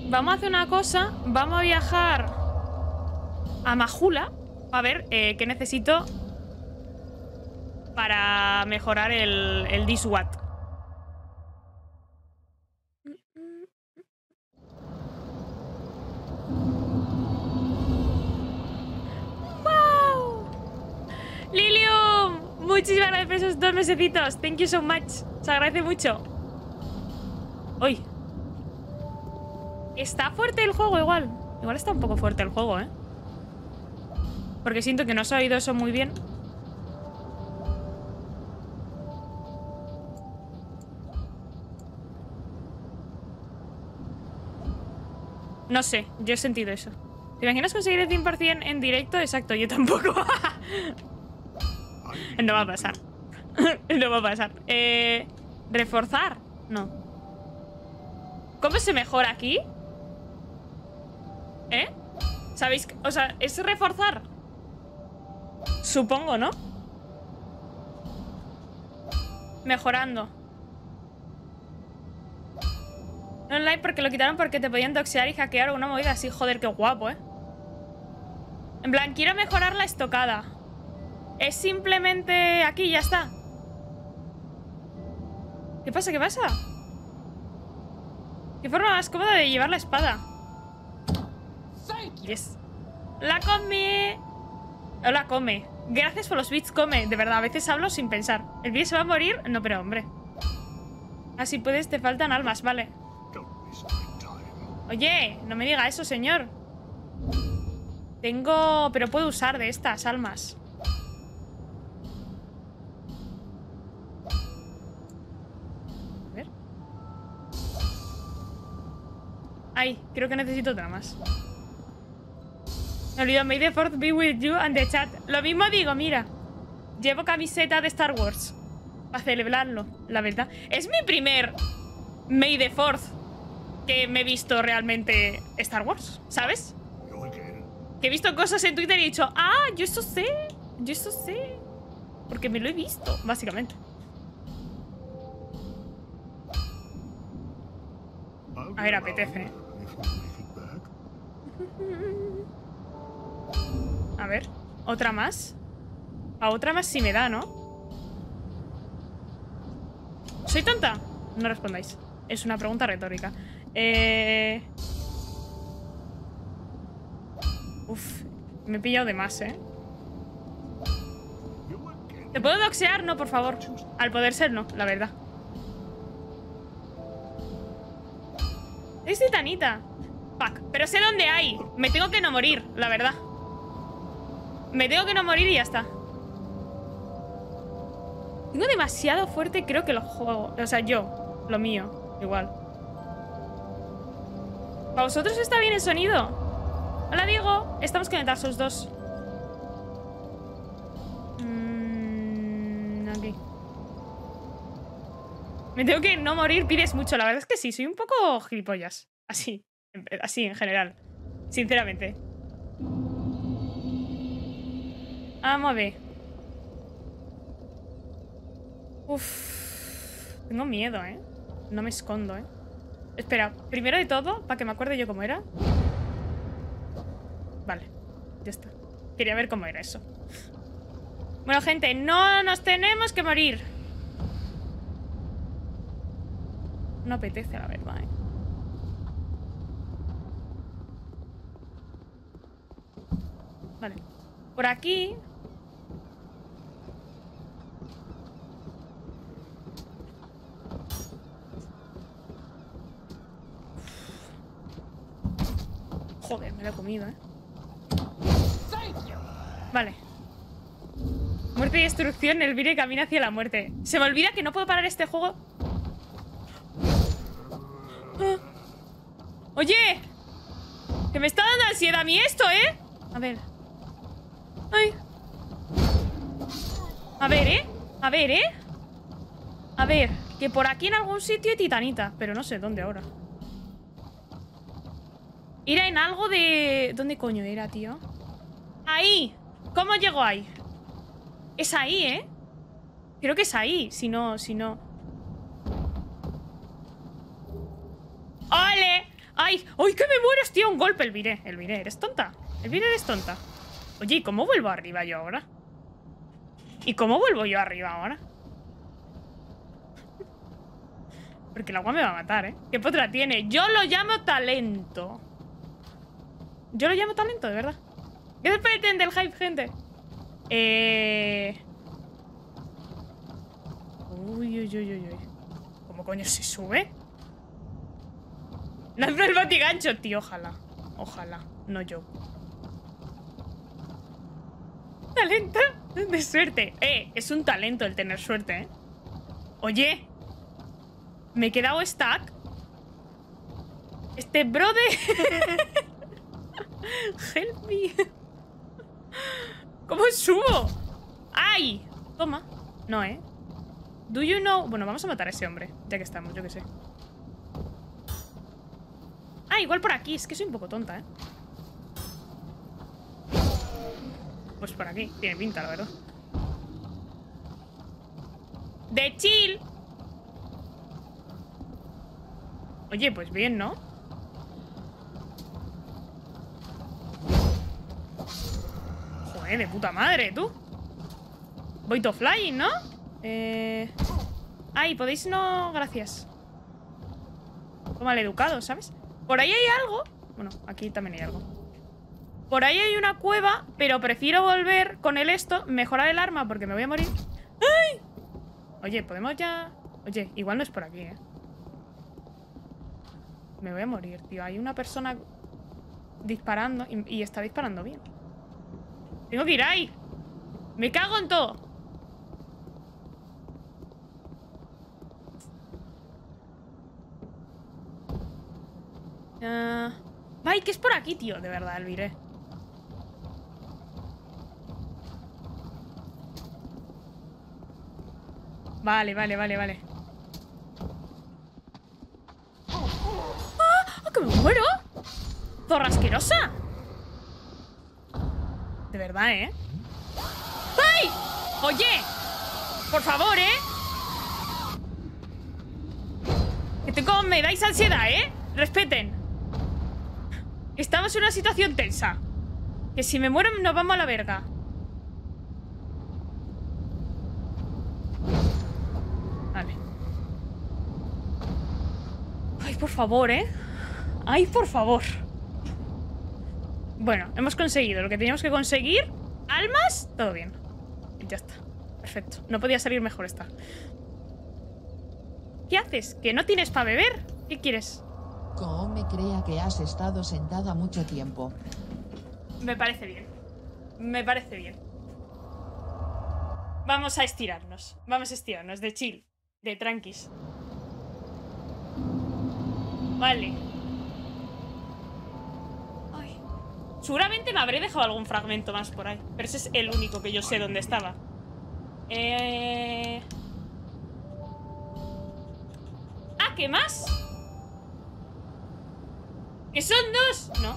vamos a hacer una cosa. Vamos a viajar a Majula. A ver qué necesito para mejorar el Diswat. ¡Wow! Lilium, muchísimas gracias por esos 2 mesecitos. Thank you so much. Se agradece mucho. Uy. Está fuerte el juego igual. Igual está un poco fuerte el juego, ¿eh? Porque siento que no se ha oído eso muy bien. No sé, yo he sentido eso. ¿Te imaginas conseguir el 100% en directo? Exacto, yo tampoco. No va a pasar. No va a pasar. ¿Reforzar? No. ¿Cómo se mejora aquí? ¿Eh? ¿Sabéis? O sea, es reforzar. Supongo, ¿no? Mejorando. Online porque lo quitaron porque te podían doxear y hackear una movida así. Joder, qué guapo, ¿eh? En plan, quiero mejorar la estocada. Es simplemente aquí y ya está. ¿Qué pasa? ¿Qué pasa? ¿Qué forma más cómoda de llevar la espada? Yes. La come. O la come. Gracias por los bits, come. De verdad, a veces hablo sin pensar. ¿El vídeo se va a morir? No, pero hombre. Así puedes, te faltan almas, vale. Oye, no me diga eso, señor. Tengo... Pero puedo usar de estas almas. A ver. Ay, creo que necesito otra más. Me olvido, may the fourth be with you and the chat. Lo mismo digo, mira. Llevo camiseta de Star Wars. Para celebrarlo, la verdad. Es mi primer May the Fourth que me he visto realmente Star Wars, ¿sabes? Que he visto cosas en Twitter y he dicho, ah, yo esto sé. Yo esto sé. Porque me lo he visto, básicamente. A ver, apetece. A ver, ¿otra más? A otra más sí me da, ¿no? ¿Soy tonta? No respondáis. Es una pregunta retórica. Uf, me he pillado de más, ¿eh? ¿Te puedo doxear? No, por favor. Al poder ser, no, la verdad. Es titanita. Fuck, pero sé dónde hay. Me tengo que no morir, la verdad. Me tengo que no morir y ya está. Tengo demasiado fuerte, creo que lo juego. O sea, yo, lo mío, igual. ¿Para vosotros está bien el sonido? Hola, Diego. Estamos conectados los dos. Aquí. Me tengo que no morir, pides mucho. La verdad es que sí, soy un poco gilipollas. Así en general. Sinceramente. Vamos a ver. Uf. Tengo miedo, ¿eh? No me escondo, ¿eh? Espera, primero de todo, para que me acuerde yo cómo era. Vale, ya está. Quería ver cómo era eso. Bueno, gente, no nos tenemos que morir. No apetece, la verdad, ¿eh? Vale. Por aquí... Joder, me lo he comido, ¿eh? Vale. Muerte y destrucción, el virus camina hacia la muerte. Se me olvida que no puedo parar este juego. ¡Ah! ¡Oye! Que me está dando ansiedad a mí esto, ¿eh? A ver. ¡Ay! A ver, ¿eh? A ver, ¿eh? A ver, que por aquí en algún sitio hay titanita. Pero no sé dónde ahora. Era en algo de... ¿Dónde coño era, tío? ¡Ahí! ¿Cómo llego ahí? Es ahí, ¿eh? Creo que es ahí. Si no... ¡Ole! ¡Ay, ¡Ay! ¡Ay, que me muero! Tío, un golpe, Elvire. Elvire, ¿eres tonta? Elvire, ¿eres tonta? Oye, ¿y cómo vuelvo arriba yo ahora? ¿Y cómo vuelvo yo arriba ahora? Porque el agua me va a matar, ¿eh? ¿Qué potra tiene? Yo lo llamo talento. Yo lo llamo talento, de verdad. ¿Qué se pretende el hype, gente? Uy, uy, uy, uy. ¿Cómo coño se sube? Lanza el batigancho, tío. Ojalá. Ojalá. No yo. Talento de suerte. Es un talento el tener suerte, ¿eh? Oye. Me he quedado stack. Este brother. Help me. ¿Cómo subo? ¡Ay! Toma. No, ¿eh? Do you know... Bueno, vamos a matar a ese hombre. Ya que estamos, yo qué sé. Ah, igual por aquí. Es que soy un poco tonta, ¿eh? Pues por aquí. Tiene pinta, la verdad. ¡De chill! Oye, pues bien, ¿no? Joder, de puta madre, tú. Voy to flying, ¿no? Ay, podéis no... Gracias. Como educado, ¿sabes? Por ahí hay algo. Bueno, aquí también hay algo. Por ahí hay una cueva, pero prefiero volver con el esto, mejorar el arma porque me voy a morir. ¡Ay! Oye, podemos ya... Oye, igual no es por aquí, ¿eh? Me voy a morir, tío. Hay una persona disparando y está disparando bien. Tengo que ir ahí. Me cago en todo. Ay, que es por aquí, tío. De verdad, Elvire. Vale, vale, vale, vale. ¡Ah! ¡Que me muero! ¡Zorra asquerosa! De verdad, ¿eh? ¡Ay! Oye, por favor, ¿eh? Que tengo... Me dais ansiedad, ¿eh? Respeten. Estamos en una situación tensa. Que si me muero nos vamos a la verga. Vale. Ay, por favor, ¿eh? Ay, por favor. Bueno, hemos conseguido lo que teníamos que conseguir. Almas, todo bien. Ya está, perfecto. No podía salir mejor esta. ¿Qué haces? ¿Que no tienes para beber? ¿Qué quieres? Como me crea que has estado sentada mucho tiempo. Me parece bien. Me parece bien. Vamos a estirarnos. Vamos a estirarnos, de chill. De tranquis. Vale. Ay. Seguramente me habré dejado algún fragmento más por ahí. Pero ese es el único que yo sé dónde estaba. Ah, ¿qué más? ¿Que son dos? No.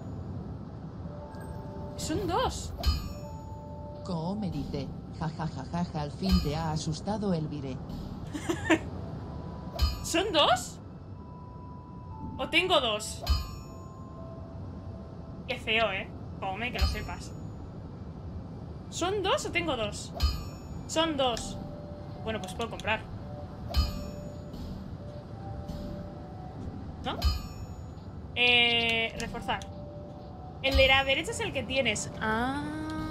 Son dos. Como me dice, jajajaja, al fin te ha asustado Elvire. ¿Son dos? ¿O tengo dos? Qué feo, ¿eh? Come, que lo sepas. ¿Son dos o tengo dos? Son dos. Bueno, pues puedo comprar. ¿No? Reforzar. El de la derecha es el que tienes. Ah.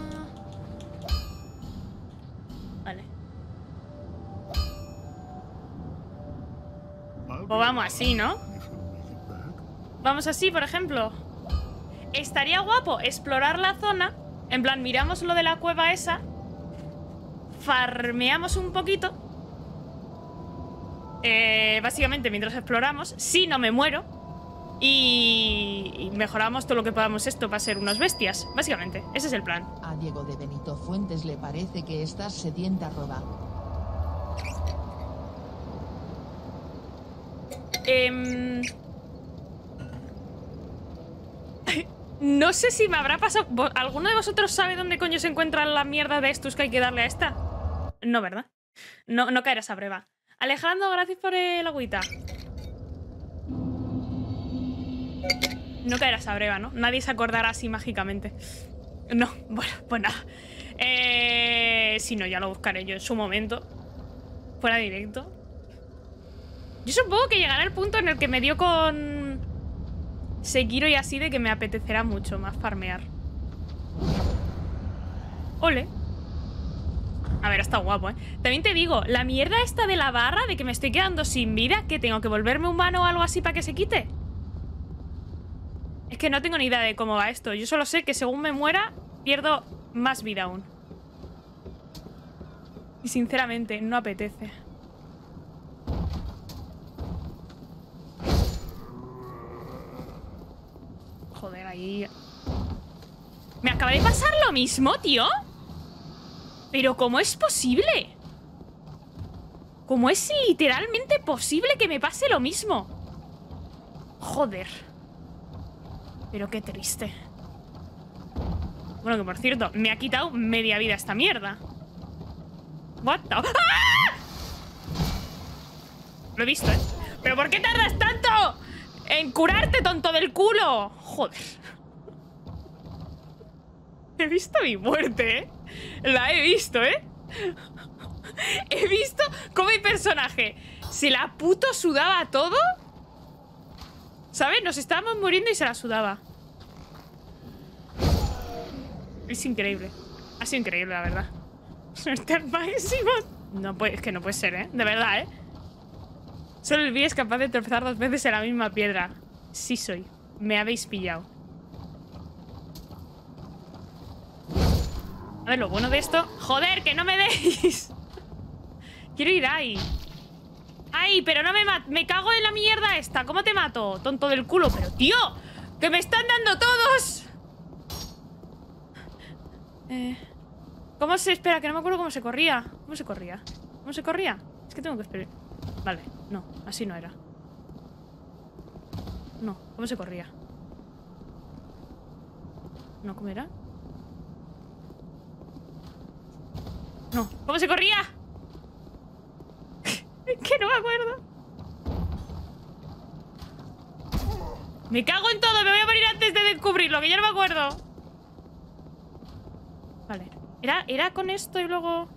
Vale. Pues vamos así, ¿no? Vamos así, por ejemplo. Estaría guapo explorar la zona. En plan, miramos lo de la cueva esa. Farmeamos un poquito. Básicamente, mientras exploramos. Si no me muero. Y mejoramos todo lo que podamos esto para ser unos bestias. Básicamente, ese es el plan. A Diego de Benito Fuentes le parece que estás sedienta, Roba. No sé si me habrá pasado... ¿Alguno de vosotros sabe dónde coño se encuentra la mierda de estos que hay que darle a esta? No, ¿verdad? No caerá esa prueba. Alejandro, gracias por el agüita. No caerás a breva, ¿no? Nadie se acordará así mágicamente. No, bueno, pues nada. Si no, ya lo buscaré yo en su momento. Fuera directo. Yo supongo que llegará el punto en el que me dio con Sekiro y así de que me apetecerá mucho más farmear. Ole. A ver, está guapo, ¿eh? También te digo, la mierda esta de la barra, de que me estoy quedando sin vida, que tengo que volverme humano o algo así para que se quite. Es que no tengo ni idea de cómo va esto. Yo solo sé que según me muera, pierdo más vida aún. Y sinceramente, no apetece. Joder, ahí... ¿Me acaba de pasar lo mismo, tío? ¿Pero cómo es posible? ¿Cómo es literalmente posible que me pase lo mismo? Joder. Pero qué triste. Bueno, que por cierto, me ha quitado media vida esta mierda. What the... ¡Ah! Lo he visto, ¿eh? ¿Pero por qué tardas tanto en curarte, tonto del culo? Joder. He visto mi muerte, ¿eh? La he visto, ¿eh? He visto cómo mi personaje se la puto sudaba todo. ¿Sabes? Nos estábamos muriendo y se la sudaba. Es increíble. Ha sido increíble, la verdad. Suerte al máximo. No puede, es que no puede ser, ¿eh? De verdad, ¿eh? Solo el Bi es capaz de tropezar 2 veces en la misma piedra. Sí soy. Me habéis pillado. A ver, lo bueno de esto... ¡Joder, que no me deis! Quiero ir ahí. ¡Ay, pero no me mato! ¡Me cago en la mierda esta! ¿Cómo te mato? Tonto del culo. Pero, tío, ¡que me están dando todos! ¿Cómo se espera? Que no me acuerdo cómo se corría. ¿Cómo se corría? ¿Cómo se corría? Es que tengo que esperar. Vale, no, así no era. No, ¿cómo se corría? No, ¿cómo era? No, ¿cómo se corría? Que no me acuerdo. Me cago en todo, me voy a morir antes de descubrirlo, que ya no me acuerdo. Vale, era con esto y luego...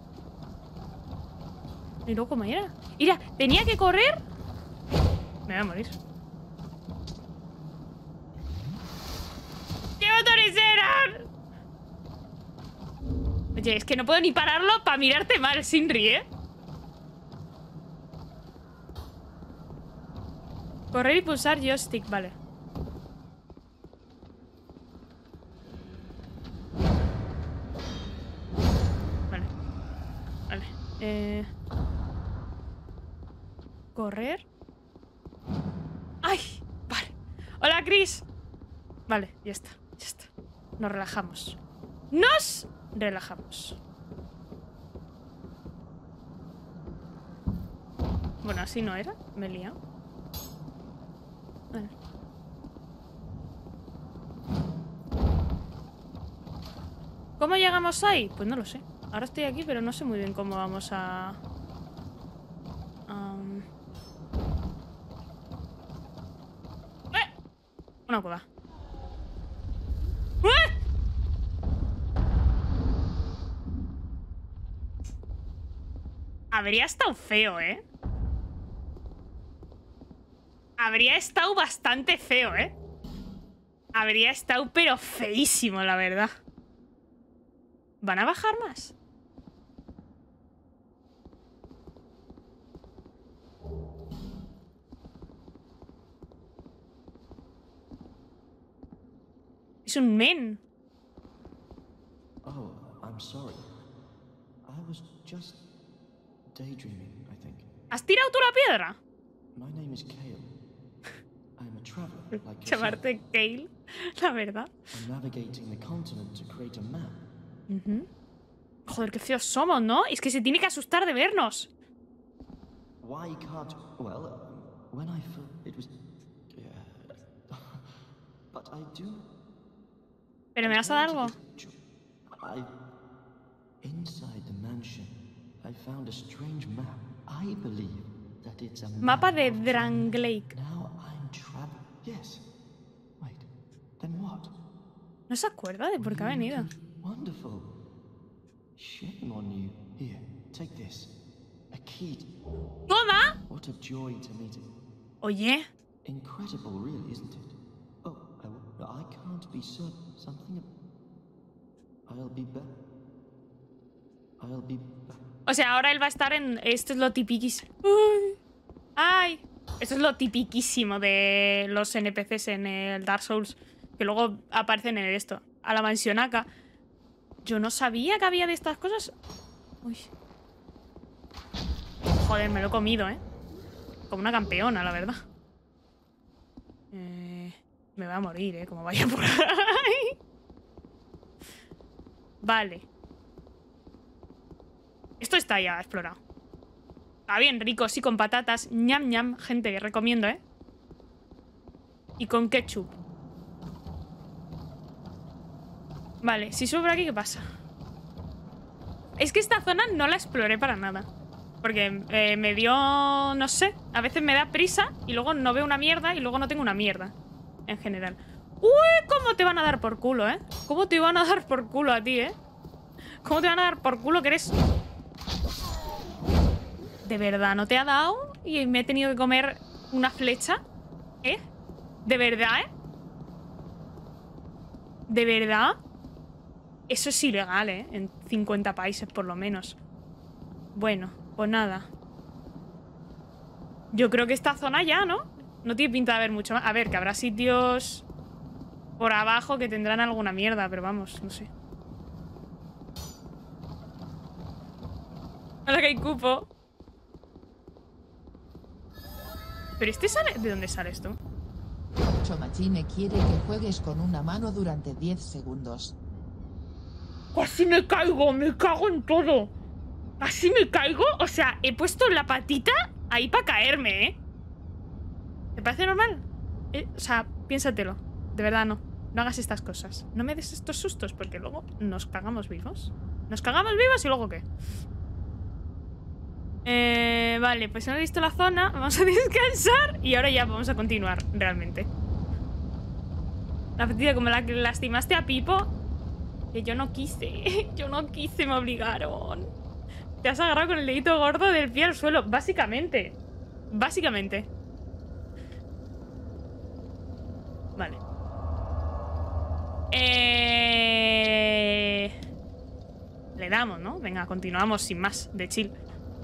¿Y luego cómo era? Mira, tenía que correr. Me voy a morir. ¿Qué botones eran? Oye, es que no puedo ni pararlo para mirarte mal, Shinri, ¿eh? Correr y pulsar joystick, vale. Vale. Vale. Correr. ¡Ay! Vale. Hola, Chris. Vale, ya está. Ya está. Nos relajamos. ¡Nos relajamos! Bueno, así no era. Me he liado. Vale. ¿Cómo llegamos ahí? Pues no lo sé. Ahora estoy aquí, pero no sé muy bien cómo vamos a... Una cueva. Habría estado feo, ¿eh? Habría estado bastante feo, ¿eh? Habría estado pero feísimo, la verdad. ¿Van a bajar más? Es un men. Oh, I'm sorry. I was just daydreaming, I think. ¿Has tirado tú la piedra? My name is Kale. I'm a traveler like yourself. Llamarte Kale, la verdad. I'm navigating the continent to create a map. Joder, qué feos somos, ¿no? Es que se tiene que asustar de vernos. Why can't... Well, when I felt it was... But I do... ¿Pero me vas a dar algo? Inside the mansion, I found a strange map. I believe that it's a Mapa de Drangleic. Now I'm traveling. Yes. Wait. Then what? No se acuerda de por qué ha venido. Wonderful. Shame on you. Here, take this. A key. ¡Toma! What a joy to meet it. Oye. Incredible, really, isn't it? Oh, I can't be certain. Something. I'll be back. I'll be back. O sea, ahora él va a estar en... Esto es lo tipiquísimo. ¡Ay! Esto es lo tipiquísimo de los NPCs en el Dark Souls. Que luego aparecen en esto. A la mansionaca. Yo no sabía que había de estas cosas. Uy. Joder, me lo he comido, ¿eh? Como una campeona, la verdad. Me va a morir, ¿eh? Como vaya por ahí. Vale. Esto está ya explorado. Está bien rico, sí, con patatas. Ñam, ñam. Gente, recomiendo, ¿eh? Y con ketchup. Vale, si subo por aquí, ¿qué pasa? Es que esta zona no la exploré para nada. Porque me dio... No sé. A veces me da prisa y luego no veo una mierda y luego no tengo una mierda. En general. ¡Uy! ¿Cómo te van a dar por culo, eh? ¿Cómo te van a dar por culo a ti, eh? ¿Cómo te van a dar por culo que eres...? ¿De verdad no te ha dado? Y me he tenido que comer una flecha. ¿Eh? ¿De verdad, eh? ¿De verdad? Eso es ilegal, ¿eh? En 50 países, por lo menos. Bueno, pues nada. Yo creo que esta zona ya, ¿no? No tiene pinta de haber mucho más. A ver, que habrá sitios por abajo que tendrán alguna mierda, pero vamos, no sé. Ahora que hay cupo. ¿Pero este sale? ¿De dónde sale esto? Chomachine quiere que juegues con una mano durante 10 segundos. ¡Casi me caigo! ¡Me cago en todo! ¿Casi me caigo? O sea, he puesto la patita ahí para caerme, ¿eh? ¿Te parece normal? O sea, piénsatelo. De verdad, no. No hagas estas cosas. No me des estos sustos porque luego nos cagamos vivos. ¿Nos cagamos vivos y luego qué? Vale, pues hemos visto la zona. Vamos a descansar y ahora ya vamos a continuar, realmente. La partida, como la que lastimaste a Pipo. Que yo no quise. Yo no quise, me obligaron. Te has agarrado con el dedito gordo del pie al suelo. Básicamente. Básicamente. Vale. Le damos, ¿no? Venga, continuamos sin más, de chill.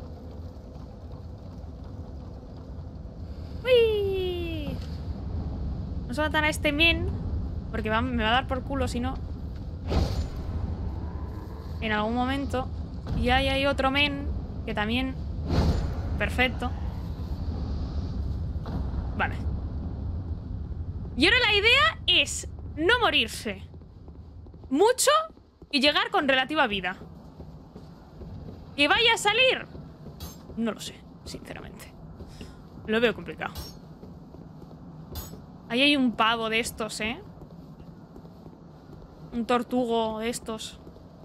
¡Uy! Vamos a matar a este men. Porque me va a dar por culo si no. En algún momento. Y ahí hay otro men. Que también... Perfecto. Vale. Y ahora la idea es no morirse mucho y llegar con relativa vida. ¿Que vaya a salir? No lo sé, sinceramente. Lo veo complicado. Ahí hay un pavo de estos, ¿eh? Un tortugo de estos.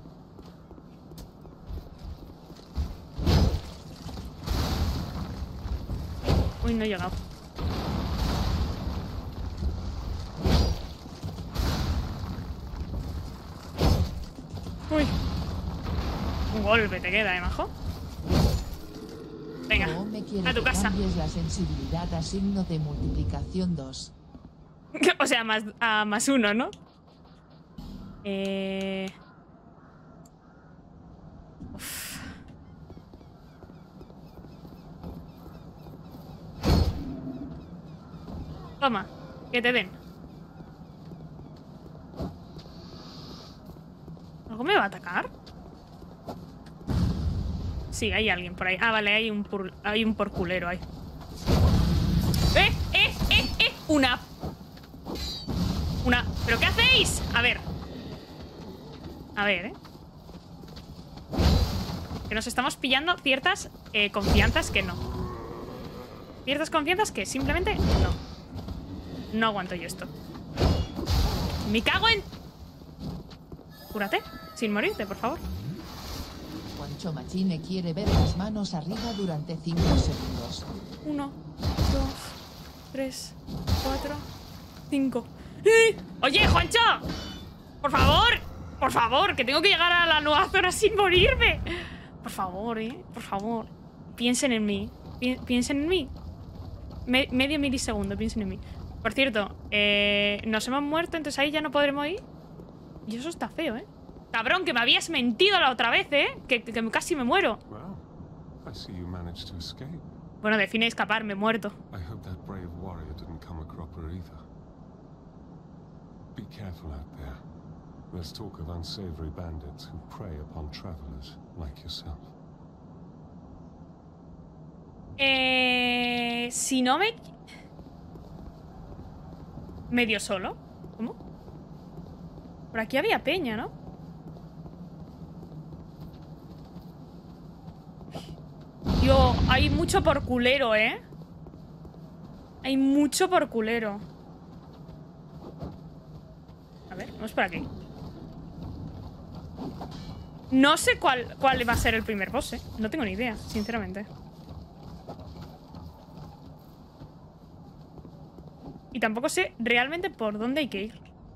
Uy, no he llegado. Uy. Un golpe te queda, ¿eh, majo? Venga, a tu casa. Cambies la sensibilidad a signo de multiplicación 2. O sea, más uno, ¿no? Uf. Toma, que te den. ¿Algo me va a atacar? Sí, hay alguien por ahí. Ah, vale, hay un porculero ahí. Una. ¿Pero qué hacéis? A ver, que nos estamos pillando ciertas confianzas que no. Ciertas confianzas que simplemente no. No aguanto yo esto. Me cago en... Cúrate, sin morirte, por favor. Juan Chomachine quiere ver las manos arriba durante 5 segundos. 1, 2, 3, 4, 5. Oye, Juancho. Por favor. Por favor, que tengo que llegar a la nueva zona sin morirme. Por favor, por favor. Piensen en mí. Piensen en mí. Medio milisegundo, piensen en mí. Por cierto, nos hemos muerto, entonces ahí ya no podremos ir. Y eso está feo, Cabrón, que me habías mentido la otra vez, que casi me muero. Well, I see you managed to escape. Bueno, define escapar, me he muerto. I hope that brave warrior didn't come a cropper either. Be careful out there. There's talk of unsavory bandits who prey upon travelers like yourself. Si no me... ¿Medio solo? ¿Cómo? Por aquí había peña, ¿no? Tío, hay mucho por culero, Hay mucho por culero. A ver, vamos por aquí. No sé cuál va a ser el primer boss, No tengo ni idea, sinceramente. Y tampoco sé realmente por dónde hay que ir.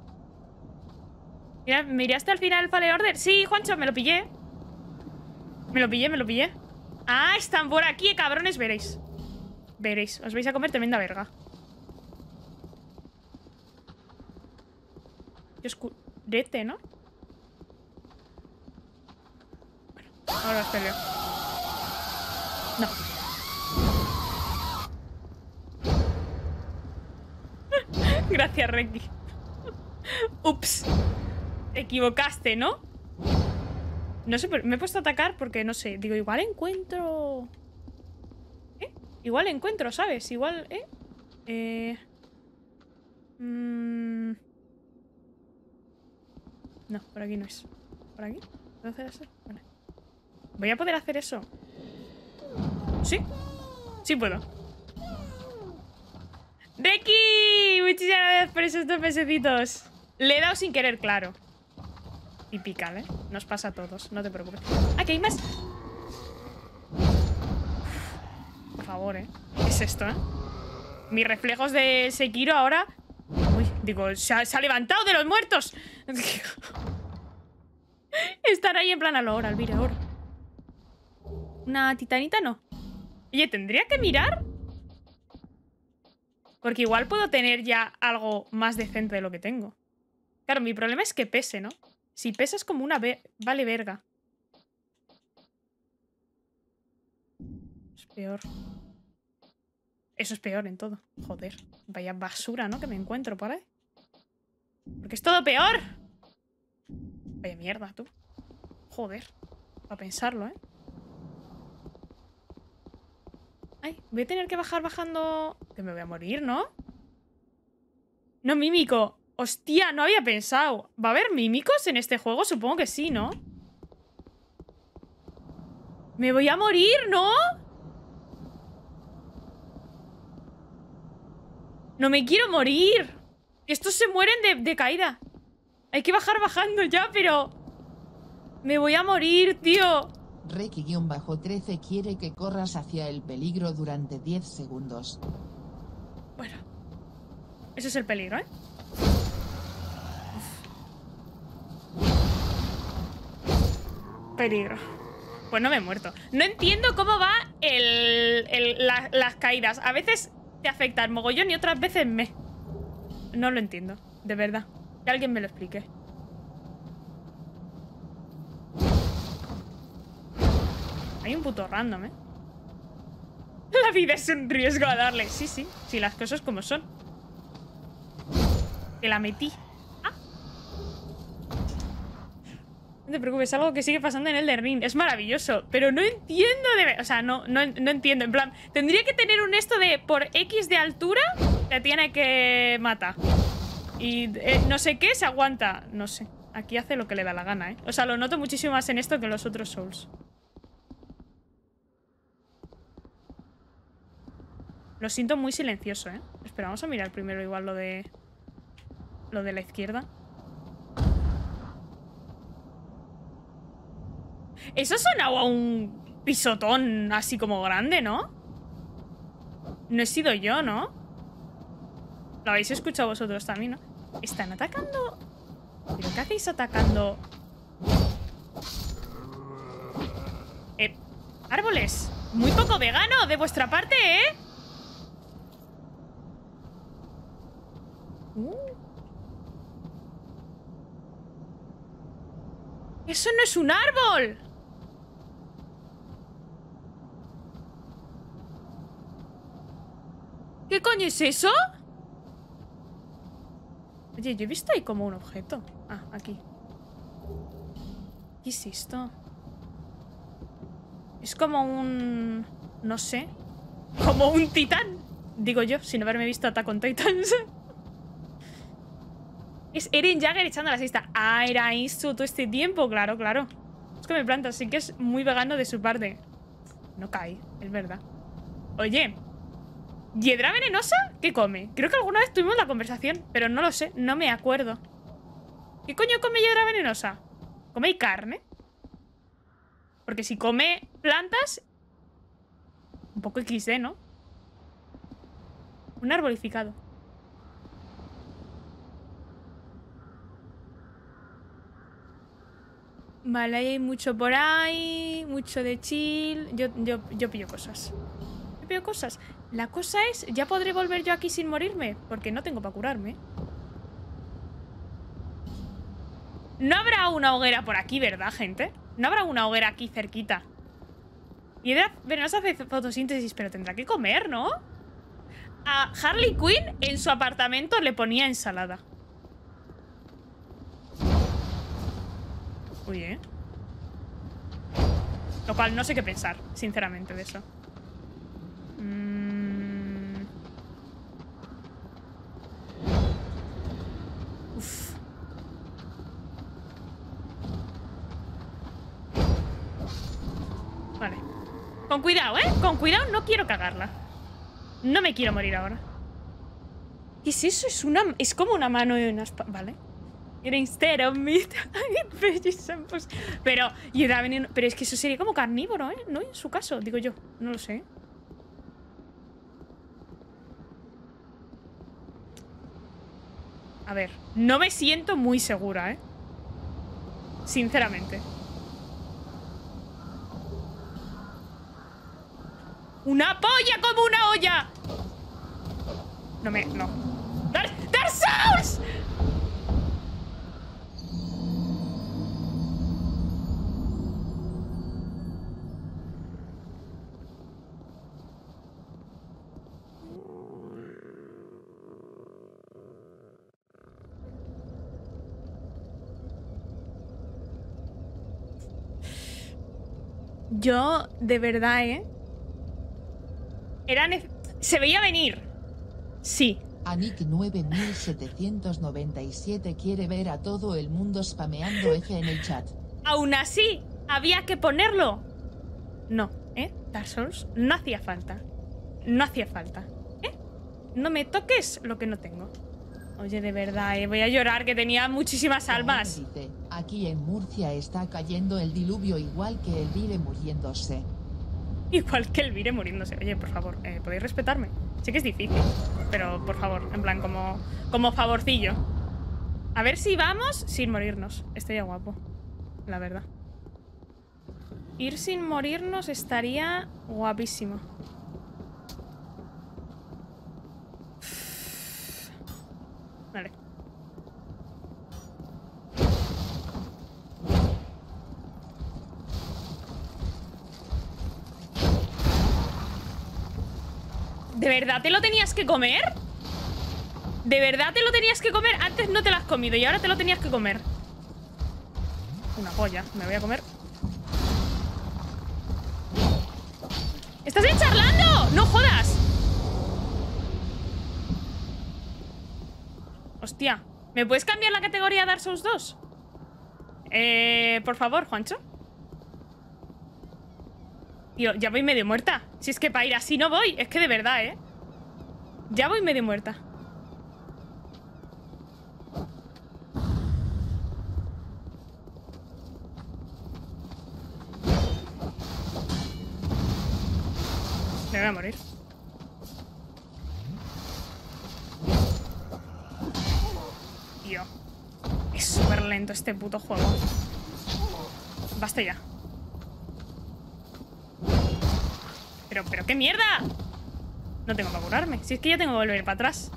Mira, ¿me iré hasta el final del Fallen Order? Sí, Juancho, me lo pillé. Me lo pillé. Ah, están por aquí, cabrones, veréis. Veréis, os vais a comer tremenda verga. Qué oscurete, ¿no? Bueno, ahora os peleo. No. Gracias, Renki. Ups. Te equivocaste, ¿no? No sé, me he puesto a atacar porque, no sé, digo, igual encuentro... Igual encuentro, ¿sabes? Igual, No, por aquí no es. ¿Por aquí? ¿Puedo hacer eso? Vale. ¿Voy a poder hacer eso? ¿Sí? Sí puedo. ¡Reki! Muchísimas gracias por esos 2 mesecitos. Le he dado sin querer, claro. Típica, Nos pasa a todos, no te preocupes. ¡Ah, que hay más! Por favor, ¿Qué es esto, Mis reflejos de Sekiro ahora... Uy, digo, se ha levantado de los muertos. Estar ahí en plan a lo hora, Elvira, ahora. ¿Una titanita? No. Oye, ¿tendría que mirar? Porque igual puedo tener ya algo más decente de lo que tengo. Claro, mi problema es que pese, ¿no? Si pesa es como una... Vale verga. Es peor. Eso es peor en todo. Joder. Vaya basura, ¿no? Que me encuentro por ahí. Porque es todo peor. Vaya mierda, tú. Joder. Para pensarlo, Ay, voy a tener que bajar bajando... Que me voy a morir, ¿no? No, mímico. Hostia, no había pensado. ¿Va a haber mímicos en este juego? Supongo que sí, ¿no? Me voy a morir, ¿no? No me quiero morir. Estos se mueren de caída. Hay que bajar bajando ya, pero... Me voy a morir, tío. Reki-13 quiere que corras hacia el peligro durante 10 segundos. Bueno. Ese es el peligro, Peligro. Pues no me he muerto. No entiendo cómo va las caídas. A veces te afecta el mogollón y otras veces me... No lo entiendo, de verdad. Que alguien me lo explique. Hay un puto random, La vida es un riesgo a darle. Sí, sí. Sí, las cosas como son. Que la metí. Ah. No te preocupes, es algo que sigue pasando en Elden Ring. Es maravilloso, pero no entiendo de... O sea, no entiendo. En plan, tendría que tener un esto de por X de altura te tiene que matar. Y no sé qué, se aguanta. No sé. Aquí hace lo que le da la gana, O sea, lo noto muchísimo más en esto que en los otros Souls. Lo siento muy silencioso, Espera, vamos a mirar primero igual lo de la izquierda. Eso sonaba a un pisotón así como grande, ¿no? No he sido yo, ¿no? Lo habéis escuchado vosotros también, ¿no? ¿Están atacando? ¿Pero qué hacéis atacando? Árboles. Muy poco vegano de vuestra parte, ¿eh? ¡Eso no es un árbol! ¿Qué coño es eso? Oye, yo he visto ahí como un objeto. Ah, aquí. ¿Qué es esto? Es como un... no sé. Como un titán. Digo yo, sin haberme visto Attack on Titans. Es Eren Jaeger echando la siesta. Ah, era eso todo este tiempo. Claro, claro. Es que me planta, así que es muy vegano de su parte. No cae, es verdad. Oye, ¿hiedra venenosa? ¿Qué come? Creo que alguna vez tuvimos la conversación, pero no lo sé, no me acuerdo. ¿Qué coño come hiedra venenosa? ¿Come carne? Porque si come plantas... Un poco XD, ¿no? Un arbolificado. Vale, ahí hay mucho por ahí. Mucho de chill. Yo pillo cosas. Yo pillo cosas. La cosa es, ¿ya podré volver yo aquí sin morirme? Porque no tengo para curarme. No habrá una hoguera por aquí, ¿verdad, gente? No habrá una hoguera aquí cerquita. Hiedra venenosa hace fotosíntesis, pero tendrá que comer, ¿no? A Harley Quinn en su apartamento le ponía ensalada. Uy, Lo cual no sé qué pensar, sinceramente, de eso. Uf. Vale. Con cuidado, ¿eh? Con cuidado, no quiero cagarla. No me quiero morir ahora. ¿Qué es eso? Es como una mano y unas... Vale. Instead of meat, pero es que eso sería como carnívoro, ¿eh? No en su caso, digo yo. No lo sé. A ver, no me siento muy segura, ¿eh? Sinceramente. ¡Una polla como una olla! No. ¡Dark Souls! Yo, de verdad, se veía venir. Sí. Anik 9797 quiere ver a todo el mundo spameando F en el chat. Aún así, había que ponerlo. No, Dark Souls, no hacía falta. No hacía falta. No me toques lo que no tengo. Oye, de verdad, voy a llorar, que tenía muchísimas almas. Dice, aquí en Murcia está cayendo el diluvio igual que Elvire muriéndose. Igual que Elvire muriéndose. Oye, por favor, ¿podéis respetarme? Sé que es difícil, pero por favor, en plan, como favorcillo. A ver si vamos sin morirnos. Estaría guapo, la verdad. Ir sin morirnos estaría guapísimo. Vale. ¿De verdad te lo tenías que comer? ¿De verdad te lo tenías que comer? Antes no te lo has comido y ahora te lo tenías que comer. Una polla, me voy a comer. ¡Estás bien charlando! ¡No jodas! Hostia, ¿me puedes cambiar la categoría a Dark Souls 2? Por favor, Juancho. Tío, ya voy medio muerta. Si es que para ir así no voy. Es que de verdad, ya voy medio muerta. Me voy a morir. Tío. Es súper lento este puto juego. Basta ya. Pero qué mierda. No tengo para curarme. Si es que ya tengo que volver para atrás.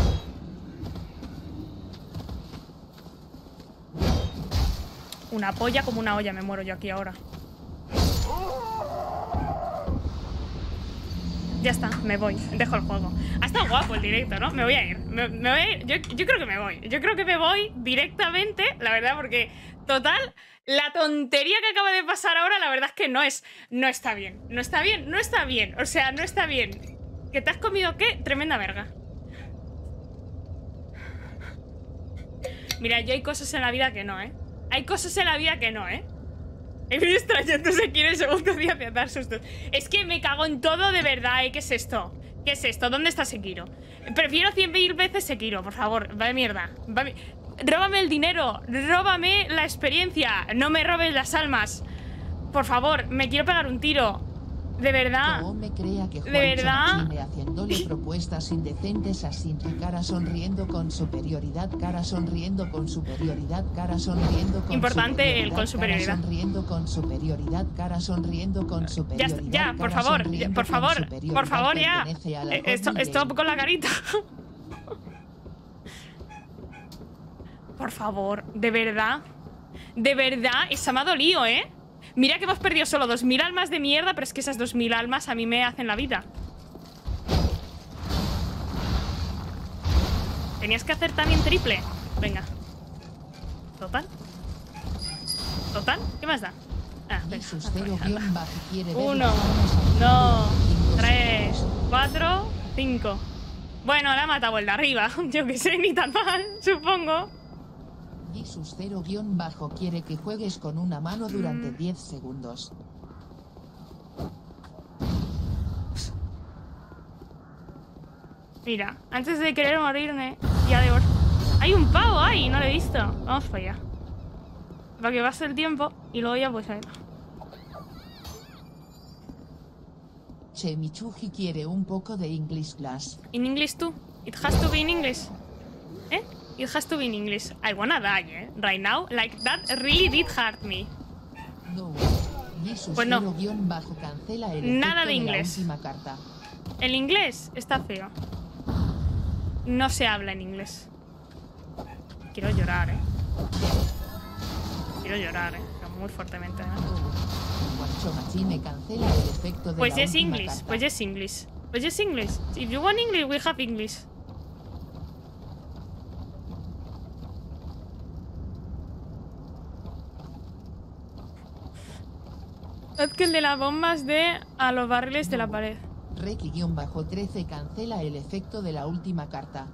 Una polla como una olla. Me muero yo aquí ahora. Ya está, me voy. Dejo el juego. Ha estado guapo el directo, ¿no? Me voy a ir. Me voy a ir. Yo creo que me voy. Yo creo que me voy directamente, la verdad, porque total, la tontería que acaba de pasar ahora, la verdad es que no está bien. No está bien, no está bien. O sea, no está bien. ¿Que te has comido qué? Tremenda verga. Mira, yo hay cosas en la vida que no, ¿eh? Hay cosas en la vida que no, ¿eh? Es muy extraño, entonces quiere el segundo día de dar sustos. Es que me cago en todo de verdad, ¿eh? ¿Qué es esto? ¿Qué es esto? ¿Dónde está Sekiro? Prefiero 100.000 veces Sekiro, por favor. Va de mierda. Róbame el dinero. Róbame la experiencia. No me robes las almas. Por favor, me quiero pegar un tiro. De verdad. No me crea que de verdad. haciéndole propuestas indecentes a Shinji, cara sonriendo con superioridad, cara sonriendo con superioridad, cara sonriendo con importante superioridad, el con superioridad. Cara sonriendo con superioridad, cara sonriendo con superioridad. Ya, por favor, por favor, ya. Esto con la carita. Por favor, de verdad. De verdad, esa me ha dolido, ¿eh? Mira que hemos perdido solo 2000 almas de mierda, pero es que esas 2000 almas a mí me hacen la vida. Tenías que hacer también triple. Venga. ¿Total? ¿Total? ¿Qué más da? Ah, venga. 1, 2, 3, 4, 5. Bueno, la ha matado el de arriba. Yo que sé, ni tan mal, supongo. Jesus 0- quiere que juegues con una mano durante 10 segundos. Mira, antes de querer morirme, ya de... ¡Hay un pavo ahí! No lo he visto. Vamos para allá. Para que pase el tiempo y luego ya pues... Chemichuji quiere un poco de English class. ¿In English too? It has to be in English. ¿Eh? It has to be in English. I wanna die, eh? Right now. Like, that really did hurt me. No. Pues no. Cancela el nada de inglés. La última carta. El inglés está feo. No se habla en inglés. Quiero llorar, eh. Quiero llorar, eh. Pero muy fuertemente, Pues yes English. Pues yes English. Pues yes English. If you want English, we have English. Haz que el de las bombas dé a los barriles de la pared. Reki-13 cancela el efecto de la última carta.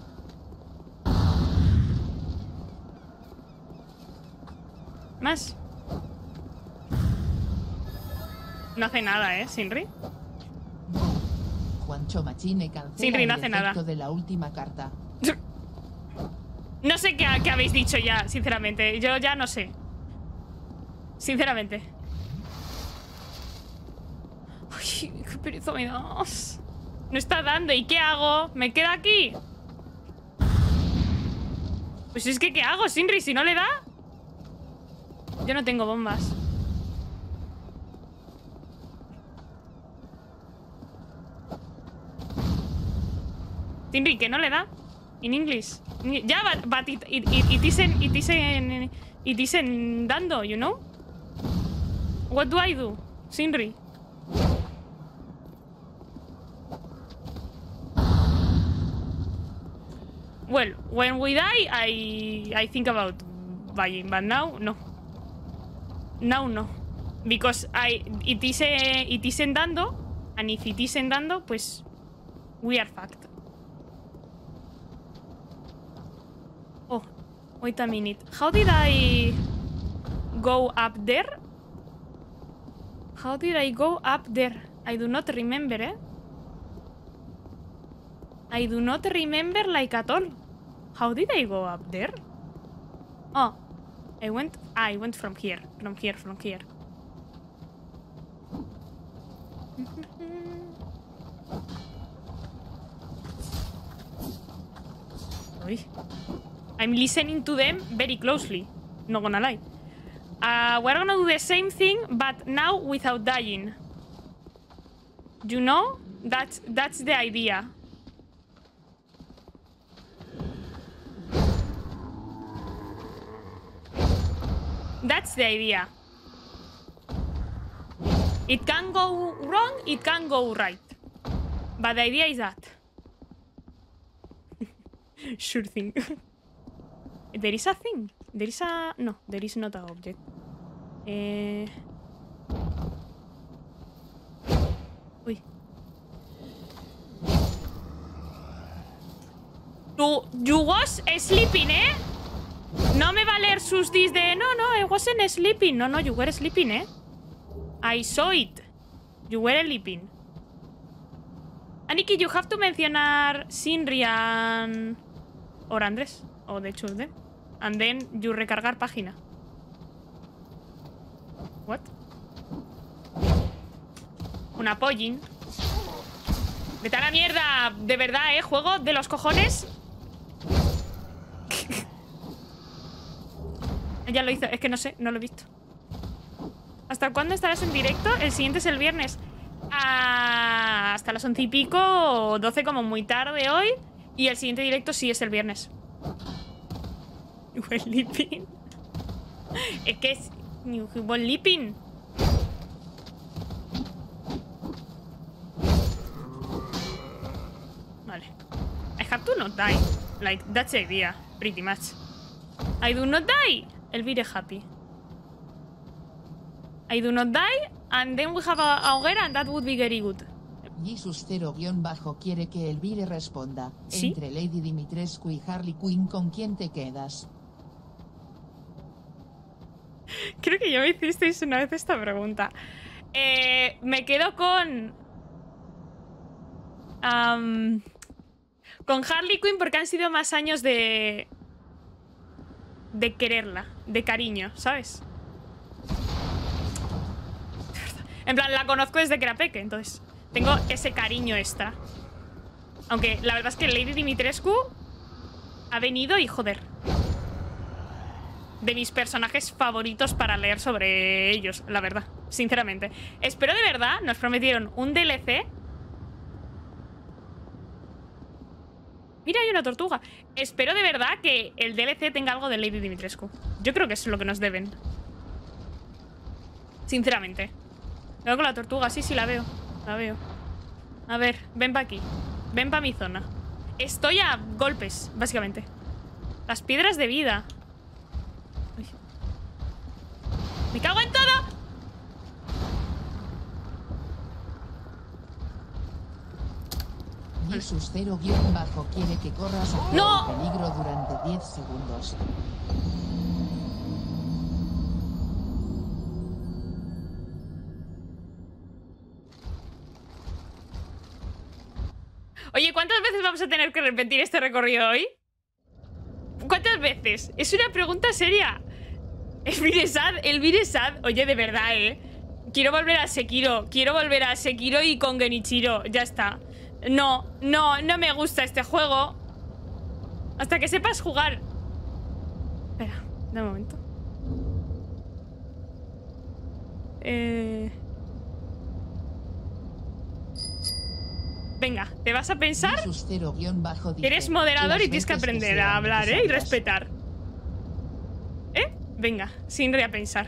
¿Más? No hace nada, ¿eh? Sinri. Juancho Machine cancela Sinri no hace el efecto nada. de la última carta. No sé qué habéis dicho ya, sinceramente. Yo ya no sé. Sinceramente. Ay, qué pereza me das. No está dando. ¿Y qué hago? ¿Me quedo aquí? Pues es que ¿qué hago, Sinri? Si no le da. Yo no tengo bombas. Sinri, que no le da. In English. Ya, but it isn't dando, you know? What do I do, Sinri? Well, when we die, I think about buying, but now, no. Now, no. Because it isn't dando, and if it isn't dando, pues we are fucked. Oh, wait a minute. How did I go up there? How did I go up there? I do not remember, eh? I do not remember like at all. How did I go up there? Oh, I went from here. From here. Uy. I'm listening to them very closely. Not gonna lie. We're gonna do the same thing, but now without dying. You know? That's the idea. That's the idea. It can go wrong, it can go right. But the idea is that. Sure thing. There is a thing. There is a... No, there is not an object. Uy. You was sleeping, ¿eh? No me va a leer sus dis de... No, I wasn't sleeping. No, you were sleeping, ¿eh? I saw it. You were sleeping. Aniki, you have to mencionar Sindri and... Or Andrés. O the two of them. And then you recargar página. What? Un apoyin. Vete a la mierda. De verdad, juego de los cojones. Ya lo hizo. Es que no sé, no lo he visto. ¿Hasta cuándo estarás en directo? El siguiente es el viernes. Hasta las 11 y pico o 12 como muy tarde hoy. Y el siguiente directo sí es el viernes. Was sleeping. Es que es... Was sleeping. Vale. I have to not die. Like, that's the idea. Pretty much. I do not die. Elvire happy. I do not die. And then we have a hoguera and that would be very good. Jesus 0- quiere que Elvire responda. ¿Sí? Entre Lady Dimitrescu y Harley Quinn, ¿con quién te quedas? Creo que ya me hicisteis una vez esta pregunta. Me quedo con... con Harley Quinn porque han sido más años de quererla, de cariño, ¿sabes? En plan, la conozco desde que era peque, entonces tengo ese cariño extra. Aunque la verdad es que Lady Dimitrescu ha venido y joder. De mis personajes favoritos para leer sobre ellos, la verdad, sinceramente. Espero de verdad, nos prometieron un DLC. Mira, hay una tortuga. Espero de verdad que el DLC tenga algo de Lady Dimitrescu. Yo creo que es lo que nos deben. Sinceramente. Veo con la tortuga, sí, la veo. La veo. A ver, ven para aquí. Ven para mi zona. Estoy a golpes, básicamente. Las piedras de vida. Uy. ¡Me cago en todo! Jesus 0- quiere que corras hacia ¡No! el peligro durante 10 segundos. Oye, ¿cuántas veces vamos a tener que repetir este recorrido hoy? ¿Cuántas veces? Es una pregunta seria. Elvire Sad. Oye, de verdad, Quiero volver a Sekiro. Quiero volver a Sekiro y con Genichiro. Ya está. No me gusta este juego. Hasta que sepas jugar. Espera, de un momento. Venga, te vas a pensar Jesus 0- que eres moderador y tienes que aprender a hablar, y respetar. Venga, sin a pensar.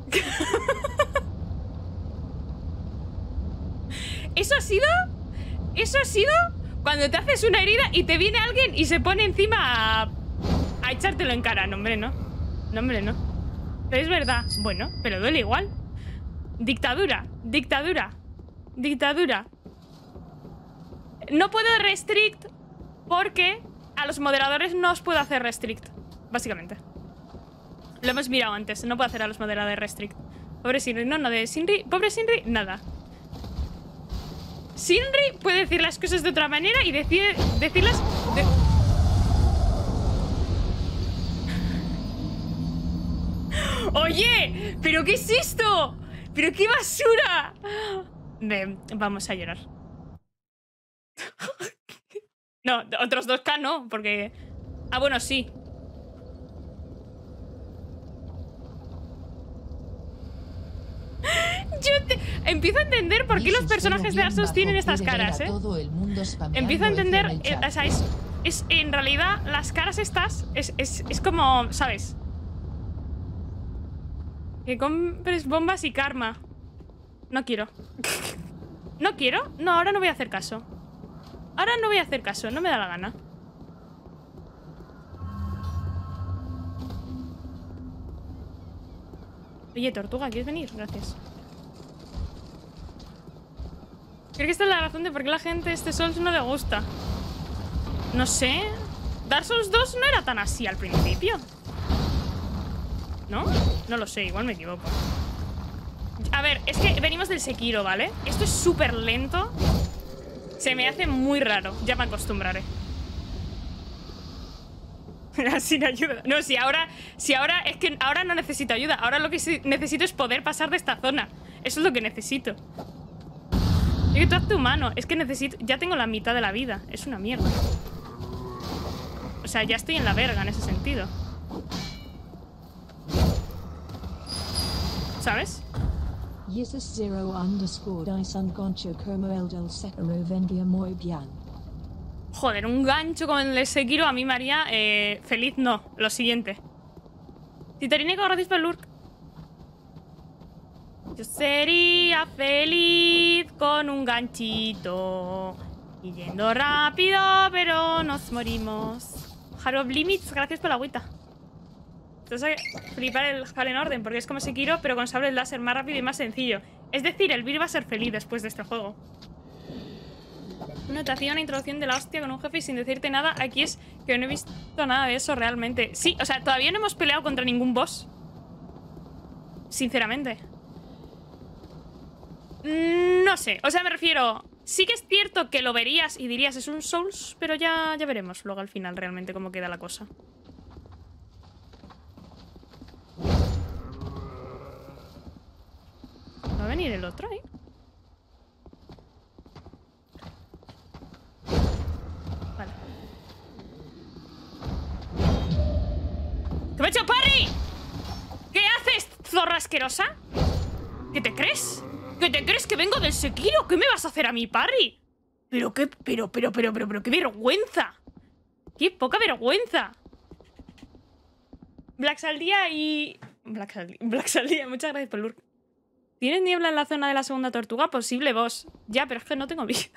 Eso ha sido cuando te haces una herida y te viene alguien y se pone encima a echártelo en cara. No, hombre, no. No, hombre, no. Pero es verdad. Bueno, pero duele igual. Dictadura. No puedo restrict porque a los moderadores no os puedo hacer restrict. Básicamente. Lo hemos mirado antes. No puedo hacer a los moderadores restrict. Pobre Sinri. No, de Sinri. Pobre Sinri, nada. Sinri puede decir las cosas de otra manera y decirlas de... ¡Oye! ¿Pero qué es esto? ¡Pero qué basura! Vamos a llorar. No, otros 2K no, porque... Ah, bueno, sí. Empiezo a entender por qué los personajes de Dark Souls tienen estas caras, ¿eh? Empiezo a entender... o sea, es en realidad, las caras estas es como, ¿sabes? Que compres bombas y karma. No quiero. ¿No quiero? No, ahora no voy a hacer caso. Ahora no voy a hacer caso, no me da la gana. Oye, tortuga, ¿quieres venir? Gracias. Creo que esta es la razón de por qué la gente este Souls no le gusta. No sé. Dark Souls 2 no era tan así al principio. ¿No? No lo sé, igual me equivoco. A ver, es que venimos del Sekiro, ¿vale? Esto es súper lento. Se me hace muy raro. Ya me acostumbraré. Sin ayuda. No, si ahora es que ahora no necesito ayuda. Ahora lo que necesito es poder pasar de esta zona. Eso es lo que necesito. Es que tú haz tu mano. Es que necesito... Ya tengo la mitad de la vida. Es una mierda. O sea, ya estoy en la verga en ese sentido. ¿Sabes? Joder, un gancho con el de Sekiro a mí, María. Feliz no. Lo siguiente. Titarineco, gracias por el lurk. Yo sería feliz con un ganchito y yendo rápido, pero nos morimos. Hard of Limits, gracias por la agüita. Entonces hay que flipar el Fallen Order porque es como Sekiro, pero con sables láser más rápido y más sencillo. Es decir, el Vir va a ser feliz después de este juego. Una notación, una introducción de la hostia con un jefe y sin decirte nada. Aquí es que no he visto nada de eso realmente. Sí, o sea, todavía no hemos peleado contra ningún boss. Sinceramente. No sé, o sea, me refiero... Sí que es cierto que lo verías y dirías es un Souls, pero ya veremos luego al final realmente cómo queda la cosa. ¿Va a venir el otro ahí? Vale. ¿Qué me ha hecho parry? ¿Qué haces, zorra asquerosa? ¿Qué te crees? ¿Qué te crees que vengo del Sekiro? ¿Qué me vas a hacer a mi parry? Pero qué vergüenza. Qué poca vergüenza. Black Saldía y... Black Saldía, muchas gracias por el lurk. ¿Tienes niebla en la zona de la segunda tortuga? Posible, boss. Ya, pero es que no tengo vida.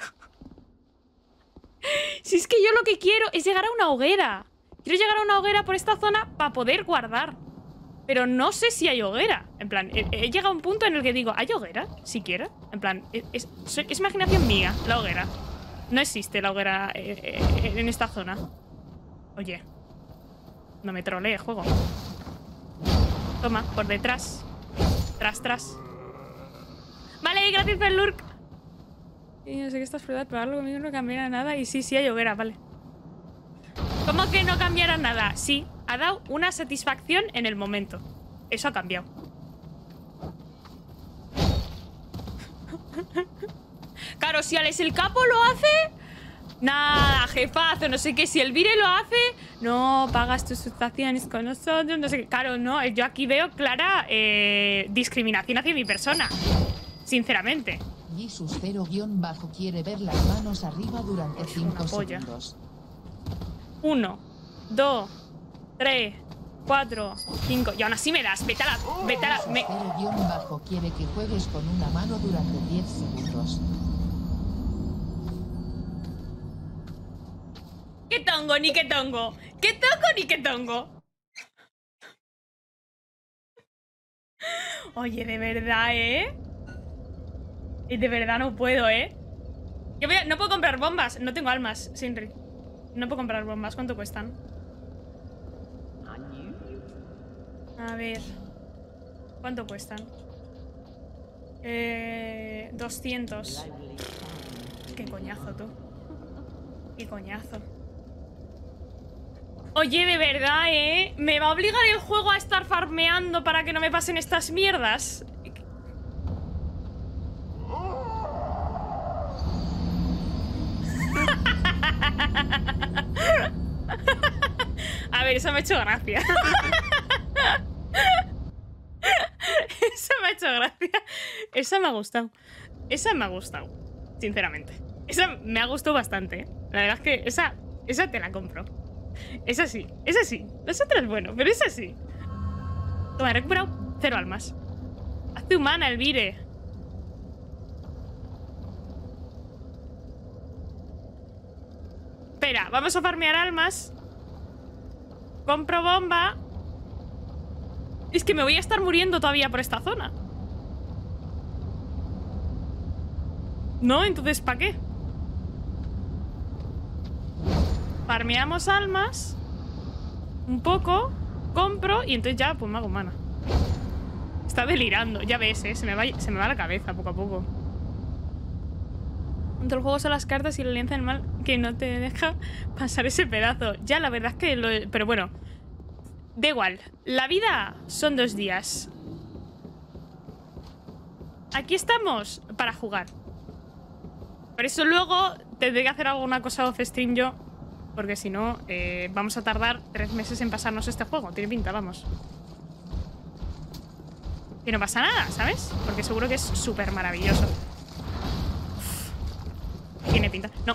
Si es que yo lo que quiero es llegar a una hoguera. Quiero llegar a una hoguera por esta zona para poder guardar. Pero no sé si hay hoguera. En plan, he llegado a un punto en el que digo, ¿hay hoguera? Siquiera. En plan, es imaginación mía, la hoguera. No existe la hoguera en esta zona. Oye. No me trolee, juego. Toma, por detrás. Tras. Vale, gracias por el lurk. Y no sé qué estás frutal, pero algo conmigo no cambiará nada. Y sí, hay hoguera, vale. ¿Cómo que no cambiará nada? Sí, ha dado una satisfacción en el momento. Eso ha cambiado. Claro, si Alex el Capo lo hace... Nada, jefazo, no sé qué. Si el Vire lo hace... No, pagas tus estaciones con nosotros, no sé qué. Claro, no, yo aquí veo clara discriminación hacia mi persona. Sinceramente. Jesus 0- quiere ver las manos arriba durante 5 segundos. 1, 2, 3, 4, 5. Y aún así me das. Vete a la... Jesus 0- quiere que juegues con una mano durante 10 segundos. ¿Qué tongo ni qué tongo? ¿Qué tongo ni qué tongo? Oye, de verdad, De verdad no puedo, no puedo comprar bombas. No tengo almas, Sinri. No puedo comprar bombas. ¿Cuánto cuestan? A ver. ¿Cuánto cuestan? 200. Qué coñazo, tú. Qué coñazo. Oye, de verdad, ¿me va a obligar el juego a estar farmeando para que no me pasen estas mierdas? A ver, eso me ha hecho gracia. Esa me ha hecho gracia. Esa me ha gustado. Esa me ha gustado, sinceramente. Esa me ha gustado bastante, ¿eh? La verdad es que esa te la compro. Esa sí, esa sí. Las otras, bueno, pero esa sí. Toma, he recuperado 0 almas. Hazte humana, Elvire. Espera, vamos a farmear almas. Compro bomba. Es que me voy a estar muriendo todavía por esta zona. ¿No? Entonces, ¿para qué? Farmeamos almas. Un poco. Compro y entonces ya, pues me hago mana. Está delirando, ya ves, se me va la cabeza poco a poco. Entre los juegos son las cartas y la alianza del mal que no te deja pasar ese pedazo. Ya, la verdad es que pero bueno, da igual. La vida son 2 días. Aquí estamos para jugar. Por eso luego tendré que hacer alguna cosa off stream yo. Porque si no, vamos a tardar 3 meses en pasarnos este juego. Tiene pinta, vamos. Y no pasa nada, ¿sabes? Porque seguro que es súper maravilloso. Uf. Tiene pinta. No.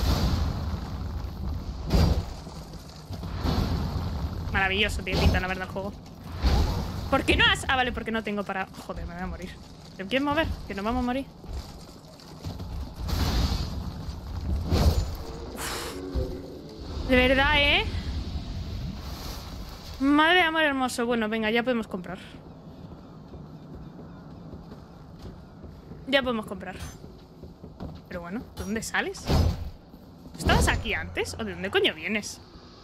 Maravilloso tiene pinta, la verdad, el juego. ¿Por qué no has...? Ah, vale, porque no tengo para... Joder, me voy a morir. ¿Te quieres mover? Que nos vamos a morir. De verdad, ¿eh? Madre de amor hermoso. Bueno, venga, ya podemos comprar. Ya podemos comprar. Pero bueno, ¿de dónde sales? ¿Estabas aquí antes? ¿O de dónde coño vienes?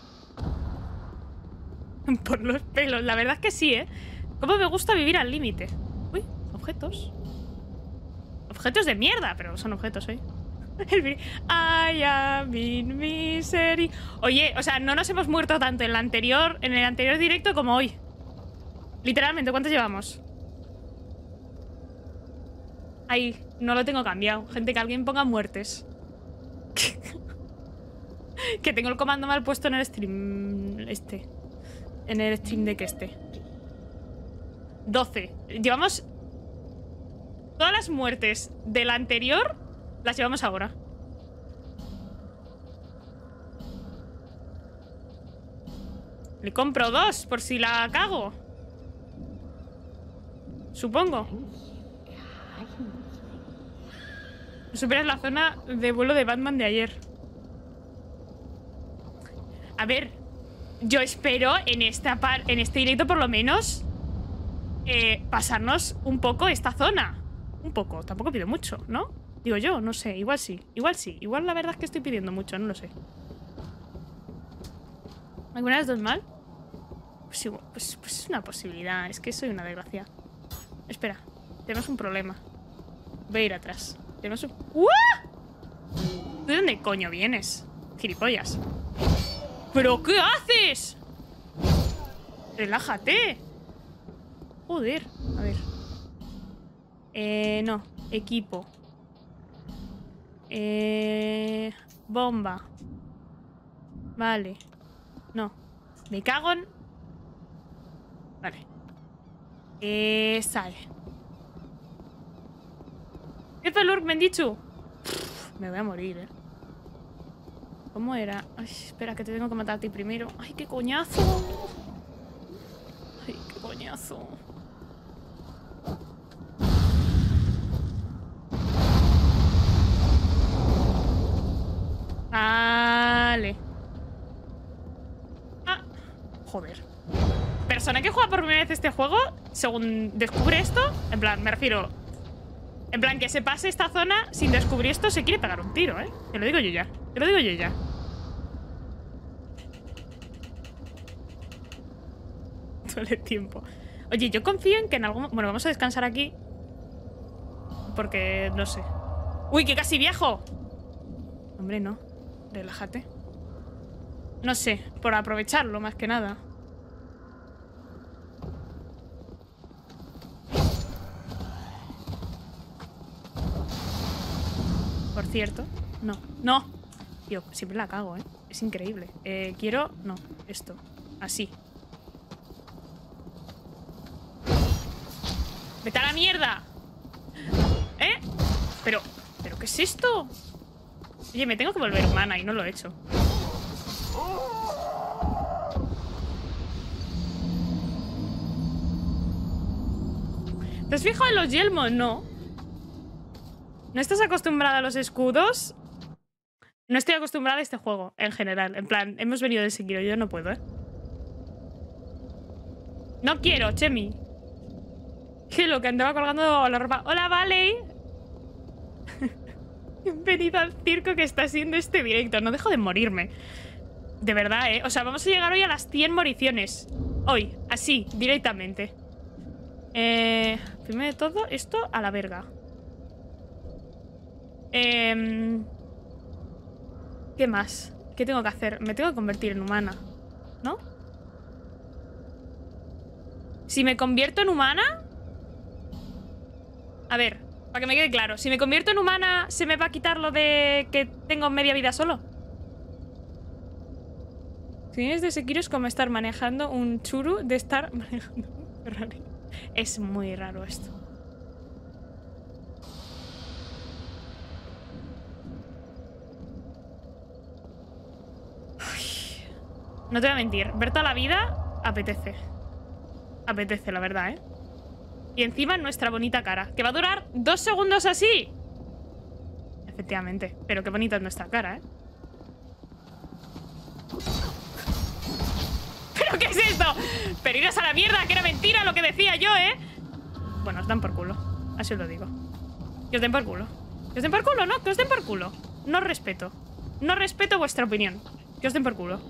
Por los pelos. La verdad es que sí, ¿eh? Cómo me gusta vivir al límite. Uy, objetos. Objetos de mierda, pero son objetos, ¿eh? I am in misery. Oye, o sea, no nos hemos muerto tanto en el anterior directo como hoy. Literalmente, ¿cuántos llevamos? Ahí, no lo tengo cambiado. Gente, que alguien ponga muertes. Que tengo el comando mal puesto en el stream. En el stream deck 12. Llevamos... Todas las muertes del anterior las llevamos ahora. Le compro 2 por si la cago. Supongo. Superas la zona de vuelo de Batman de ayer. A ver, yo espero en este directo por lo menos pasarnos un poco esta zona. Un poco, tampoco pido mucho, ¿no? Digo yo, no sé, igual sí. Igual la verdad es que estoy pidiendo mucho, no lo sé. ¿Alguna de las dos mal? Pues igual, pues es una posibilidad. Es que soy una desgracia. Espera, tenemos un problema. Voy a ir atrás. Tenemos un... ¡Uah! ¿De dónde coño vienes? Gilipollas. ¿Pero qué haces? Relájate. Joder, a ver. No, equipo. Bomba. Vale. No. Me cago en... Vale. Sale. ¿Qué fue Lurk Mendichu? Me voy a morir, ¿eh? ¿Cómo era? Ay, espera, que te tengo que matar a ti primero. ¡Ay, qué coñazo! ¡Ay, qué coñazo! Vale. Ah, joder. Persona que juega por primera vez este juego, según descubre esto, en plan, me refiero... En plan, que se pase esta zona sin descubrir esto, se quiere pegar un tiro, ¿eh? Te lo digo yo ya. Te lo digo yo ya. Duele tiempo. Oye, yo confío en que en algún... Bueno, vamos a descansar aquí. Porque, no sé. ¡Uy, que casi viejo! Hombre, no. Relájate. No sé, por aprovecharlo más que nada. Por cierto. No, no. Tío, siempre la cago, ¿eh? Es increíble. Quiero... No, esto. Así. ¡Vete a la mierda! ¿Eh? ¿Pero qué es esto? Oye, me tengo que volver humana y no lo he hecho. ¿Te has fijado en los yelmos? No. ¿No estás acostumbrada a los escudos? No estoy acostumbrada a este juego, en general. En plan, hemos venido del Sekiro, yo no puedo, ¿eh? No quiero, Chemi. Que lo que andaba colgando la ropa. ¡Hola, Vale! Bienvenido al circo que está siendo este directo. No dejo de morirme. De verdad, ¿eh? O sea, vamos a llegar hoy a las 100 moriciones. Hoy, así, directamente. Primero de todo, esto a la verga. ¿Qué más? ¿Qué tengo que hacer? Me tengo que convertir en humana, ¿no? Si me convierto en humana... A ver, para que me quede claro. Si me convierto en humana, ¿se me va a quitar lo de que tengo media vida solo? Si vienes de Sekiro es como estar manejando un churu de estar manejando un Ferrari. Es muy raro esto. Ay, no te voy a mentir. Ver toda la vida apetece. Apetece, la verdad, ¿eh? Y encima nuestra bonita cara. Que va a durar 2 segundos así. Efectivamente. Pero qué bonita es nuestra cara, ¿eh? ¿Pero qué es esto? Pero iros a la mierda, que era mentira lo que decía yo, ¿eh? Bueno, os dan por culo. Así os lo digo. Que os den por culo. Que os den por culo, ¿no? Que os den por culo. No os respeto. No respeto vuestra opinión. Que os den por culo.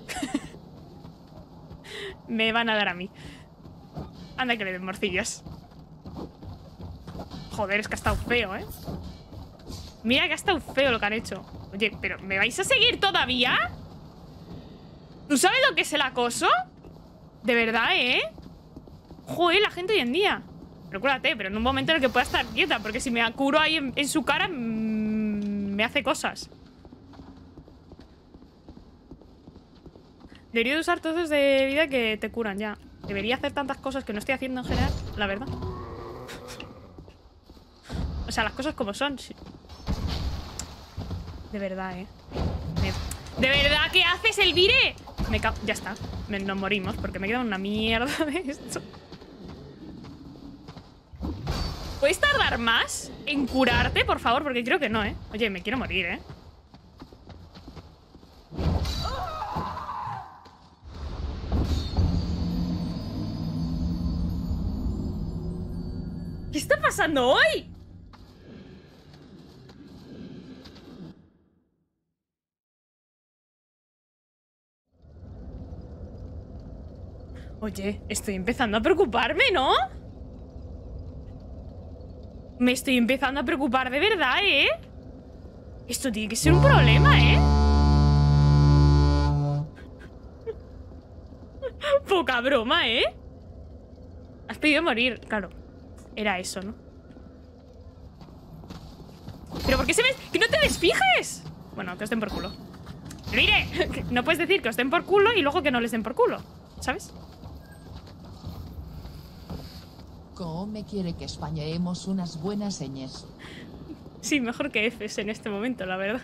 Me van a dar a mí. Anda que le den morcillas. Joder, es que ha estado feo, ¿eh? Mira que ha estado feo lo que han hecho. Oye, pero ¿me vais a seguir todavía? ¿Tú sabes lo que es el acoso? De verdad, ¿eh? Joder, la gente hoy en día. Recuérdate, pero en un momento en el que pueda estar quieta. Porque si me curo ahí en su cara, me hace cosas. Debería de usar trozos de vida que te curan ya. Debería hacer tantas cosas que no estoy haciendo en general, la verdad. O sea, las cosas como son. Sí. De verdad, ¿eh? ¿De verdad qué haces, Elvire? Ya está. Nos morimos porque me queda una mierda de esto. ¿Puedes tardar más en curarte, por favor? Porque creo que no, ¿eh? Oye, me quiero morir, ¿eh? ¿Qué está pasando hoy? Oye, estoy empezando a preocuparme, ¿no? Me estoy empezando a preocupar de verdad, ¿eh? Esto tiene que ser un problema, ¿eh? Poca broma, ¿eh? Has pedido morir, claro. Era eso, ¿no? ¿Pero por qué se ve? ¡Que no te desfijes! Bueno, que os den por culo. ¡Mire! No puedes decir que os den por culo y luego que no les den por culo, ¿sabes? Come quiere que españeemos unas buenas señas. Sí, mejor que Fs en este momento, la verdad.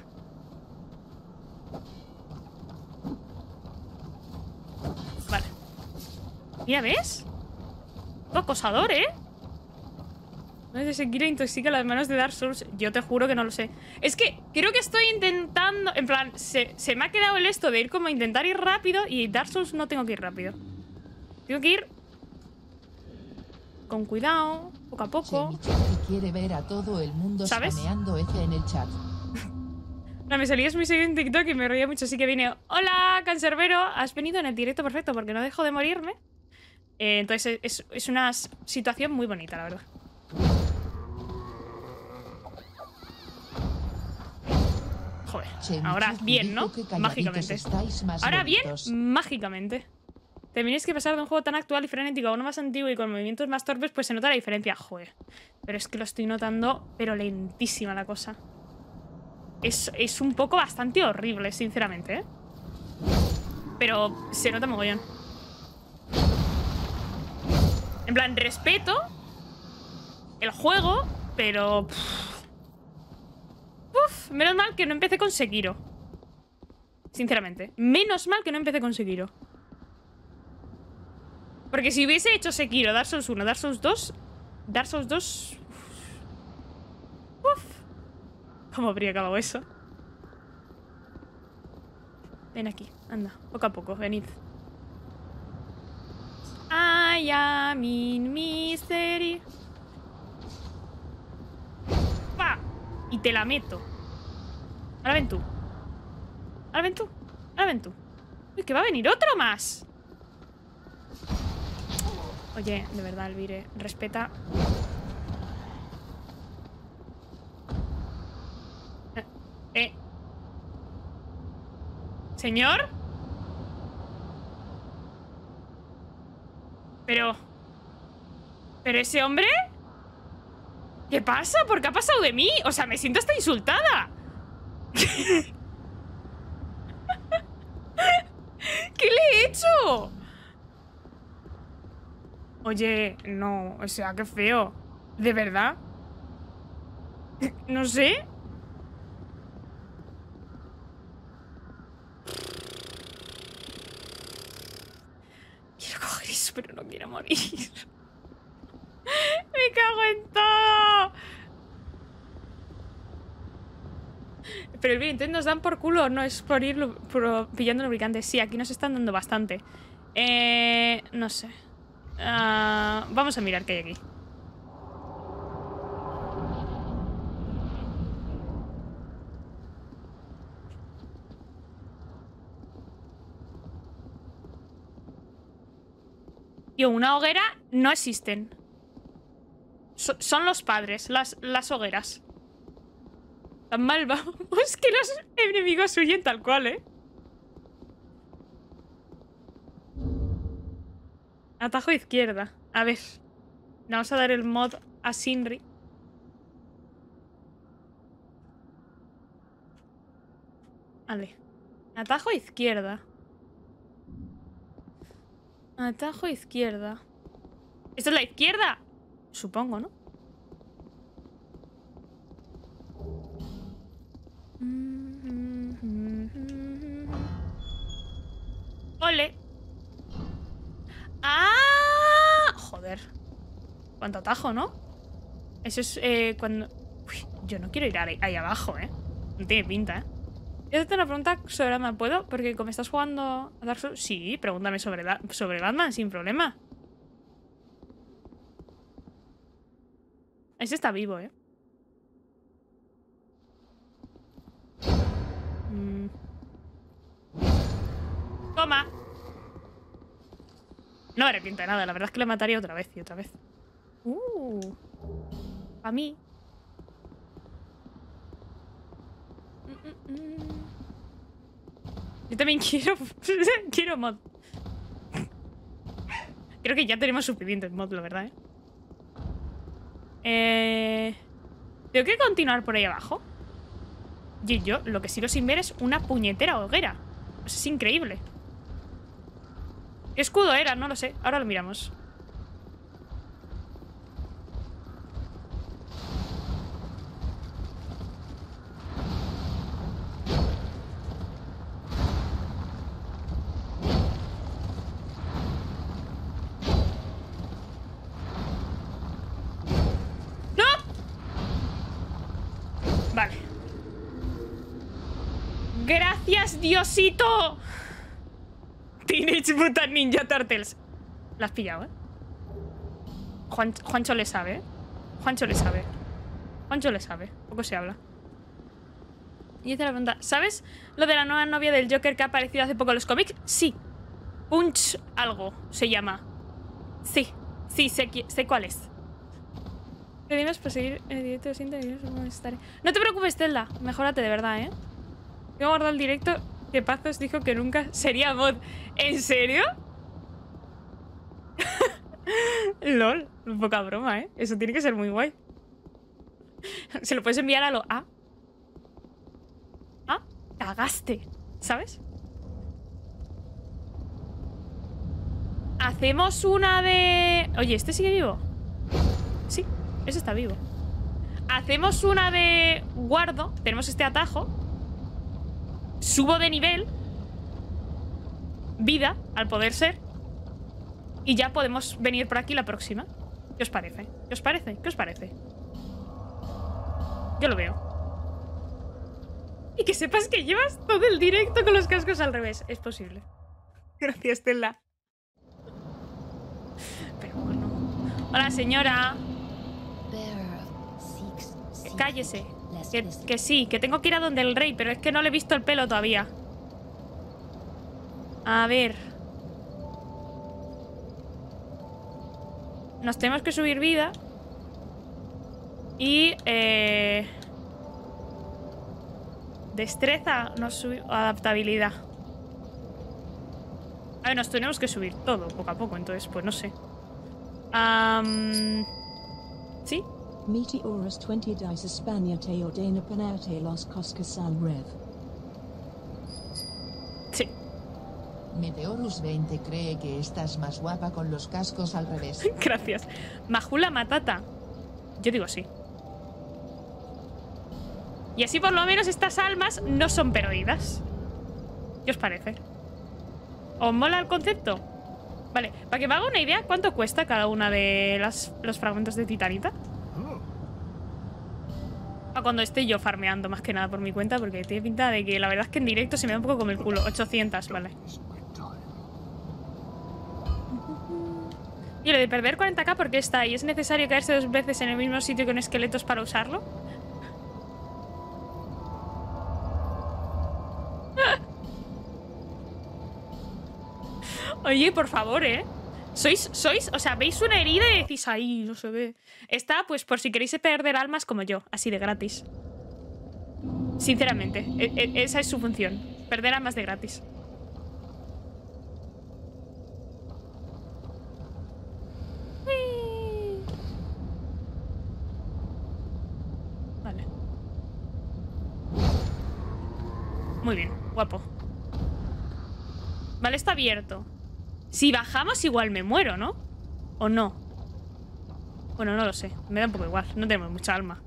Vale. Mira, ¿ves? Todo acosador, ¿eh? No es de Sekiro intoxica las manos de Dark Souls. Yo te juro que no lo sé. Es que creo que estoy intentando... En plan, se me ha quedado el esto de ir como a intentar ir rápido. Y Dark Souls no tengo que ir rápido. Tengo que ir... con cuidado, poco a poco. Quiere ver a todo el mundo spameando F en el chat. No, me salías muy seguido en TikTok y me reía mucho, así que vine. Hola, Cancerbero, has venido en el directo perfecto porque no dejo de morirme. Entonces es una situación muy bonita, la verdad. Joder, ahora bien, ¿no? Mágicamente. Ahora bien, mágicamente. Tenéis que pasar de un juego tan actual y frenético a uno más antiguo y con movimientos más torpes, pues se nota la diferencia. Joder. Pero es que lo estoy notando, pero lentísima la cosa. Es un poco bastante horrible, sinceramente, ¿eh? Pero se nota mogollón. En plan, respeto. el juego, pero... Uf, menos mal que no empecé con Sekiro. Sinceramente. Menos mal que no empecé con Sekiro. Porque si hubiese hecho Sekiro, Dark Souls 1, Dark Souls 2... Dark Souls 2... Uf. ¿Cómo habría acabado eso? Ven aquí, anda, poco a poco, venid. I am in misery. ¡Pa! Y te la meto. Ahora ven tú. Ahora ven tú. Ahora ven tú. Uy, que va a venir otro más. Oye, de verdad, Elvire, respeta. ¿Señor? Pero ese hombre... ¿Qué pasa? ¿Por qué ha pasado de mí? O sea, me siento hasta insultada. ¿Qué le he hecho? Oye, no, o sea, qué feo. ¿De verdad? No sé. Quiero coger eso, pero no quiero morir. Me cago en todo. Pero el bien, entonces nos dan por culo. No es por ir pillando lubricantes. Sí, aquí nos están dando bastante. No sé. Vamos a mirar qué hay aquí. Tío, una hoguera no existen. Son los padres, las hogueras. Tan mal vamos que los enemigos huyen tal cual, ¿eh? Atajo izquierda. A ver. Vamos a dar el mod a Shinri. Vale. Atajo izquierda. Atajo izquierda. ¿Esto es la izquierda? Supongo, ¿no? ¡Ole! ¡Ah! Joder. Cuánto atajo, ¿no? Eso es cuando... Uy, yo no quiero ir ahí abajo, ¿eh? No tiene pinta, ¿eh? Yo te tengo una pregunta sobre Batman, ¿puedo? Porque como estás jugando a Dark Souls... Sí, pregúntame sobre Batman, sin problema. Ese está vivo, ¿eh? Toma. No me arrepiento de nada, la verdad es que le mataría otra vez y otra vez. A mí. Yo también quiero mod. Creo que ya tenemos suficientes mod, la verdad, ¿Tengo que continuar por ahí abajo? Y yo lo que sigo sin ver es una puñetera hoguera. Eso es increíble. ¿Qué escudo era? No lo sé. Ahora lo miramos. Vale. ¡Gracias, Diosito! Teenage Mutant Ninja Turtles. La has pillado, ¿eh? Juancho le sabe, ¿eh? Juancho le sabe. Juancho le sabe. Poco se habla. Y dice la pregunta, ¿sabes lo de la nueva novia del Joker que ha aparecido hace poco en los cómics? Sí. Punch algo se llama. Sí. Sí, sé cuál es. Pedimos por seguir en el directo de Sinta y no te preocupes, Zelda. Mejórate de verdad, ¿eh? Voy a guardar el directo que Pazos dijo que nunca sería mod. ¿En serio? LOL. Poca broma, ¿eh? Eso tiene que ser muy guay. Se lo puedes enviar a lo... Cagaste. ¿Sabes? Hacemos una de... Oye, ¿este sigue vivo? Sí. Ese está vivo. Hacemos una de guardo. Tenemos este atajo. Subo de nivel. Vida, al poder ser. Y ya podemos venir por aquí la próxima. ¿Qué os parece? ¿Qué os parece? ¿Qué os parece? Yo lo veo. Y que sepas que llevas todo el directo con los cascos al revés. Es posible. Gracias, Stella. Pero bueno. Hola, señora. Cállese. Que sí, que tengo que ir a donde el rey, pero es que no le he visto el pelo todavía. A ver. Nos tenemos que subir vida. Y destreza nos sube. Adaptabilidad. A ver, nos tenemos que subir todo poco a poco, entonces pues no sé. ¿Sí? Meteorus 20 dice España te ordena ponerte los cascos al rev. Sí. Meteorus 20 cree que estás más guapa con los cascos al revés. Gracias. Majula Matata. Yo digo sí. Y así por lo menos estas almas no son perdidas. ¿Qué os parece? ¿Os mola el concepto? Vale, para que me haga una idea, ¿cuánto cuesta cada una de los fragmentos de titanita? A cuando esté yo farmeando más que nada por mi cuenta, porque tiene pinta de que la verdad es que en directo se me da un poco como el culo. 800, vale. Y lo de perder 40k, ¿por qué está ahí? ¿Es necesario caerse 2 veces en el mismo sitio con esqueletos para usarlo? Oye, por favor, Sois, o sea, veis una herida y decís, ahí, no se ve. Está, pues, por si queréis perder almas como yo, así de gratis. Sinceramente, esa es su función. Perder almas de gratis. Vale. Muy bien, guapo. Vale, está abierto. Si bajamos igual me muero, ¿no? ¿O no? Bueno, no lo sé. Me da un poco igual. No tenemos mucha alma.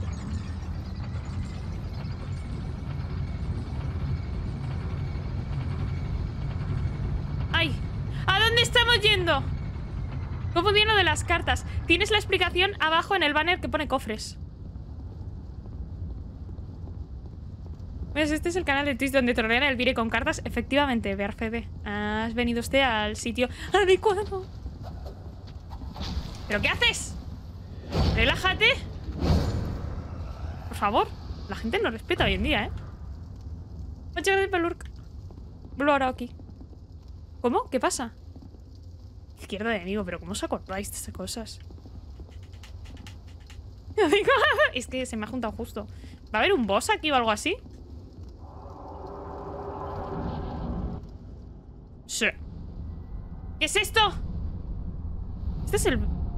¡Ay! ¿A dónde estamos yendo? ¿Cómo viene lo de las cartas? Tienes la explicación abajo en el banner que pone cofres. Pues este es el canal de Twitch donde trolean el vire con cartas. Efectivamente, Bearfede. Has venido usted al sitio adecuado. ¿Pero qué haces? Relájate. Por favor. La gente no respeta hoy en día, Muchas gracias, Pelurk. Vuelvo ahora aquí. ¿Cómo? ¿Qué pasa? Izquierda de enemigo, pero ¿cómo os acordáis de estas cosas? Es que se me ha juntado justo. ¿Va a haber un boss aquí o algo así? Sí. ¿Qué es esto? Este es el...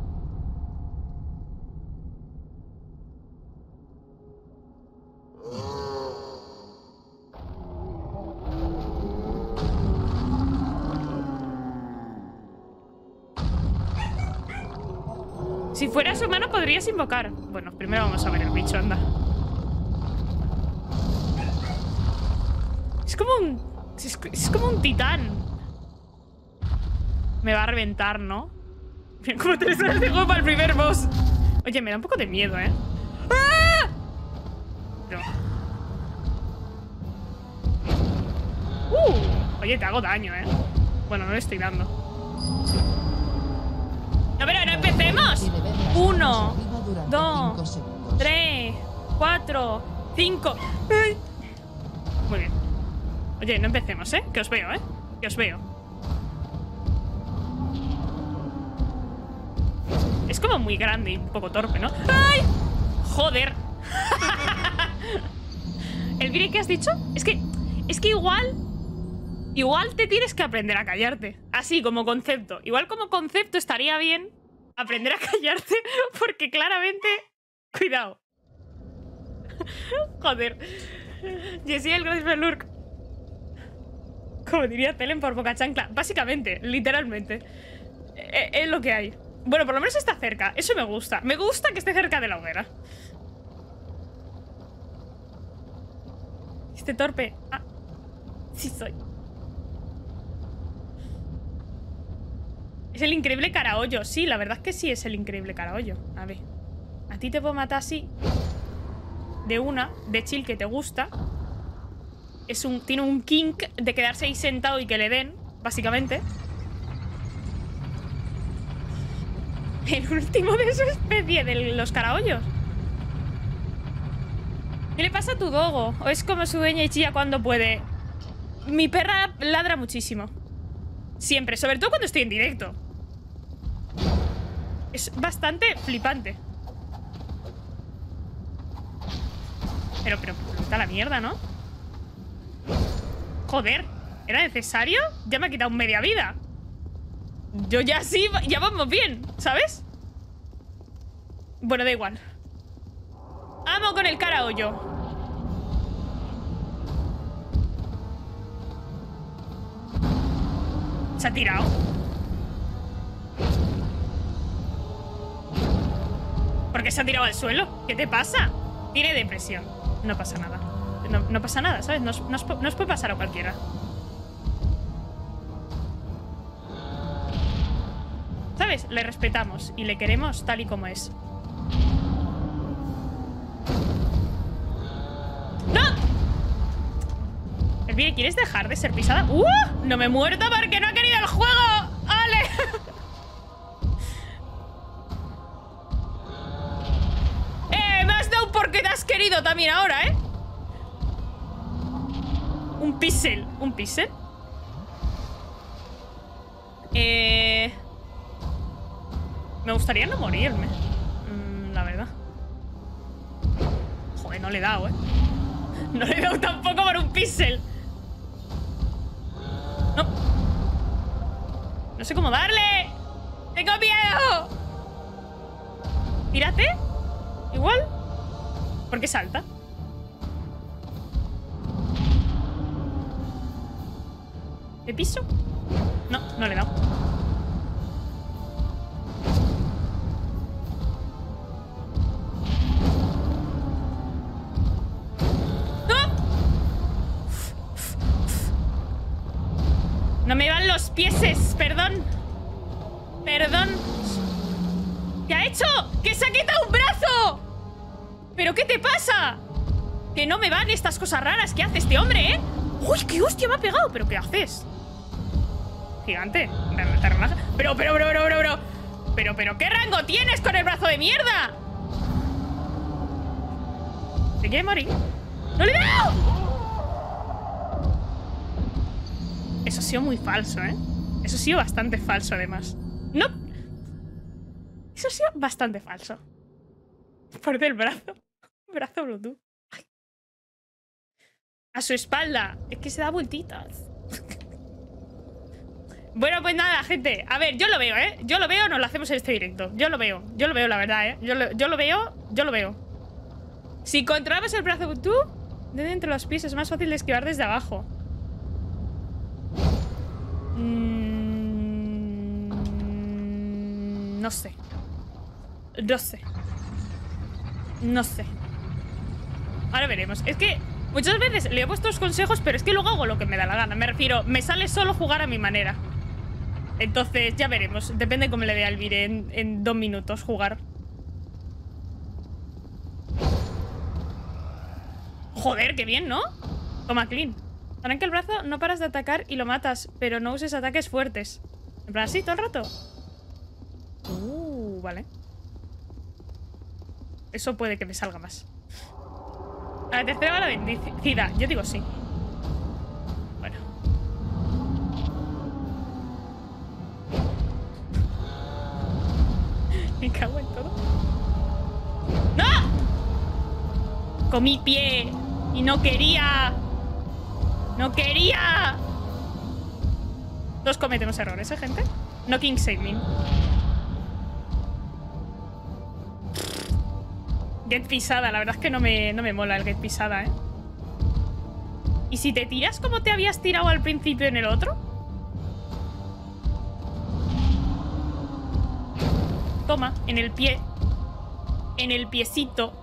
Si fueras humano podrías invocar. Bueno, primero vamos a ver el bicho, anda. Es como un... Es como un titán. Me va a reventar, ¿no? Mira, como 3 horas de juego para el primer boss. Oye, me da un poco de miedo, ¡Ah! No. Oye, te hago daño, Bueno, no le estoy dando. No, pero no empecemos. 1, 2, 3, 4, 5. Muy bien. Oye, no empecemos, Que os veo, Que os veo. Es como muy grande y un poco torpe, ¿no? ¡Ay! ¡Joder! ¿El vire que has dicho? Es que igual te tienes que aprender a callarte. Así, como concepto. Igual como concepto estaría bien aprender a callarte, porque claramente... Cuidado. Joder. Yesiel, gracias por el lurk. Como diría Telen por boca chancla. Básicamente, literalmente. Es lo que hay. Bueno, por lo menos está cerca. Eso me gusta. Me gusta que esté cerca de la hoguera. Este torpe. Ah, sí soy. Es el increíble Caraollo. Sí, la verdad es que sí es el increíble Caraollo. A ver. A ti te puedo matar así. De una. De chill que te gusta. Tiene un kink de quedarse ahí sentado y que le den, básicamente. El último de su especie, de los caraollos. ¿Qué le pasa a tu dogo? ¿O es como su dueña y chilla cuando puede? Mi perra ladra muchísimo. Siempre, sobre todo cuando estoy en directo. Es bastante flipante. Pero vete a la mierda, ¿no? Joder, ¿era necesario? Ya me ha quitado media vida. Yo ya sí, ya vamos bien, ¿sabes? Bueno, da igual. Amo con el Caraollo. ¿Se ha tirado? ¿Por qué se ha tirado al suelo? ¿Qué te pasa? Tiene depresión. No pasa nada. No pasa nada, ¿sabes? Nos puede pasar a cualquiera. ¿Sabes? Le respetamos y le queremos tal y como es. ¡No! Elvire, ¿quieres dejar de ser pisada? No me he muerto porque no he querido el juego. ¡Ale! Me has dado porque te has querido también ahora, ¿eh? Un píxel. ¿Un píxel? Me gustaría no morirme. La verdad. Joder, no le he dado, ¿eh? No le he dado tampoco por un píxel. No. No sé cómo darle. ¡Tengo miedo! Tírate. Igual. ¿Por qué salta? ¿Le piso? No, no le he dado. No me van los pieses, perdón. Perdón. ¿Qué ha hecho? ¡Que se ha quitado un brazo! ¿Pero qué te pasa? Que no me van estas cosas raras que hace este hombre, ¿eh? ¡Uy, qué hostia me ha pegado! ¿Pero qué haces? Gigante. ¿Te relajas? Pero, ¿qué rango tienes con el brazo de mierda? ¿Te quiere morir? ¡No le he dado! Eso ha sido muy falso, ¿eh? Eso ha sido bastante falso, además. No. Eso ha sido bastante falso. Por el brazo. Brazo Bluetooth. Ay. A su espalda. Es que se da vueltitas. Bueno, pues nada, gente. A ver, yo lo veo, ¿eh? Yo lo veo, nos lo hacemos en este directo. Yo lo veo, la verdad, ¿eh? Yo lo veo. Si controlamos el brazo Bluetooth desde entre los pies, es más fácil de esquivar desde abajo. No sé. Ahora veremos. Es que muchas veces le he puesto los consejos, pero es que luego hago lo que me da la gana. Me refiero, me sale solo jugar a mi manera. Entonces ya veremos. Depende cómo le dé a Elvire en 2 minutos jugar. Joder, qué bien, ¿no? Toma, clean. Arranca el brazo, no paras de atacar y lo matas, pero no uses ataques fuertes. En plan, así, todo el rato. Vale. Eso puede que me salga más. A la tercera bala bendecida. Yo digo sí. Bueno. Me cago en todo. ¡No! Comí pie y no quería. ¡No quería! Todos cometemos errores, ¿eh, gente? No king shaming. Get pisada, la verdad es que no me mola el get pisada, ¿eh? ¿Y si te tiras como te habías tirado al principio en el otro? Toma, en el pie. En el piecito.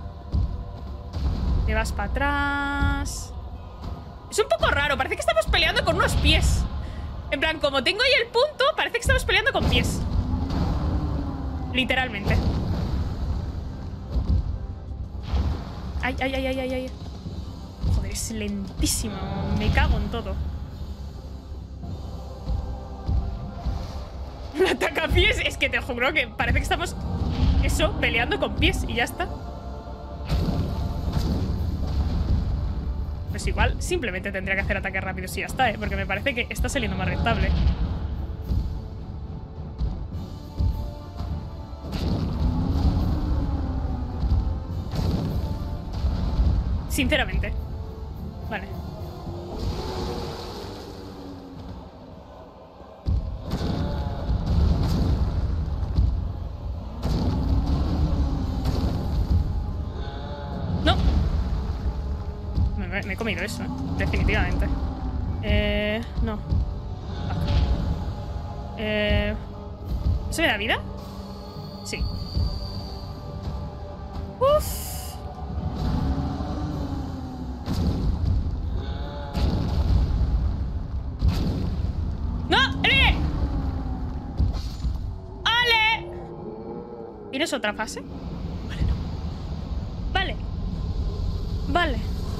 Te vas para atrás. Es un poco raro, parece que estamos peleando con unos pies. En plan, como tengo ahí el punto, parece que estamos peleando con pies. Literalmente. Ay, ay, ay, ay, ay, ay. Joder, es lentísimo. Me cago en todo. La atacapiés, es que te juro que parece que estamos, eso, peleando con pies y ya está. Pues igual, simplemente tendría que hacer ataques rápidos y ya está, porque me parece que está saliendo más rentable. Sinceramente. Vale. No. Me he comido eso, definitivamente. No. ¿Eso me da vida? Sí. Uff. ¿Tienes otra fase? Vale, no. Vale. Vale.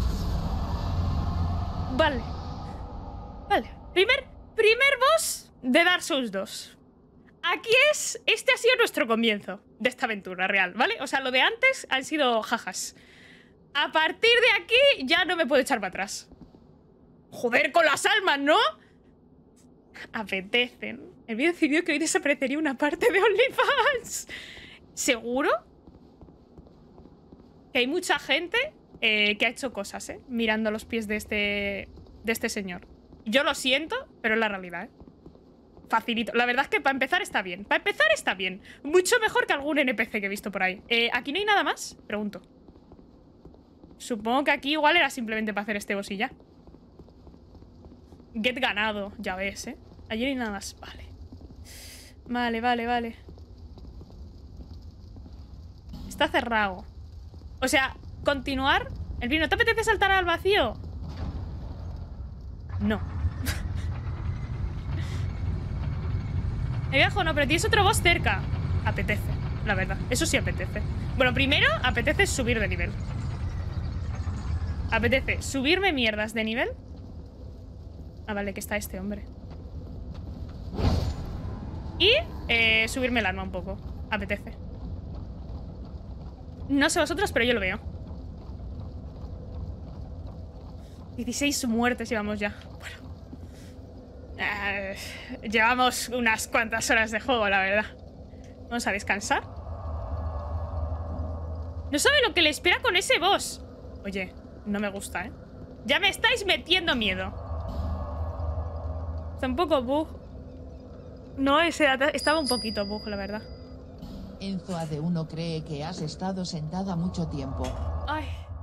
Vale. Vale. Primer boss de Dark Souls 2. Aquí es... Este ha sido nuestro comienzo de esta aventura real, ¿vale? O sea, lo de antes han sido jajas. A partir de aquí ya no me puedo echar para atrás. Joder, con las almas, ¿no? Apetecen. El vídeo decidió que hoy desaparecería una parte de OnlyFans. ¿Seguro? Que hay mucha gente que ha hecho cosas, mirando los pies de este señor. Yo lo siento, pero es la realidad, Facilito. La verdad es que para empezar está bien. Para empezar está bien. Mucho mejor que algún NPC que he visto por ahí. ¿Aquí no hay nada más? Pregunto. Supongo que aquí igual era simplemente para hacer este boss y ya. Get ganado. Ya ves, Allí no hay nada más. Vale. Vale, vale, vale. Está cerrado. O sea, continuar. El vino, ¿te apetece saltar al vacío? No. ¿Me viajo? No, pero tienes otro boss cerca. Apetece, la verdad. Eso sí apetece. Bueno, primero apetece subir de nivel. Apetece subirme mierdas de nivel. Ah, vale, que está este hombre. Y subirme el arma un poco. Apetece. No sé vosotros, pero yo lo veo. 16 muertes llevamos ya. Bueno. Llevamos unas cuantas horas de juego, la verdad. Vamos a descansar. No sabe lo que le espera con ese boss. Oye, no me gusta, Ya me estáis metiendo miedo. Está un poco bug. No, estaba un poquito bug, la verdad. Enzo AD1 cree que has estado sentada mucho tiempo. Ay.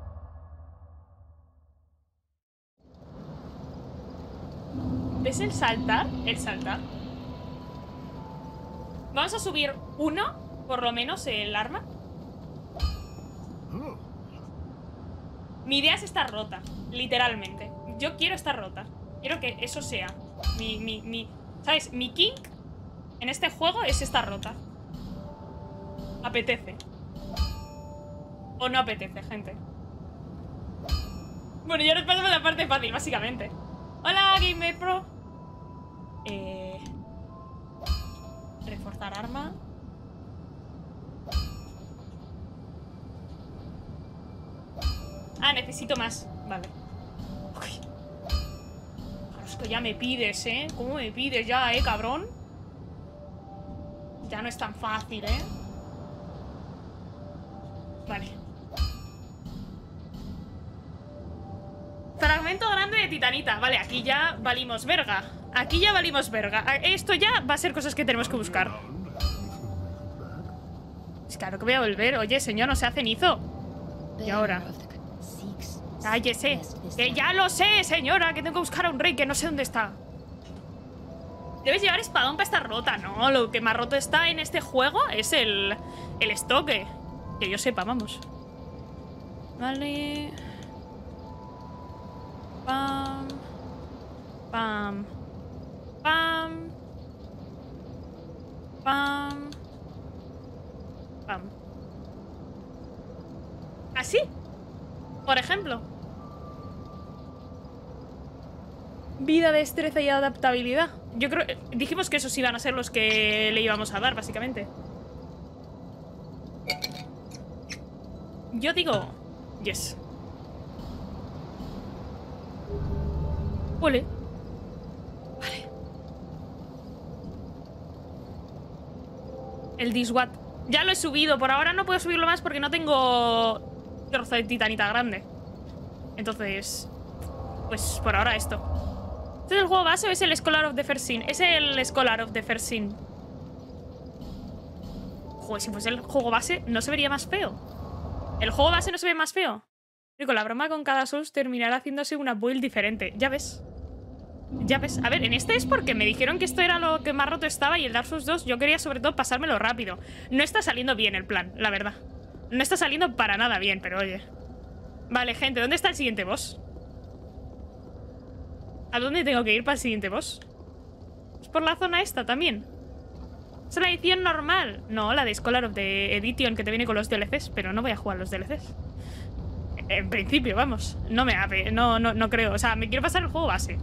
¿Ves el saltar? El saltar. Vamos a subir uno, por lo menos, el arma. Mi idea es estar rota, literalmente. Yo quiero estar rota. Quiero que eso sea ¿sabes? Mi kink en este juego es estar rota. Apetece. O no apetece, gente. Bueno, ya nos pasamos la parte fácil, básicamente. Hola, Gamer Pro. Reforzar arma. Ah, necesito más. Vale. Uy. Es que ya me pides, ¿Cómo me pides ya, cabrón? Ya no es tan fácil, Vale. Fragmento grande de titanita. Vale, aquí ya valimos verga. Aquí ya valimos verga. Esto ya va a ser cosas que tenemos que buscar. Es claro que voy a volver. Oye, señor, no sea cenizo. Y ahora. Cállese. Que ya lo sé, señora. Que tengo que buscar a un rey que no sé dónde está. Debes llevar espadón para estar rota. No, lo que más roto está en este juego es el estoque. Que yo sepa, vamos. Vale. Pam. Pam. Pam. Pam. Pam. ¿Así? Por ejemplo. Vida, destreza y adaptabilidad. Yo creo... Dijimos que esos iban a ser los que le íbamos a dar, básicamente. Yo digo... Yes. Ole. Vale. El Diswat. Ya lo he subido. Por ahora no puedo subirlo más porque no tengo trozo de titanita grande. Entonces... Pues por ahora esto. ¿Este es el juego base o es el Scholar of the First Sin? Es el Scholar of the First Sin. Joder, si fuese el juego base no se vería más feo. ¿El juego base no se ve más feo? Rico, la broma con cada Souls terminará haciéndose una build diferente. Ya ves. Ya ves. A ver, en este es porque me dijeron que esto era lo que más roto estaba y el Dark Souls 2 yo quería sobre todo pasármelo rápido. No está saliendo bien el plan, la verdad. No está saliendo para nada bien, pero oye. Vale, gente, ¿dónde está el siguiente boss? ¿A dónde tengo que ir para el siguiente boss? ¿Es por la zona esta también? ¿Es la edición normal? No, la de Scholar of the Edition que te viene con los DLCs. Pero no voy a jugar los DLCs. En principio, vamos. No me hace, no creo. O sea, me quiero pasar el juego base.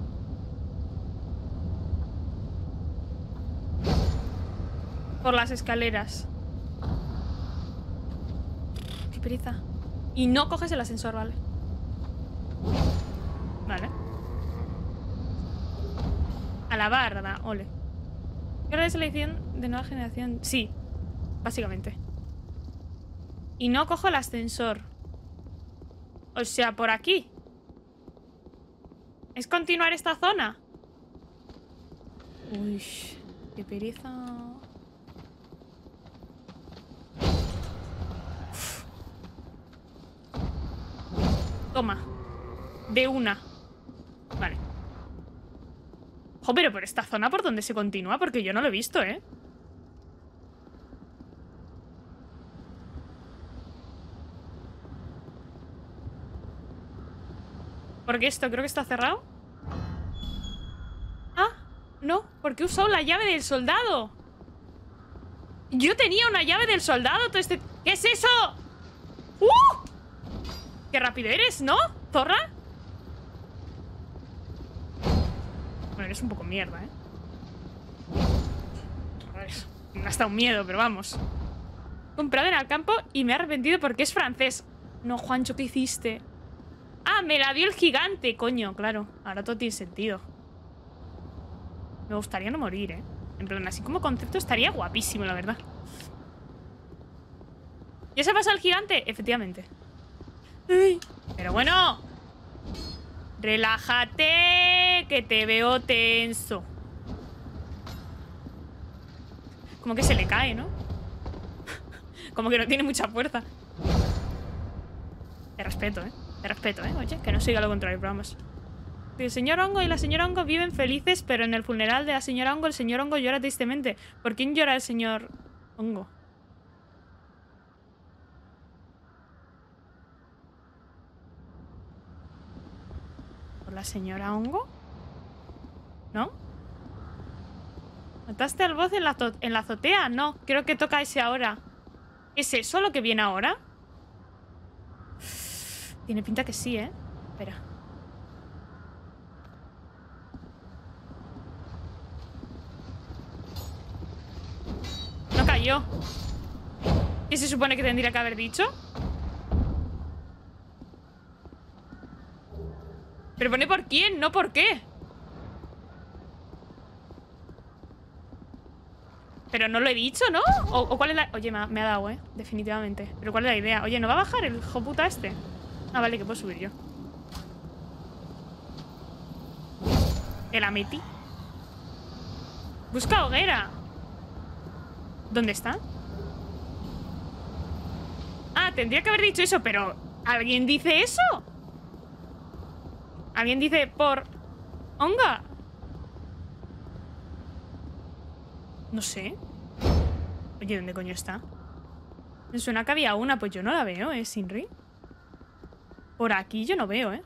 Por las escaleras. Qué pereza. Y no coges el ascensor, ¿vale? Vale. A la barra, ole. ¿Qué hora es la edición de nueva generación? Sí, básicamente. Y no cojo el ascensor. O sea, por aquí. ¿Es continuar esta zona? Uy, qué pereza. Uf. Toma. De una. Vale. Jo, pero por esta zona por donde se continúa, porque yo no lo he visto, ¿eh? Porque esto creo que está cerrado. Ah, no, porque he usado la llave del soldado. Yo tenía una llave del soldado todo este... ¿Qué es eso? ¡Qué rápido eres!, ¿no, zorra? Bueno, eres un poco mierda, ¿eh? A ver, me ha estado un miedo, pero vamos. Comprado en el campo y me he arrepentido porque es francés. No, Juancho, ¿qué hiciste? Ah, me la dio el gigante, coño, claro. Ahora todo tiene sentido. Me gustaría no morir, ¿eh? En plan, así como concepto estaría guapísimo, la verdad. ¿Ya se ha pasado el gigante? Efectivamente. Uy, pero bueno. Relájate, que te veo tenso. Como que se le cae, ¿no? Como que no tiene mucha fuerza. Te respeto, ¿eh? Te respeto, ¿eh? Oye, que no siga lo contrario, pero vamos. El señor Hongo y la señora Hongo viven felices, pero en el funeral de la señora Hongo, el señor Hongo llora tristemente. ¿Por quién llora el señor Hongo? ¿Por la señora Hongo? ¿No? ¿Mataste al boss en la azotea? No, creo que toca ese ahora. ¿Es eso lo que viene ahora? Tiene pinta que sí, ¿eh? Espera. No cayó. ¿Qué se supone que tendría que haber dicho? Pero pone por quién, no por qué. Pero no lo he dicho, ¿no? ¿O cuál es la...? Oye, me ha dado, definitivamente. Pero ¿cuál es la idea? Oye, ¿no va a bajar el hijo puta este? Ah, vale, que puedo subir yo. ¿Que la metí? Busca hoguera. ¿Dónde está? Ah, tendría que haber dicho eso, pero... ¿alguien dice eso? ¿Alguien dice por... Honga? No sé. Oye, ¿dónde coño está? Me suena que había una, pues yo no la veo, Sinri. Por aquí yo no veo,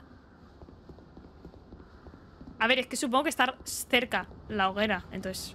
A ver, es que supongo que está cerca la hoguera, entonces...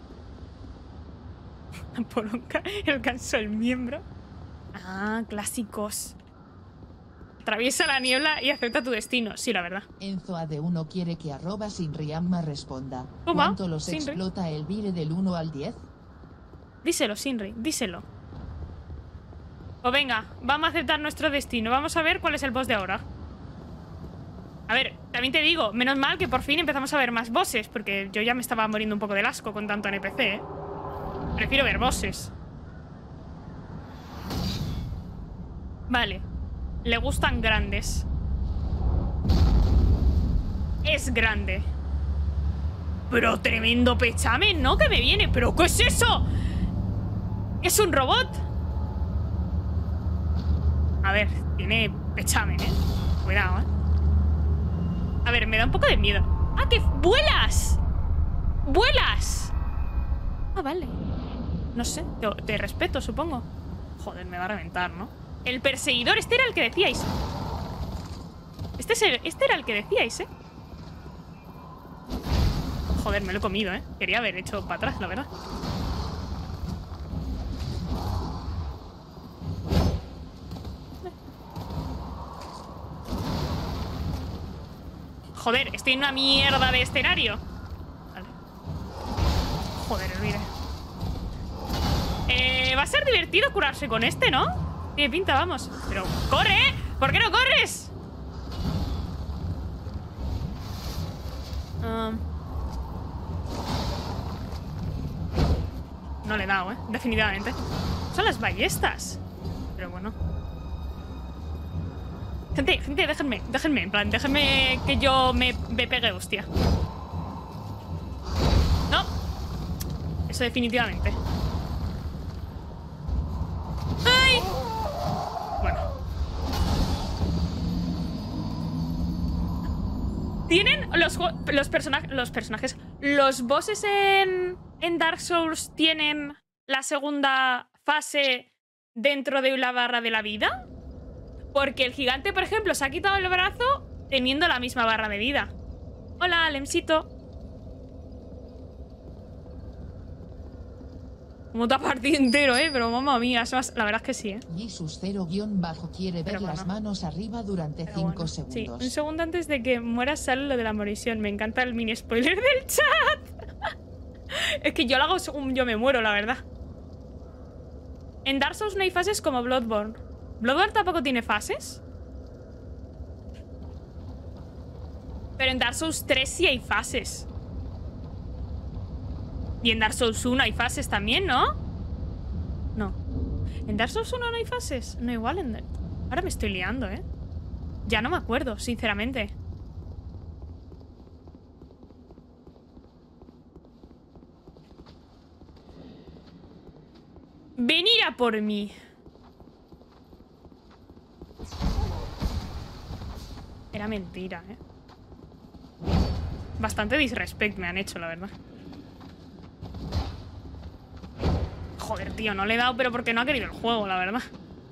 Por el canso del miembro. Ah, clásicos. Atraviesa la niebla y acepta tu destino. Sí, la verdad. Enzo AD1 quiere que @Sinriamma responda. ¿Cómo? ¿Cuánto los Sinri. explota el vire del 1 al 10? Díselo, Sinri, díselo. Pues venga, vamos a aceptar nuestro destino. Vamos a ver cuál es el boss de ahora. A ver, también te digo, menos mal que por fin empezamos a ver más bosses, porque yo ya me estaba muriendo un poco del asco con tanto NPC, Prefiero ver bosses. Vale. Le gustan grandes. Es grande. Pero tremendo pechamen, ¿no? Que me viene. ¿Pero qué es eso? ¿Es un robot? A ver, tiene pechamen, Cuidado, A ver, me da un poco de miedo. ¡Ah, que vuelas! ¡Vuelas! Ah, vale. No sé, te respeto, supongo. Joder, me va a reventar, ¿no? El perseguidor, este era el que decíais. Este era el que decíais, Joder, me lo he comido, Quería haber hecho para atrás, la verdad. Joder, estoy en una mierda de escenario. Vale. Joder, olvide. Va a ser divertido curarse con este, ¿no? Tiene pinta, vamos. Pero, ¡corre! ¿Por qué no corres? No le he dado, definitivamente. Son las ballestas. Pero bueno. Gente, déjenme, en plan, déjenme que yo me pegue, hostia. No. Eso definitivamente. ¡Ay! Bueno. ¿Tienen los bosses en Dark Souls tienen la segunda fase dentro de la barra de la vida? Porque el gigante, por ejemplo, se ha quitado el brazo teniendo la misma barra de vida. Hola, Lemsito. Como te ha partido entero, pero mamma mía, la verdad es que sí, Jesus 0- quiere ver las manos arriba durante 5 segundos. Sí, un segundo antes de que muera sale lo de la morisión. Me encanta el mini spoiler del chat. Es que yo lo hago según yo me muero, la verdad. En Dark Souls no hay fases como Bloodborne. ¿Bloodborne tampoco tiene fases? Pero en Dark Souls 3 sí hay fases. Y en Dark Souls 1 hay fases también, ¿no? No. ¿En Dark Souls 1 no hay fases? No, igual en... Ahora me estoy liando, Ya no me acuerdo, sinceramente. Venir a por mí. Era mentira, Bastante disrespect me han hecho, la verdad. Joder, tío, no le he dado, pero porque no ha querido el juego, la verdad.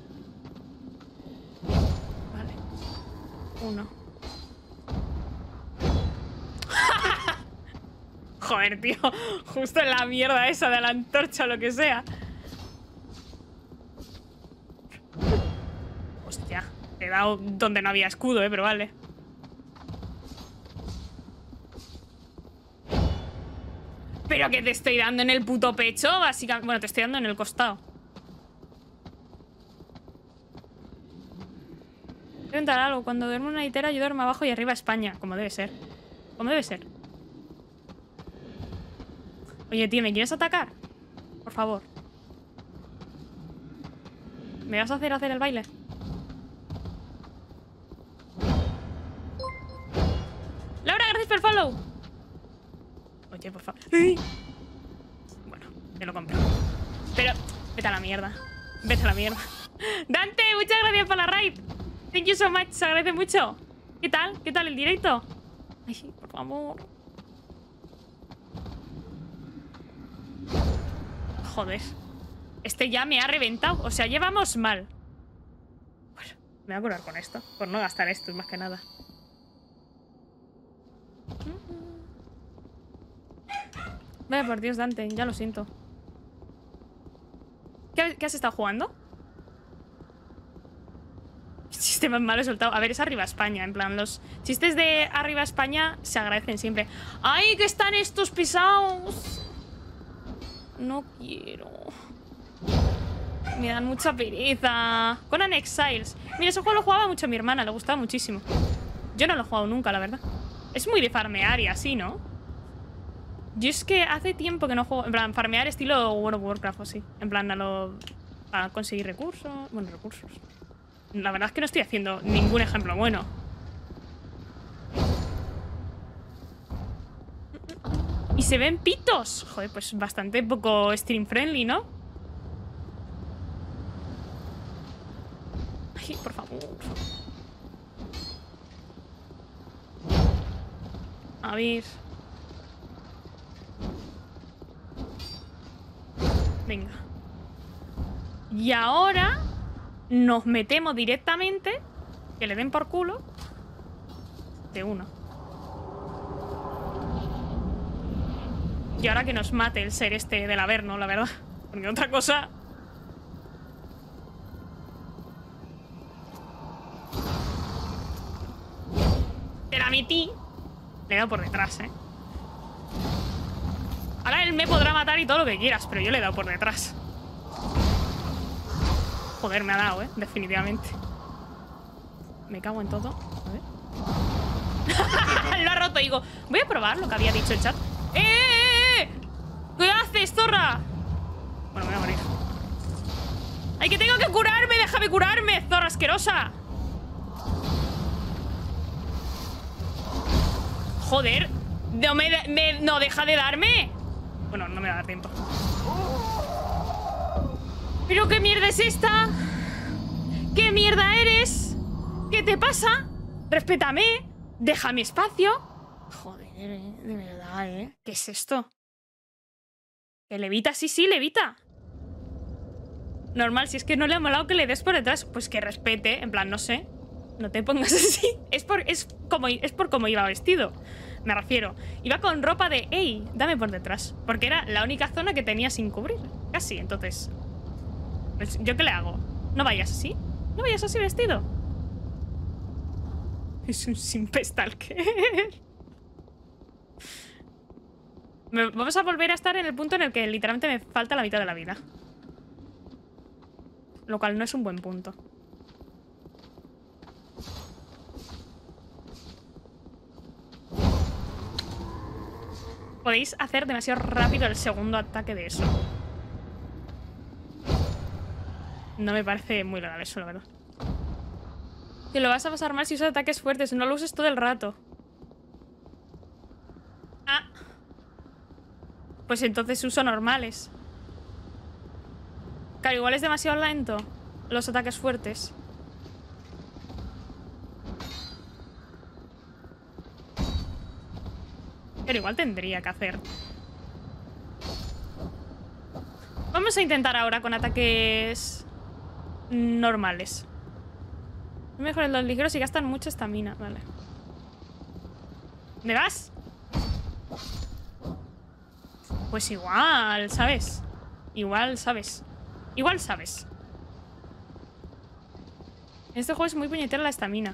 Vale. 1. Joder, tío. Justo en la mierda esa de la antorcha o lo que sea. Hostia. He dado donde no había escudo, pero vale. Pero que te estoy dando en el puto pecho, básicamente. Bueno, te estoy dando en el costado. Voy a preguntar algo. Cuando duermo en una litera, yo duermo abajo y arriba España. Como debe ser. Como debe ser. Oye, tío, ¿me quieres atacar? Por favor. ¿Me vas a hacer el baile? Laura, gracias por el follow. Oye, por favor. Bueno, te lo compro. Pero, vete a la mierda. Vete a la mierda. Dante, muchas gracias por la raid. Thank you so much, se agradece mucho. ¿Qué tal? ¿Qué tal el directo? Ay, por favor. Joder. Este ya me ha reventado. O sea, llevamos mal. Bueno, me voy a curar con esto. Por no gastar esto, más que nada. Vaya por Dios, Dante. Ya lo siento. ¿Qué has estado jugando? Chiste más malo he soltado. A ver, es Arriba España. En plan, los chistes de Arriba España se agradecen siempre. ¡Ay, que están estos pisados! No quiero. Me dan mucha pereza. Conan Exiles. Mira, ese juego lo jugaba mucho a mi hermana. Le gustaba muchísimo. Yo no lo he jugado nunca, la verdad. Es muy de farmear y así, ¿no? Yo es que hace tiempo que no juego. En plan, farmear estilo World of Warcraft o así. En plan, para conseguir recursos. Bueno, recursos. La verdad es que no estoy haciendo ningún ejemplo bueno. Y se ven pitos. Joder, pues bastante poco stream friendly, ¿no? Ay, por favor. A ver. Venga. Y ahora nos metemos directamente. Que le den por culo. De uno. Y ahora que nos mate el ser este del Averno, la verdad. Porque otra cosa... Te la metí. Le he dado por detrás, ¿eh? Ahora él me podrá matar y todo lo que quieras, pero yo le he dado por detrás. Joder, me ha dado, ¿eh? Definitivamente. Me cago en todo. A ver. Lo ha roto, digo. Voy a probar lo que había dicho el chat. ¿Qué haces, zorra? Bueno, me voy a morir. ¡Ay, que tengo que curarme! ¡Déjame curarme, zorra asquerosa! Joder. No deja de darme. Bueno, no me va a dar tiempo. ¿Pero qué mierda es esta? ¿Qué mierda eres? ¿Qué te pasa? Respétame. Déjame espacio. Joder, de verdad, ¿eh? ¿Qué es esto? ¿Que levita? Sí, sí, levita. Normal, si es que no le ha molado que le des por detrás. Pues que respete, en plan, no sé. No te pongas así. Es por cómo iba vestido. Me refiero. Iba con ropa de, ey, dame por detrás. Porque era la única zona que tenía sin cubrir. Casi, entonces. Pues, ¿yo qué le hago? No vayas así. No vayas así vestido. Es un simple stalker. Vamos a volver a estar en el punto en el que literalmente me falta la mitad de la vida. Lo cual no es un buen punto. Podéis hacer demasiado rápido el segundo ataque de eso. No me parece muy legal eso, la verdad. Te lo vas a pasar mal si usas ataques fuertes. No lo uses todo el rato. Ah. Pues entonces uso normales. Claro, igual es demasiado lento los ataques fuertes. Pero igual tendría que hacer. Vamos a intentar ahora con ataques normales. Mejor los ligeros y gastan mucha estamina. Vale. ¿Me das? Pues igual, ¿sabes? Igual, ¿sabes? Igual, ¿sabes? Este juego es muy puñetera la estamina.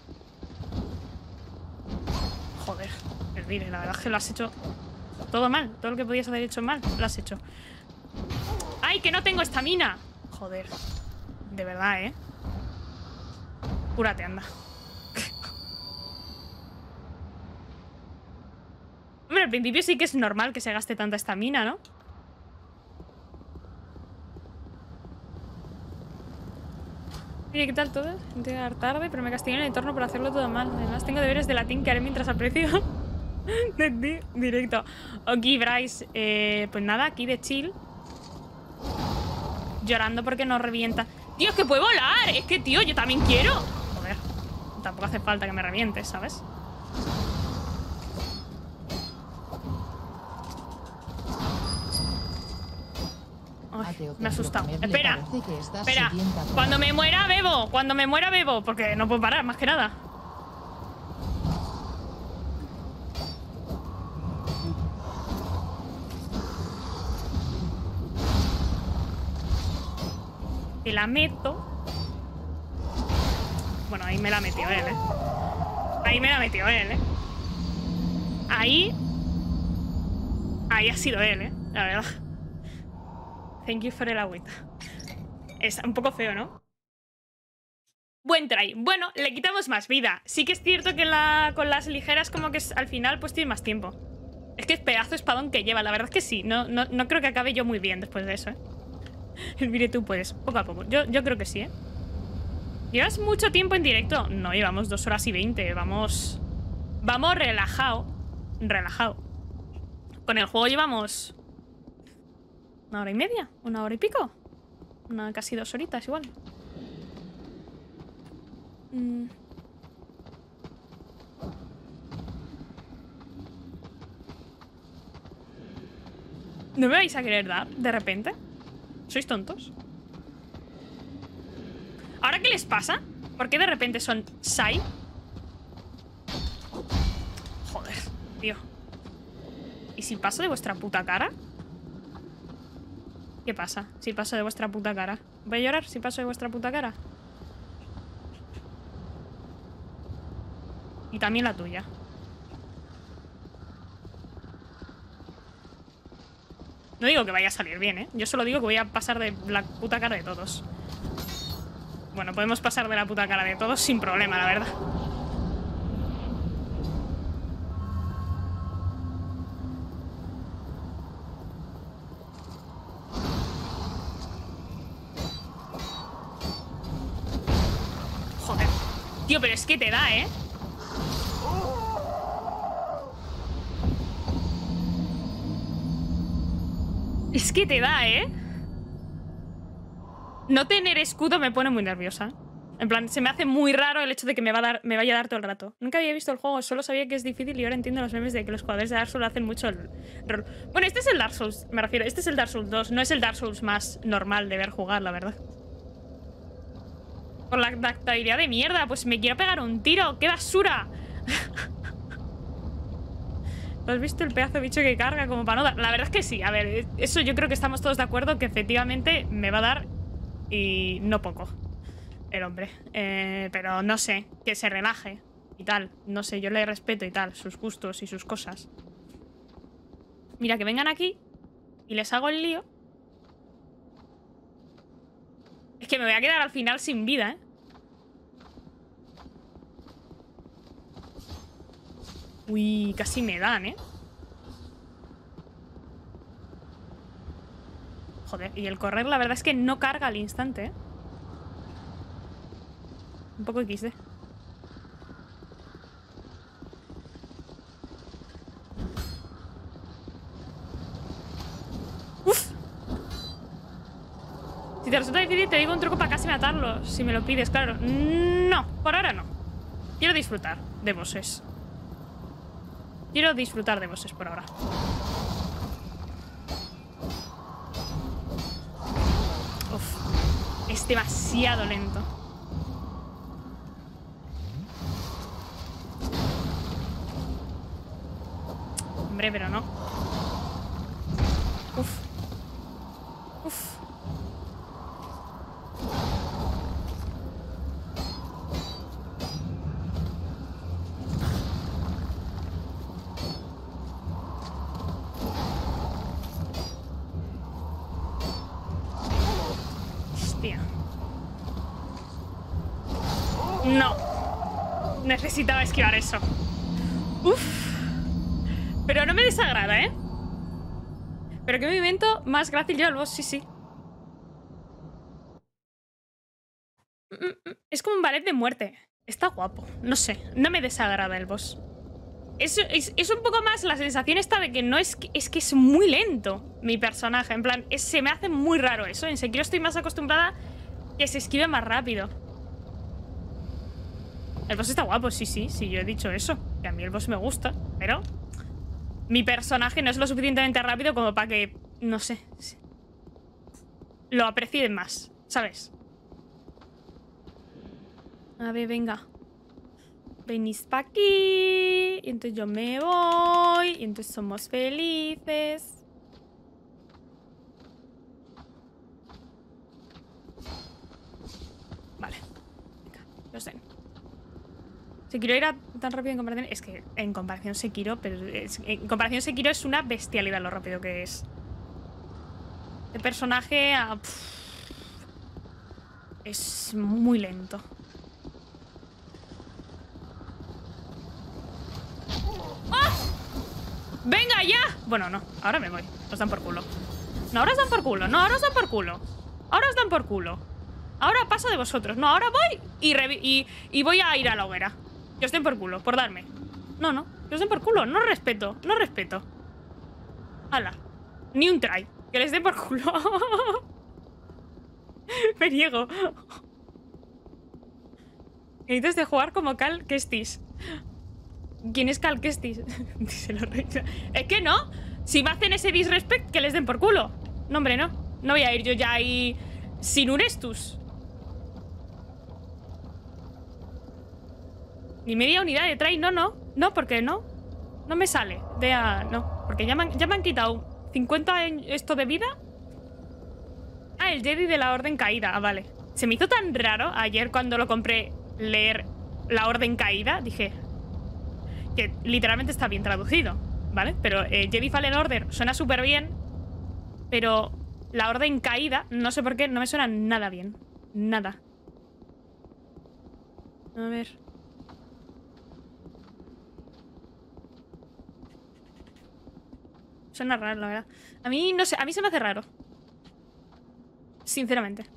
Joder, Perdire, la verdad es que lo has hecho todo mal. Todo lo que podías haber hecho mal, lo has hecho. ¡Ay, que no tengo estamina! Joder. De verdad, ¿eh? Cúrate, anda. Hombre, al principio sí que es normal que se gaste tanta estamina, ¿no? Oye, ¿qué tal todo? Tengo que llegar tarde, pero me castigué en el entorno por hacerlo todo mal. Además, tengo deberes de latín que haré mientras aprecio directo. Ok, Bryce. Pues nada, aquí de chill. Llorando porque no revienta. ¡Tío, es que puede volar! Es que, tío, yo también quiero. Joder, tampoco hace falta que me revientes, ¿sabes? Me ha asustado. Espera. Espera. Cuando me muera, bebo. Cuando me muera, bebo. Porque no puedo parar, más que nada. Y la meto. Bueno, ahí me la metió él, ¿eh? Ahí me la metió él, ¿eh? Ahí ha sido él, ¿eh? La verdad. Thank you for el agüita. Es un poco feo, ¿no? Buen try. Bueno, le quitamos más vida. Sí que es cierto que con las ligeras como que al final pues tiene más tiempo. Es que es pedazo espadón que lleva. La verdad es que sí. No creo que acabe yo muy bien después de eso, ¿eh? Mire, tú puedes. Poco a poco. Yo creo que sí, ¿eh? ¿Llevas mucho tiempo en directo? No, llevamos 2 horas y 20. Vamos relajado. Relajado. Con el juego llevamos 1 hora y media, 1 hora y pico. Casi 2 horitas igual. ¿No me vais a querer dar de repente? ¿Sois tontos? ¿Ahora qué les pasa? ¿Por qué de repente son Sai? Joder, tío. ¿Y si paso de vuestra puta cara? ¿Qué pasa si paso de vuestra puta cara? ¿Voy a llorar si paso de vuestra puta cara? Y también la tuya. No digo que vaya a salir bien, ¿eh? Yo solo digo que voy a pasar de la puta cara de todos. Bueno, podemos pasar de la puta cara de todos sin problema, la verdad. Joder. Tío, pero es que te da, ¿eh? Es que te da, ¿eh? No tener escudo me pone muy nerviosa. En plan, se me hace muy raro el hecho de que me vaya a dar todo el rato. Nunca había visto el juego, solo sabía que es difícil y ahora entiendo los memes de que los jugadores de Dark Souls hacen mucho el rol. Bueno, este es el Dark Souls, me refiero. Este es el Dark Souls 2, no es el Dark Souls más normal de ver jugar, la verdad. Por la adaptabilidad de mierda, pues me quiero pegar un tiro. ¡Qué basura! ¿Has visto el pedazo de bicho que carga como para no dar? La verdad es que sí, a ver, eso yo creo que estamos todos de acuerdo que efectivamente me va a dar y no poco el hombre. Pero no sé, que se relaje y tal. No sé, yo le respeto y tal, sus gustos y sus cosas. Mira, que vengan aquí y les hago el lío. Es que me voy a quedar al final sin vida, ¿eh? Uy, casi me dan, ¿eh? Joder, y el correr la verdad es que no carga al instante, ¿eh? Un poco XD. ¡Uf! Si te resulta difícil te digo un truco para casi matarlo. Si me lo pides, claro. No, por ahora no. Quiero disfrutar de bosses. Quiero disfrutar de bosses por ahora. Uf, es demasiado lento. Hombre, pero no. Uf. Uf. No. Necesitaba esquivar eso. Uf. Pero no me desagrada, ¿eh? Pero qué movimiento más grácil lleva el boss, sí, sí. Es como un ballet de muerte. Está guapo. No sé, no me desagrada el boss. Es un poco más la sensación esta de que no es que es muy lento mi personaje. En plan, se me hace muy raro eso. En Sekiro estoy más acostumbrada que se esquive más rápido. El boss está guapo, sí, sí, sí, yo he dicho eso. Que a mí el boss me gusta, pero mi personaje no es lo suficientemente rápido como para que... No sé. lo aprecien más, ¿sabes? A ver, venga. Venís pa' aquí. Y entonces yo me voy. Y entonces somos felices. Vale. Venga, lo sé. Sekiro era tan rápido en comparación. Es que en comparación Sekiro, pero en comparación Sekiro es una bestialidad lo rápido que es. El personaje es muy lento. ¡Venga ya! Bueno, no, ahora me voy. Os dan por culo. No, ahora os dan por culo. No, ahora os dan por culo. Ahora os dan por culo. Ahora paso de vosotros. No, ahora voy y voy a ir a la hoguera. Que os den por culo, por darme. No, no, que os den por culo. No respeto, no respeto. Hala. Ni un try. Que les den por culo. Me niego. Necesitas de jugar como Cal Kestis. ¿Quién es Cal Kestis? Díselo, Reina. Es que no. Si me hacen ese disrespect, que les den por culo. No, hombre, no. No voy a ir yo ya ahí sin un estus. Ni media unidad de try. No, no. No, porque no. No me sale. No. Porque ya me han quitado 50 en esto de vida. Ah, el Jedi de la Orden Caída. Ah, vale. Se me hizo tan raro ayer cuando lo compré leer la Orden Caída. Dije... que literalmente está bien traducido, ¿vale? Pero Jedi Fallen Order suena súper bien, pero la Orden Caída, no sé por qué, no me suena nada bien. Nada. A ver. Suena raro, la verdad. A mí, no sé, a mí se me hace raro. Sinceramente.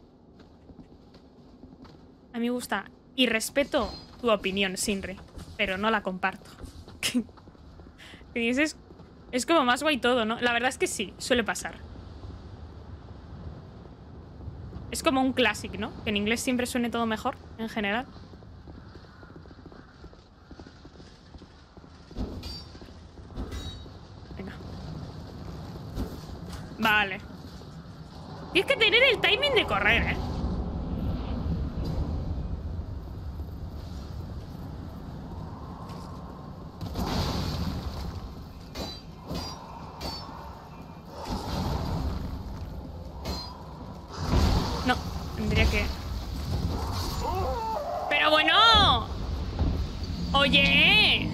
A mí me gusta y respeto tu opinión, Sinri, pero no la comparto. Es como más guay todo, ¿no? La verdad es que sí, suele pasar. Es como un clásico, ¿no? Que en inglés siempre suene todo mejor, en general. Venga. Vale. Tienes que tener el timing de correr, ¿eh? No, tendría que... ¡Pero bueno! ¡Oye!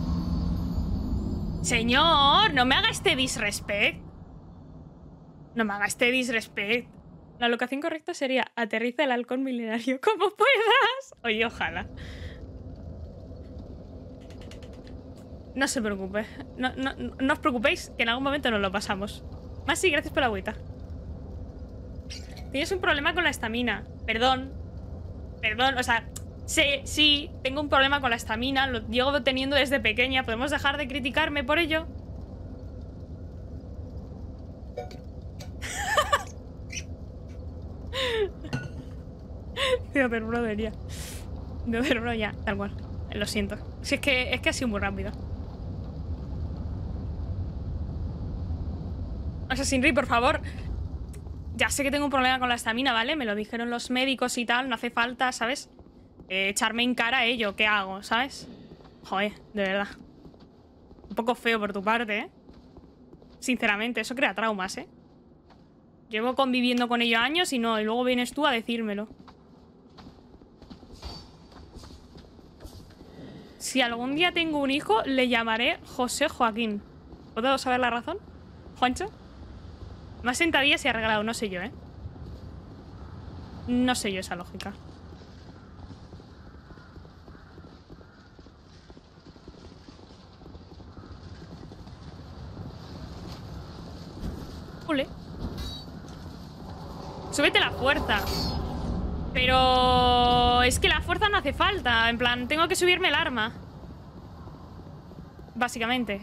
Señor, no me haga este disrespect. No me haga este disrespect. La locación correcta sería aterriza el halcón milenario como puedas. Oye, ojalá. No se preocupe. No os preocupéis, que en algún momento nos lo pasamos. Más sí, gracias por la agüita. Tienes un problema con la estamina. Perdón. Perdón, o sea... Sí, tengo un problema con la estamina. Lo llevo teniendo desde pequeña. ¿Podemos dejar de criticarme por ello? De Other Brother ya. De Other Brother ya, tal cual. Lo siento. Si es que ha sido muy rápido. O sea, Sinri, por favor. Ya sé que tengo un problema con la estamina, ¿vale? Me lo dijeron los médicos y tal. No hace falta, ¿sabes? Echarme en cara a ello. ¿Qué hago? ¿Sabes? Joder, de verdad. Un poco feo por tu parte, ¿eh? Sinceramente, eso crea traumas, ¿eh? Llevo conviviendo con ello años y no. Y luego vienes tú a decírmelo. Si algún día tengo un hijo, le llamaré José Joaquín. ¿Puedo saber la razón? ¿Juancho? Más sentadillas se ha regalado, no sé yo, ¿eh? No sé yo esa lógica. Ole. Súbete la fuerza. Pero... es que la fuerza no hace falta. En plan, tengo que subirme el arma. Básicamente.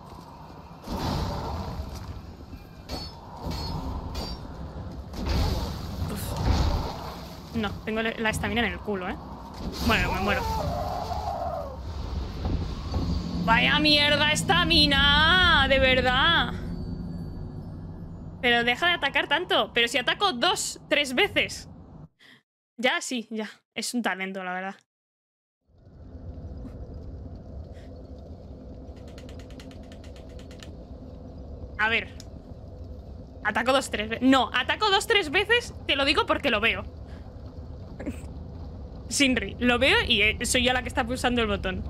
Uf. No, tengo la estamina en el culo, ¿eh? Bueno, me muero. Vaya mierda estamina. De verdad. Pero deja de atacar tanto. Pero si ataco 2, 3 veces. Ya, sí, ya. Es un talento, la verdad. A ver. Ataco 2, 3 veces. No, ataco 2, 3 veces. Te lo digo porque lo veo. Shinri, lo veo y soy yo la que está pulsando el botón.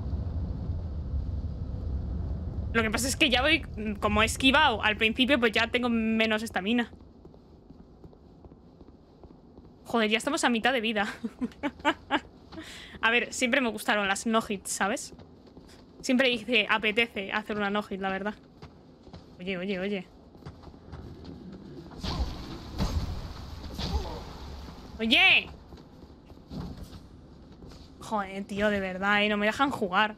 Lo que pasa es que ya voy, como he esquivado al principio, pues ya tengo menos estamina. Joder, ya estamos a mitad de vida. A ver, siempre me gustaron las no-hits, ¿sabes? Siempre dije, apetece hacer una no-hit, la verdad. Oye, oye, oye. ¡Oye! Joder, tío, de verdad, no me dejan jugar.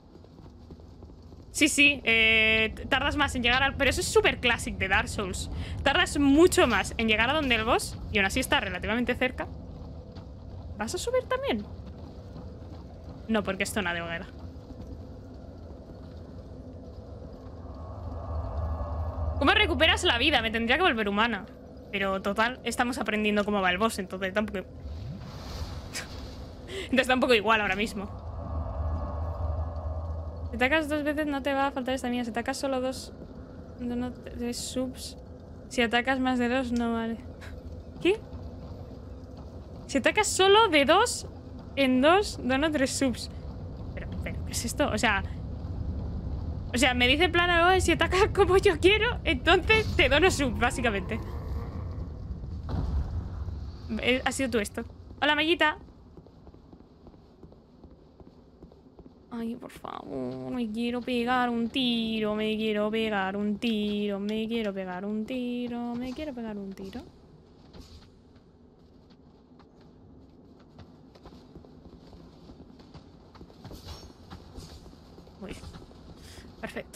Sí, sí, tardas más en llegar al... Pero eso es súper clásico de Dark Souls. Tardas mucho más en llegar a donde el boss y aún así está relativamente cerca. ¿Vas a subir también? No, porque es zona de hoguera. ¿Cómo recuperas la vida? Me tendría que volver humana. Pero total, estamos aprendiendo cómo va el boss, entonces tampoco... Entonces está un poco igual ahora mismo. Si atacas 2 veces no te va a faltar estamina. Si atacas solo 2... No, 3 subs. Si atacas más de 2 no vale. ¿Qué? Si atacas solo de 2 en 2, dono 3 subs. Pero, ¿qué es esto? O sea, me dice en plan, oh, si atacas como yo quiero, entonces te dono subs, básicamente. Ha sido tú esto. Hola, Mayita. Ay, por favor, me quiero pegar un tiro, me quiero pegar un tiro, me quiero pegar un tiro, me quiero pegar un tiro. Muy bien. Perfecto.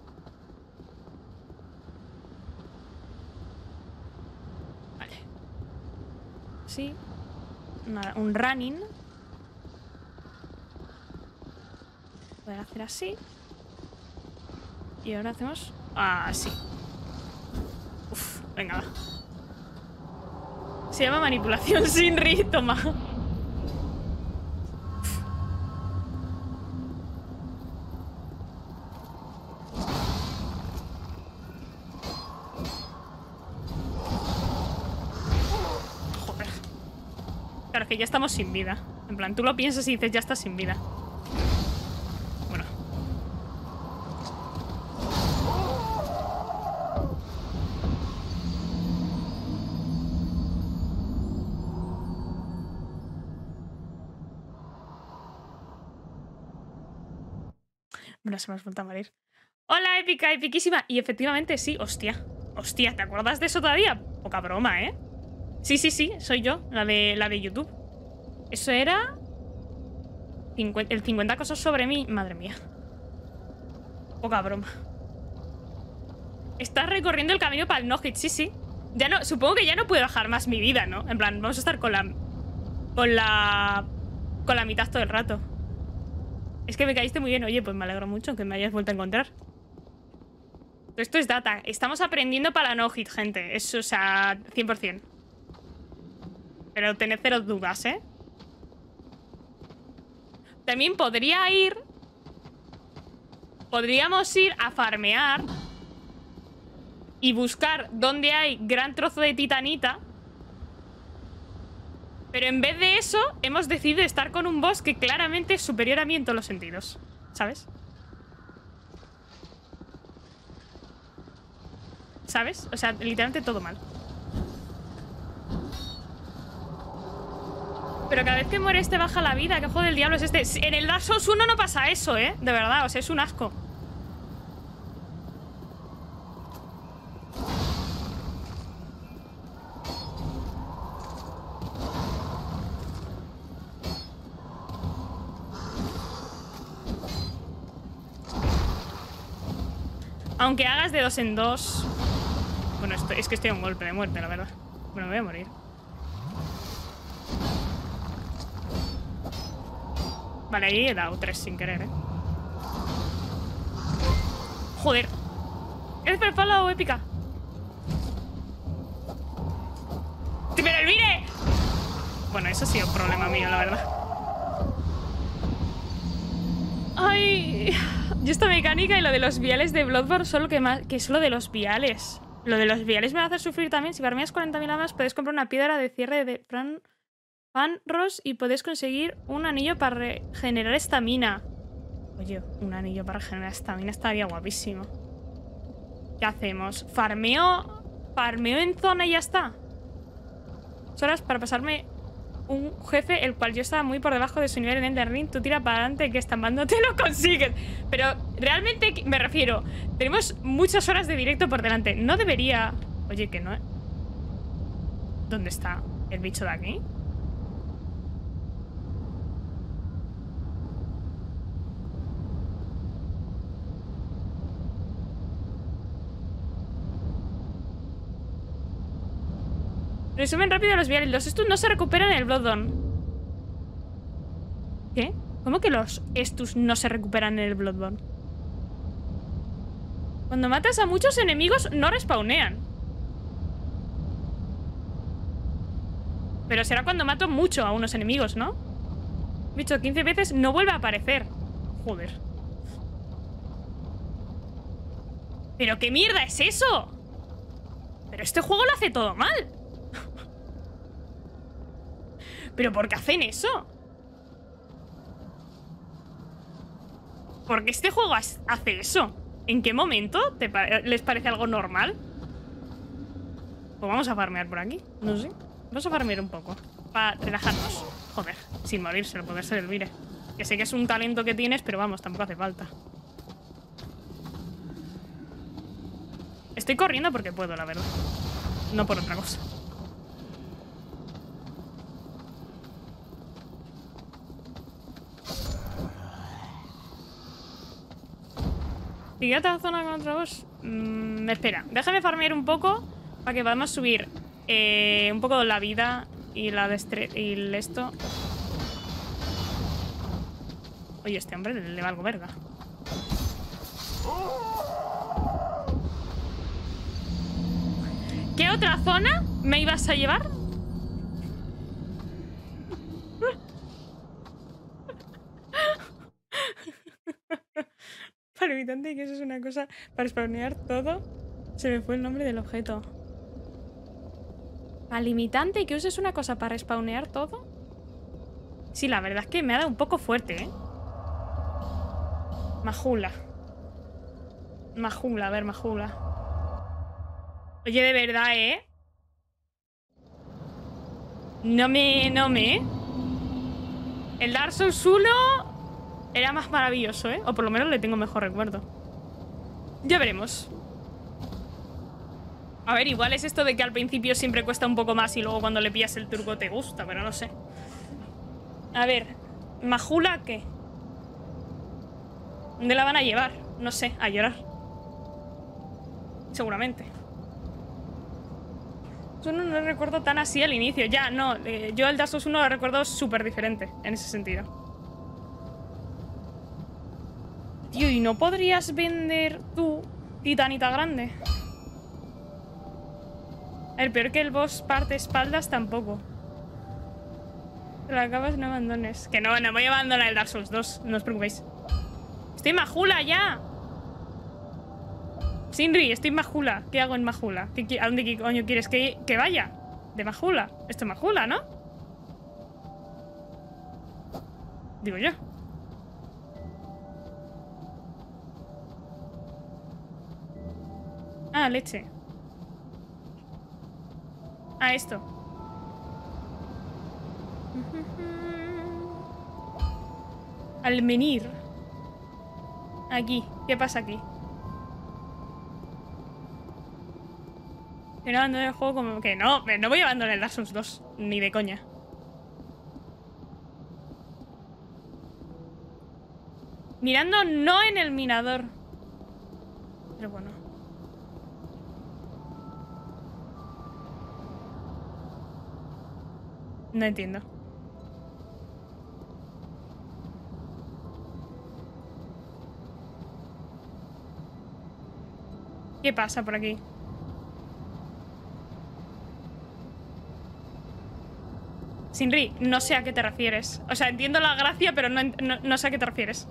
Vale. Sí. Nada, un running. Poder hacer así. Y ahora hacemos así. Uf, venga, va. Se llama manipulación Shinri, toma. Joder. Claro, que ya estamos sin vida. En plan, tú lo piensas y dices, ya estás sin vida. No se me has vuelto a morir. Hola, épica, epiquísima. Y efectivamente, sí, hostia. Hostia, ¿te acuerdas de eso todavía? Poca broma, ¿eh? Sí, sí, sí, soy yo, la de YouTube. Eso era... el 50 cosas sobre mí. Madre mía. Poca broma. Estás recorriendo el camino para el no-hit, sí, sí. Ya no, supongo que ya no puedo bajar más mi vida, ¿no? En plan, vamos a estar con la mitad todo el rato. Es que me caíste muy bien. Oye, pues me alegro mucho que me hayas vuelto a encontrar. Esto es data. Estamos aprendiendo para no-hit, gente. Eso, o sea, 100%. Pero tened cero dudas, ¿eh? También podríamos ir a farmear y buscar dónde hay gran trozo de titanita. Pero en vez de eso, hemos decidido estar con un boss que claramente es superior a mí en todos los sentidos. ¿Sabes? ¿Sabes? O sea, literalmente todo mal. Pero cada vez que mueres te baja la vida. ¿Qué juego del diablo es este? En el Dark Souls 1 no pasa eso, ¿eh? De verdad, o sea, es un asco. Aunque hagas de 2 en 2. Bueno, es que estoy a un golpe de muerte, la verdad. Bueno, me voy a morir. Vale, ahí he dado 3 sin querer, ¿eh? Joder. ¿Eres perfala o épica? Bueno, eso ha sido un problema mío, la verdad. Ay, yo esta mecánica y lo de los viales de Bloodborne solo que es lo de los viales. Lo de los viales me va a hacer sufrir también. Si farmeas 40.000 almas, puedes comprar una piedra de cierre de Fanros y puedes conseguir un anillo para regenerar estamina. Oye, un anillo para regenerar estamina estaría guapísimo. ¿Qué hacemos? ¿Farmeo en zona y ya está? Horas para pasarme un jefe el cual yo estaba muy por debajo de su nivel en Elden Ring. Tú tira para adelante que estampando te lo consigues. Pero realmente me refiero, tenemos muchas horas de directo por delante. No debería... Oye, que no... ¿Dónde está el bicho de aquí? Resumen rápido de los viales. Los Estus no se recuperan en el Bloodborne. ¿Qué? ¿Cómo que los Estus no se recuperan en el Bloodborne? Cuando matas a muchos enemigos no respawnean. Pero será cuando mato mucho a unos enemigos, ¿no? Bicho, 15 veces no vuelve a aparecer. Joder. ¿Pero qué mierda es eso? Pero este juego lo hace todo mal. ¿Pero por qué hacen eso? ¿Por qué este juego hace eso? ¿En qué momento les parece algo normal? Pues vamos a farmear por aquí. No sé. Vamos a farmear un poco. Para relajarnos. Joder, sin morirse, poder ser el Vire. Que sé que es un talento que tienes, pero vamos, tampoco hace falta. Estoy corriendo porque puedo, la verdad. No por otra cosa. ¿Siguiente zona con otra voz? Espera, déjame farmear un poco para que podamos subir un poco la vida y la y esto. Oye, este hombre le va algo verga. ¿Qué otra zona me ibas a llevar? Para limitante, que eso es una cosa para spawnear todo. Se me fue el nombre del objeto. Para limitante y que uses una cosa para respawnear todo. Sí, la verdad es que me ha dado un poco fuerte, ¿eh? Majula. Majula, a ver, Majula. Oye, de verdad, ¿eh? No me... El Dark Souls 1 era más maravilloso, ¿eh? O por lo menos le tengo mejor recuerdo. Ya veremos. A ver, igual es esto de que al principio siempre cuesta un poco más y luego cuando le pillas el truco te gusta, pero no sé. A ver, ¿Majula qué? ¿Dónde la van a llevar? No sé, a llorar. Seguramente. Yo no lo recuerdo tan así al inicio. Ya, no. Yo el Dark Souls 1 lo recuerdo súper diferente en ese sentido. Tío, ¿y no podrías vender tu titanita grande? El peor que el boss parte espaldas tampoco. Te la acabas, no abandones. Que no voy a abandonar el Dark Souls 2. No os preocupéis. Estoy en Majula ya. Sindri, estoy en Majula. ¿Qué hago en Majula? ¿A dónde coño quieres que vaya? De Majula. Esto es Majula, ¿no? Digo yo. Ah, leche. Ah, esto. Almenir. Aquí. ¿Qué pasa aquí? Que no abandoné el juego como... Que no voy a abandonar el Dark Souls 2. Ni de coña. Mirando no en el mirador. Pero bueno. No entiendo. ¿Qué pasa por aquí? Sinri, no sé a qué te refieres. O sea, entiendo la gracia, pero no sé a qué te refieres.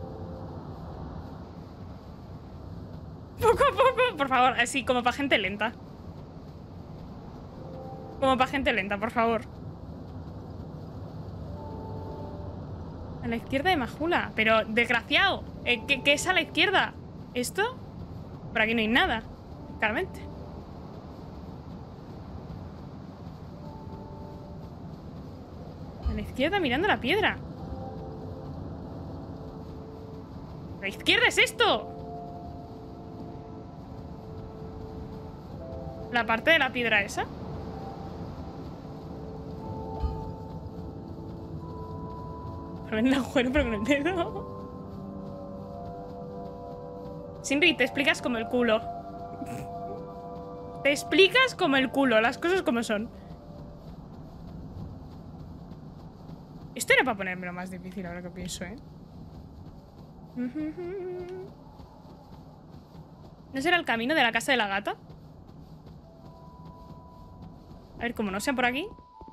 Poco a poco, por favor. Así, como para gente lenta. Como para gente lenta, por favor. A la izquierda de Majula. Pero, desgraciado. ¿Qué es a la izquierda? ¿Esto? Por aquí no hay nada. Claramente. A la izquierda mirando la piedra. ¿A la izquierda es esto? ¿La parte de la piedra esa? Ven el agujero pero con el dedo. Sinri, te explicas como el culo. Te explicas como el culo, las cosas como son. Esto era para ponérmelo más difícil ahora que pienso, ¿eh? ¿No será el camino de la casa de la gata? A ver, como no sea por aquí.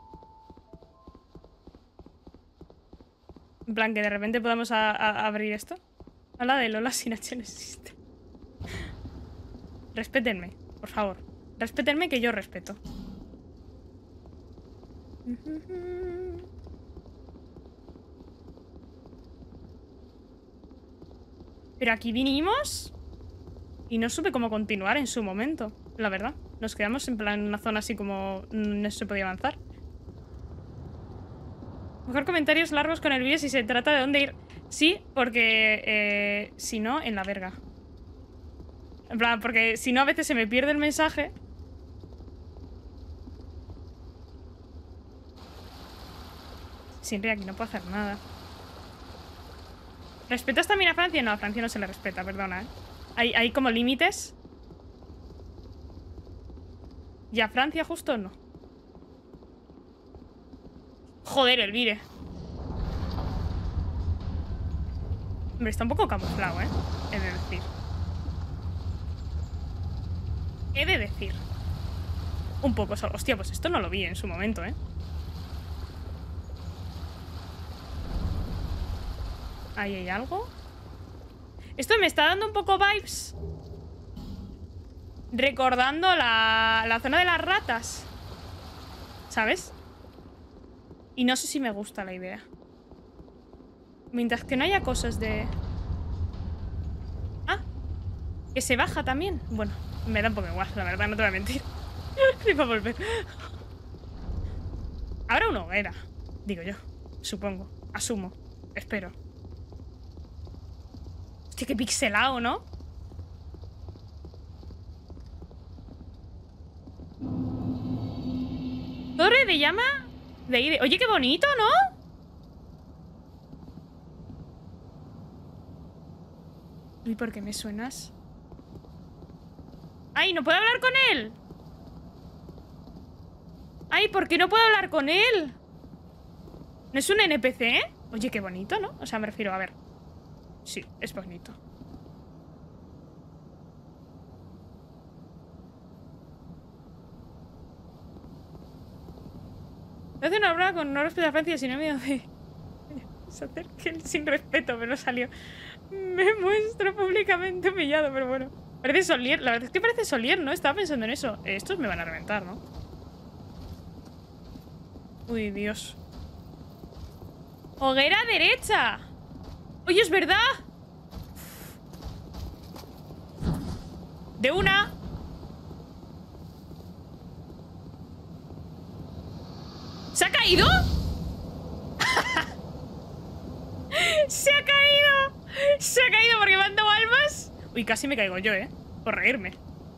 En plan, que de repente podamos abrir esto. Habla de Lola sin H no existe. Respétenme, por favor. Respétenme que yo respeto. Pero aquí vinimos y no supe cómo continuar en su momento, la verdad. Nos quedamos en plan en una zona así como no se podía avanzar. Mejor comentarios largos con el vídeo si se trata de dónde ir. Sí, porque si no, en la verga. En plan, porque si no a veces se me pierde el mensaje. Siempre aquí no puedo hacer nada. ¿Respetas también a Francia? No, a Francia no se le respeta, perdona, ¿eh? Hay como límites. ¿Y a Francia justo no? Joder, Elvire. Hombre, está un poco camuflado, ¿eh? He de decir. He de decir. Un poco solo. Hostia, pues esto no lo vi en su momento, ¿eh? Ahí hay algo. Esto me está dando un poco vibes. Recordando la zona de las ratas. ¿Sabes? Y no sé si me gusta la idea. Mientras que no haya cosas de... Ah, que se baja también. Bueno, me da un poco igual, la verdad, no te voy a mentir. Ni para volver. Habrá una hoguera, digo yo. Supongo, asumo, espero. Hostia, qué pixelado, ¿no? Torre de llama de Ide. Oye, qué bonito, ¿no? ¿Y por qué me suenas? ¡Ay, no puedo hablar con él! ¡Ay, ¿por qué no puedo hablar con él? ¿No es un NPC, eh? Oye, qué bonito, ¿no? O sea, me refiero, a ver. Sí, es bonito. Hace una broma con no respeto a Francia, sino miedo de... Se acerquen sin respeto, pero salió. Me muestro públicamente humillado, pero bueno. Parece Solier, la verdad es que parece Solier, ¿no? Estaba pensando en eso. Estos me van a reventar, ¿no? Uy, Dios. Hoguera derecha. Oye, es verdad. De una. ¿Se ha caído? ¡Se ha caído! ¡Se ha caído porque me han dado almas! Uy, casi me caigo yo, ¿eh? Por reírme.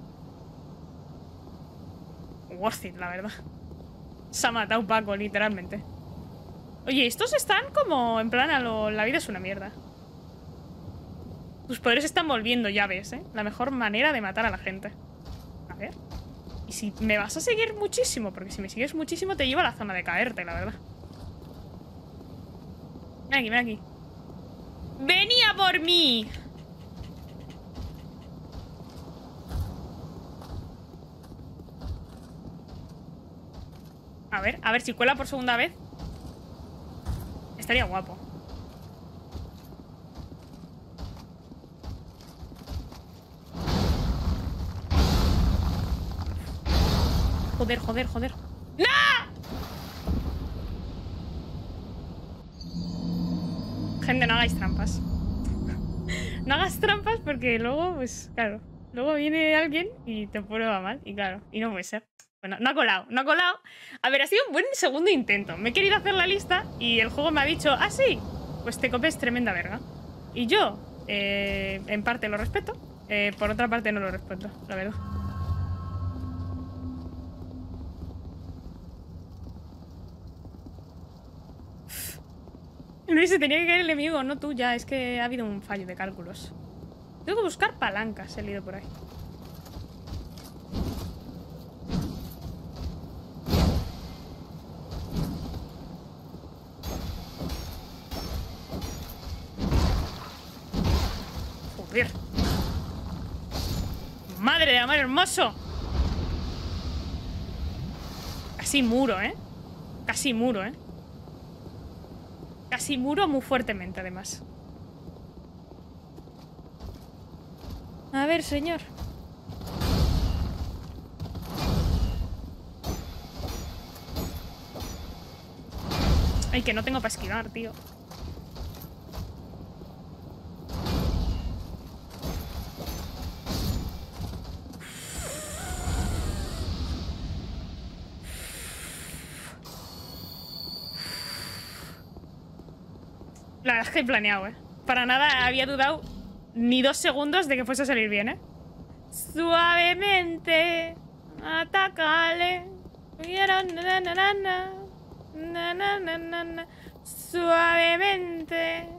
Worth it, la verdad. Se ha matado Paco, literalmente. Oye, estos están como en plan a lo... La vida es una mierda. Tus poderes están volviendo, ya ves, ¿eh? La mejor manera de matar a la gente. A ver. Y si me vas a seguir muchísimo, porque si me sigues muchísimo te llevo a la zona de caerte, la verdad. Ven aquí, ven aquí. ¡Venía por mí! A ver si cuela por segunda vez. Estaría guapo. Joder, joder, joder. ¡No! Gente, no hagáis trampas. No hagas trampas porque luego, pues, claro. Luego viene alguien y te prueba mal. Y claro, y no puede ser. Bueno, no ha colado, no ha colado. A ver, ha sido un buen segundo intento. Me he querido hacer la lista y el juego me ha dicho, ah, sí, pues te copias tremenda verga. Y yo, en parte lo respeto, por otra parte no lo respeto, la verdad. Luis, se tenía que caer el enemigo, no tú ya. Es que ha habido un fallo de cálculos. Tengo que buscar palancas, he leído por ahí. Joder. Madre de amor hermoso. Casi muro, ¿eh? Casi muro, ¿eh? Casi muro muy fuertemente, además. A ver, señor. Ay, que no tengo para esquivar, tío. La verdad es que he planeado, ¿eh? Para nada había dudado ni 2 segundos de que fuese a salir bien, ¿eh? Suavemente, atácale. Suavemente.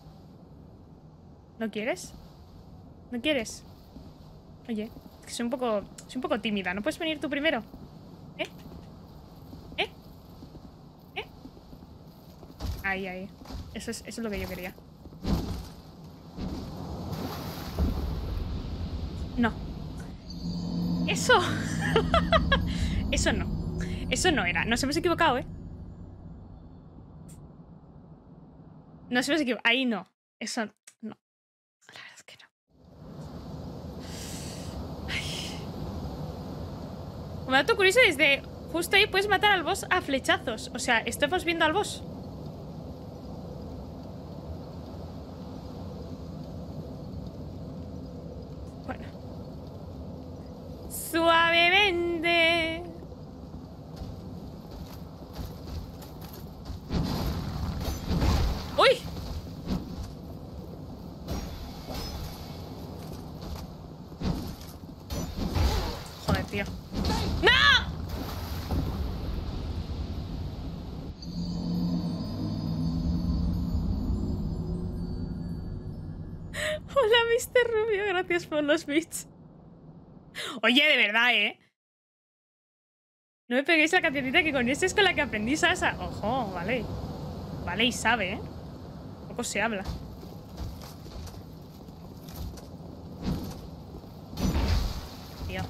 ¿No quieres? ¿No quieres? Oye, es que soy un poco tímida. ¿No puedes venir tú primero? ¿Eh? ¿Eh? ¿Eh? Ahí, ahí. Eso es lo que yo quería. No. Eso. Eso no. Eso no era. Nos hemos equivocado, ¿eh? Nos hemos equivocado. Ahí no. Eso no. La verdad es que no. Ay. Como dato curioso, desde justo ahí puedes matar al boss a flechazos. O sea, estamos viendo al boss. Bueno. Suavemente. ¡Uy! Joder, tío. ¡No! Hola, Mr. Rubio. Gracias por los bits. Oye, de verdad, ¿eh? No me peguéis la cancioncita que con esta es con la que aprendí salsa. Ojo, vale. Vale, y sabe, ¿eh? Poco se habla. Tío.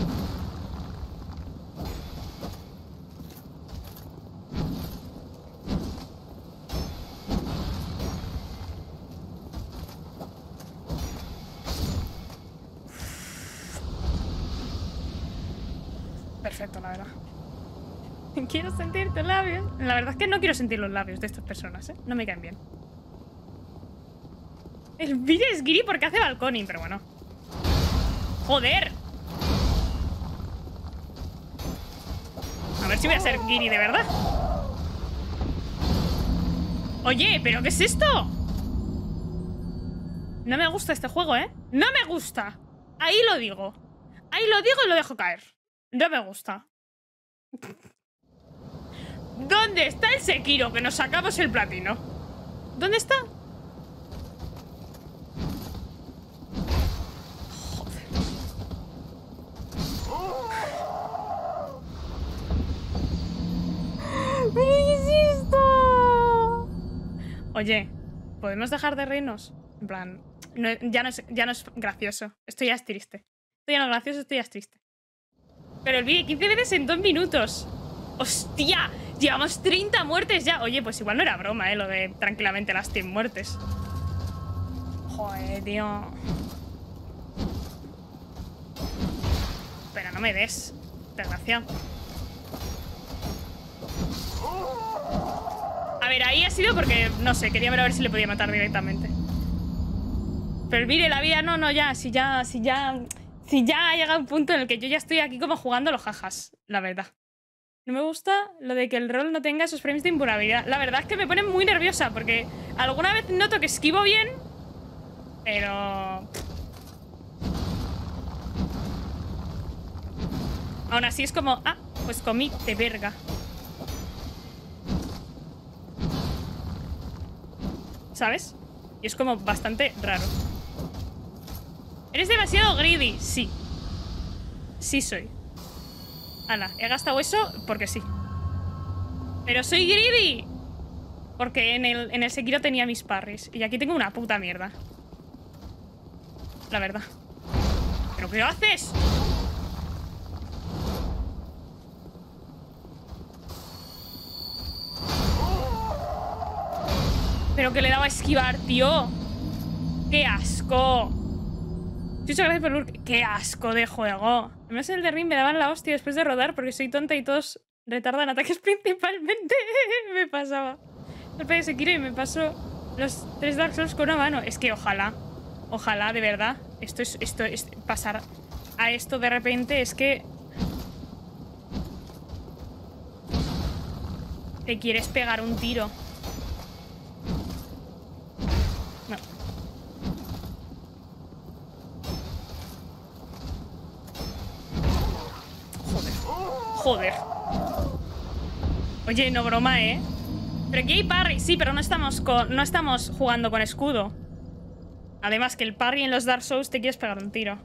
Perfecto, la verdad. Quiero sentir tus labios. La verdad es que no quiero sentir los labios de estas personas, ¿eh? No me caen bien. El vídeo es Giri porque hace balconing, pero bueno. ¡Joder! A ver si voy a ser Giri de verdad. Oye, ¿pero qué es esto? No me gusta este juego, ¿eh? No me gusta. Ahí lo digo. Ahí lo digo y lo dejo caer. No me gusta. ¿Dónde está el Sekiro? Que nos sacamos el platino. ¿Dónde está? ¿Qué es esto? Oye, ¿podemos dejar de reírnos? En plan, no, ya no es gracioso. Esto ya es triste. Esto ya no es gracioso, esto ya es triste. Pero el vídeo 15 veces en 2 minutos. ¡Hostia! Llevamos 30 muertes ya. Oye, pues igual no era broma, lo de tranquilamente las 100 muertes. Joder, tío. Espera, no me des. Desgraciado. A ver, ahí ha sido porque, no sé, quería ver a ver si le podía matar directamente. Pero mire, la vida no, ya, si ya ha llegado un punto en el que yo ya estoy aquí como jugando los jajas, la verdad. No me gusta lo de que el rol no tenga esos frames de invulnerabilidad. La verdad es que me pone muy nerviosa porque alguna vez noto que esquivo bien, pero... Aún así es como, ah, pues comí de verga. ¿Sabes? Y es como bastante raro. ¿Eres demasiado greedy? Sí. Sí soy. Ala, he gastado eso porque sí. Pero soy greedy porque en el Sekiro tenía mis parries. Y aquí tengo una puta mierda. La verdad. ¿Pero qué haces? Pero que le daba a esquivar, tío. ¡Qué asco! Muchas gracias por el... ¡Qué asco de juego! Además en el de Ring me daban la hostia después de rodar porque soy tonta y todos retardan ataques principalmente. Me pasaba. El de Sekiro y me pasó los 3 Dark Souls con una mano. Es que ojalá. Ojalá, de verdad. Esto es pasar a esto de repente es que... Te quieres pegar un tiro. No. Joder. Oye, no broma, ¿eh? Pero aquí hay parry. Sí, pero no estamos jugando con escudo. Además que el parry en los Dark Souls te quieres pegar un tiro.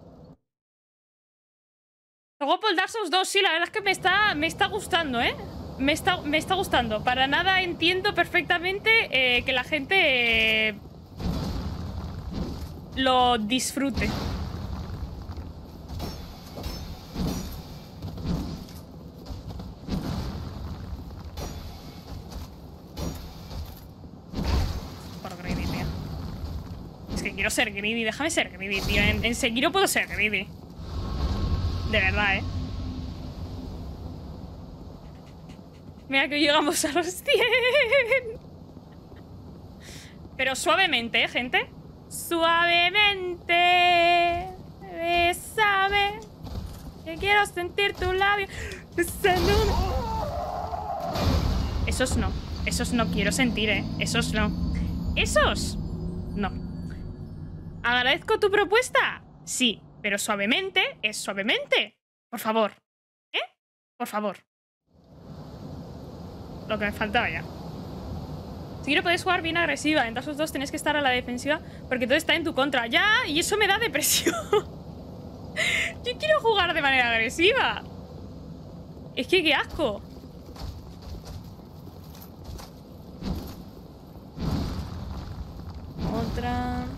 Luego por el Dark Souls 2, sí, la verdad es que me está gustando, ¿eh? Me está gustando. Para nada entiendo perfectamente que la gente lo disfrute. Por greedy, tío. Es que quiero ser greedy. Déjame ser greedy, tío. En Sekiro puedo ser greedy. De verdad, ¿eh? Mira que llegamos a los 100. Pero suavemente, ¿eh, gente? Suavemente. Bésame. Que quiero sentir tu labio. Besándome. Esos no. Esos no quiero sentir, ¿eh? Esos no. Esos no. ¿Agradezco tu propuesta? Sí. Pero suavemente es suavemente. Por favor. ¿Eh? Por favor. Lo que me faltaba ya. Si quiero puedes jugar bien agresiva. En Dark Souls 2 tienes que estar a la defensiva porque todo está en tu contra. ¡Ya! Y eso me da depresión. Yo quiero jugar de manera agresiva. Es que qué asco. Otra...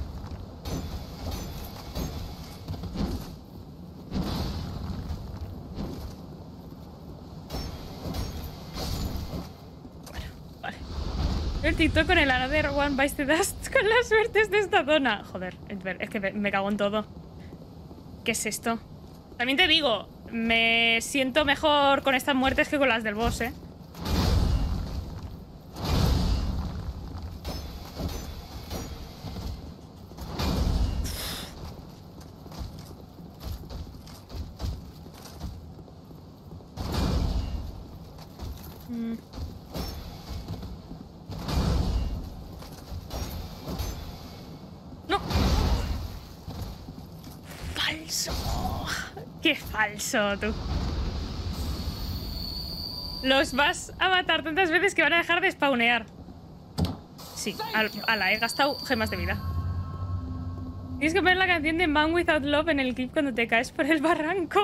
El TikTok con el Another One Bites the Dust con las suertes de esta zona. Joder, es que me cago en todo. ¿Qué es esto? También te digo, me siento mejor con estas muertes que con las del boss, ¿eh? ¡No! ¡Falso! ¡Qué falso, tú! Los vas a matar tantas veces que van a dejar de spawnear. Sí, ala, he gastado gemas de vida. Tienes que poner la canción de Man Without Love en el clip cuando te caes por el barranco.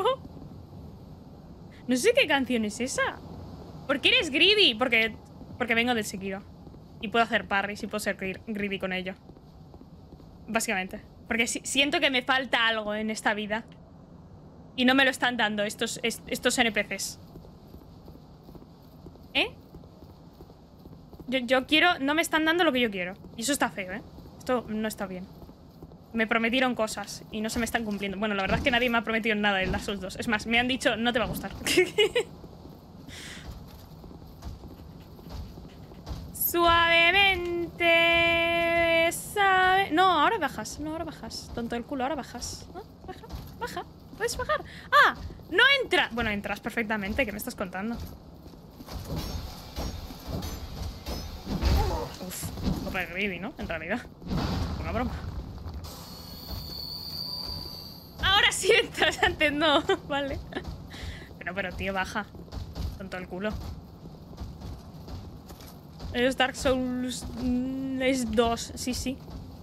No sé qué canción es esa. ¿Por qué eres greedy? Porque vengo del Sekiro. Y puedo hacer parries y puedo ser greedy con ello. Básicamente. Porque siento que me falta algo en esta vida. Y no me lo están dando estos NPCs. ¿Eh? Yo quiero... No me están dando lo que yo quiero. Y eso está feo, ¿eh? Esto no está bien. Me prometieron cosas y no se me están cumpliendo. Bueno, la verdad es que nadie me ha prometido nada en las Souls 2. Es más, me han dicho, no te va a gustar. Suavemente... No, ahora bajas. No, ahora bajas. Tonto del culo, ahora bajas. ¿No? Baja, baja. ¿Puedes bajar? ¡Ah! No entra. Bueno, entras perfectamente. ¿Qué me estás contando? Uf, super greedy, ¿no? En realidad. Una broma. Ahora sí entras, antes no. Vale. Pero tío, baja. Tonto el culo. Es Dark Souls... es 2, sí.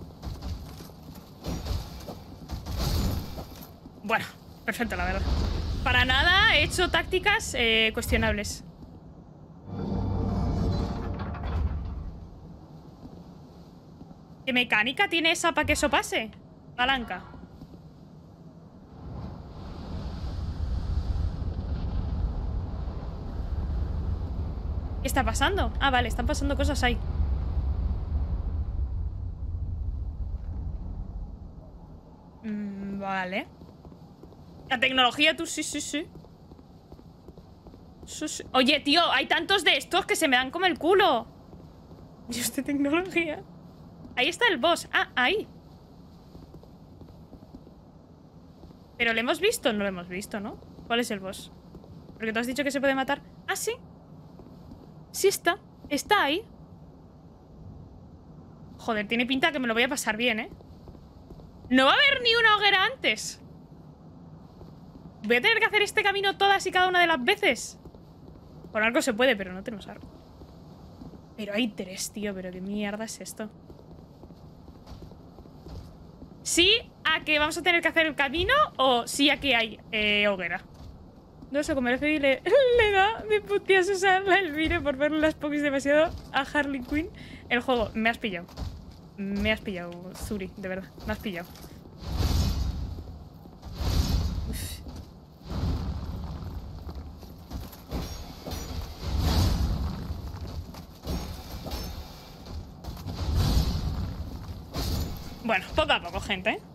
Bueno, perfecto, la verdad. Para nada he hecho tácticas cuestionables. ¿Qué mecánica tiene esa para que eso pase? Palanca. ¿Qué está pasando? Ah, vale, están pasando cosas ahí. Vale. La tecnología, tú sí. Oye, tío, hay tantos de estos que se me dan como el culo. Dios de tecnología. Ahí está el boss. Ah, ahí. ¿Pero lo hemos visto? No lo hemos visto, ¿no? ¿Cuál es el boss? Porque tú has dicho que se puede matar. Ah, sí. Sí está. Está ahí. Joder, tiene pinta que me lo voy a pasar bien, ¿eh? No va a haber ni una hoguera antes. Voy a tener que hacer este camino todas y cada una de las veces. Por algo se puede, pero no tenemos arco. Pero hay 3, tío. ¿Pero qué mierda es esto? ¿Sí a que vamos a tener que hacer el camino o sí a que hay hoguera? No sé, como el FBI le da de putías usar la Elvire por verle las pokis demasiado a Harley Quinn. El juego, me has pillado. Me has pillado, Zuri, de verdad. Me has pillado. Uf. Bueno, poco a poco, gente, ¿eh?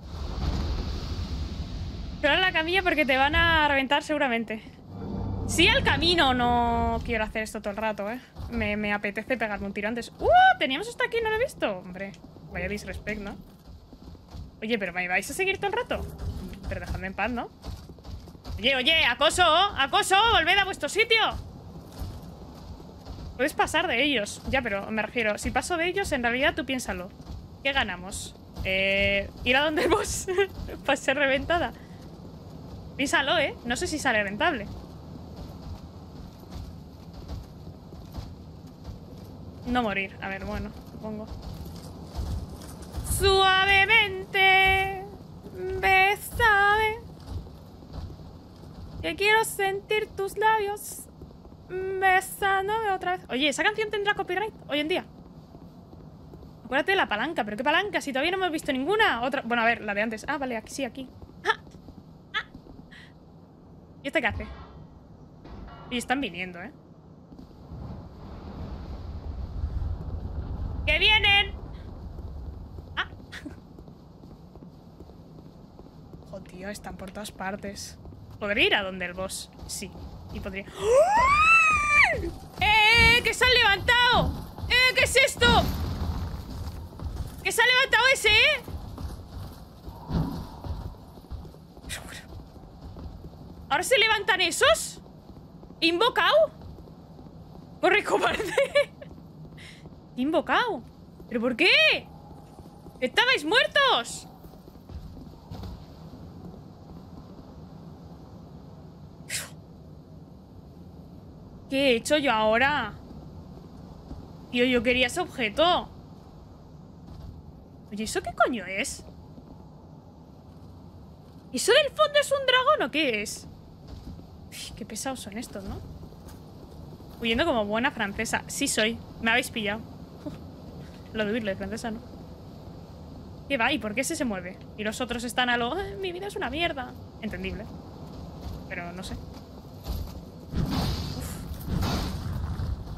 Pero en la camilla porque te van a reventar seguramente. Sí al camino, no quiero hacer esto todo el rato, ¿eh? Me apetece pegarme un tiro antes. Teníamos esto aquí, no lo he visto. Hombre, vaya disrespect, ¿no? Oye, pero ¿me vais a seguir todo el rato? Pero dejadme en paz, ¿no? Oye, acoso, volved a vuestro sitio. Puedes pasar de ellos. Ya, pero me refiero, si paso de ellos, en realidad tú piénsalo. ¿Qué ganamos? Ir a donde el boss para ser reventada. Piénsalo, ¿eh? No sé si sale rentable. No morir. A ver, bueno, supongo. Suavemente, bésame. Que quiero sentir tus labios besándome otra vez. Oye, ¿esa canción tendrá copyright hoy en día? Acuérdate de la palanca. ¿Pero qué palanca? Si todavía no hemos visto ninguna. Otra. Bueno, a ver, la de antes. Ah, vale, aquí sí, aquí. ¿Y este qué hace? Y están viniendo, ¿eh? ¡Que vienen! ¡Ah! Oh, tío, están por todas partes. ¿Podría ir a donde el boss? Sí, y podría... ¡Que se han levantado! ¿Qué es esto? ¡Que se ha levantado ese, ¿Ahora se levantan esos? ¿Invocado? ¡Corre, cobarde! ¿Invocado? ¿Pero por qué? ¡Estabais muertos! ¿Qué he hecho yo ahora? Tío, yo quería ese objeto. Oye, ¿eso qué coño es? ¿Eso del fondo es un dragón o qué es? Uf, qué pesados son estos, ¿no? Huyendo como buena francesa. Sí soy. Me habéis pillado. Lo de huirle de francesa, ¿no? ¿Qué va? ¿Y por qué ese se mueve? Y los otros están a lo... mi vida es una mierda. Entendible. Pero no sé. Uf.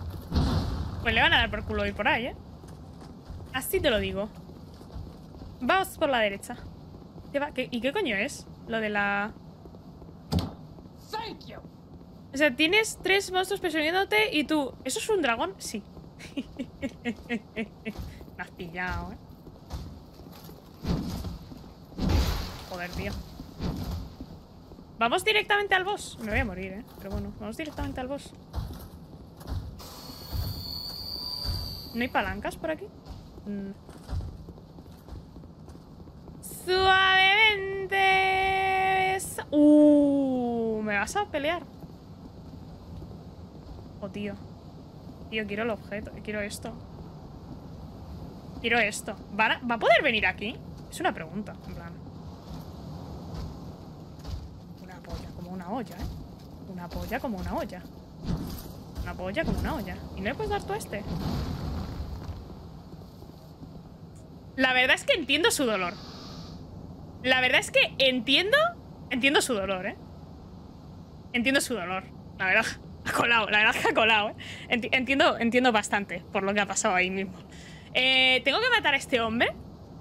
Pues le van a dar por culo ir por ahí, ¿eh? Así te lo digo. Vamos por la derecha. ¿Y qué coño es? Lo de la... O sea, tienes 3 monstruos persiguiéndote y tú... ¿Eso es un dragón? Sí. Me has pillado, ¿eh? Joder, tío. Vamos directamente al boss. Me voy a morir, ¿eh? Pero bueno, vamos directamente al boss. ¿No hay palancas por aquí? Suavemente. ¿Me vas a pelear? Oh, tío. Tío, quiero el objeto. Quiero esto. Quiero esto. ¿Va a poder venir aquí? Es una pregunta, en plan. Una polla como una olla, ¿eh? Una polla como una olla. Una polla como una olla. ¿Y no le puedes dar tú a este? La verdad es que entiendo su dolor. La verdad es que entiendo su dolor, ¿eh? Entiendo su dolor. La verdad, ha colado. La verdad es que ha colado, ¿eh? Entiendo bastante por lo que ha pasado ahí mismo. ¿Tengo que matar a este hombre?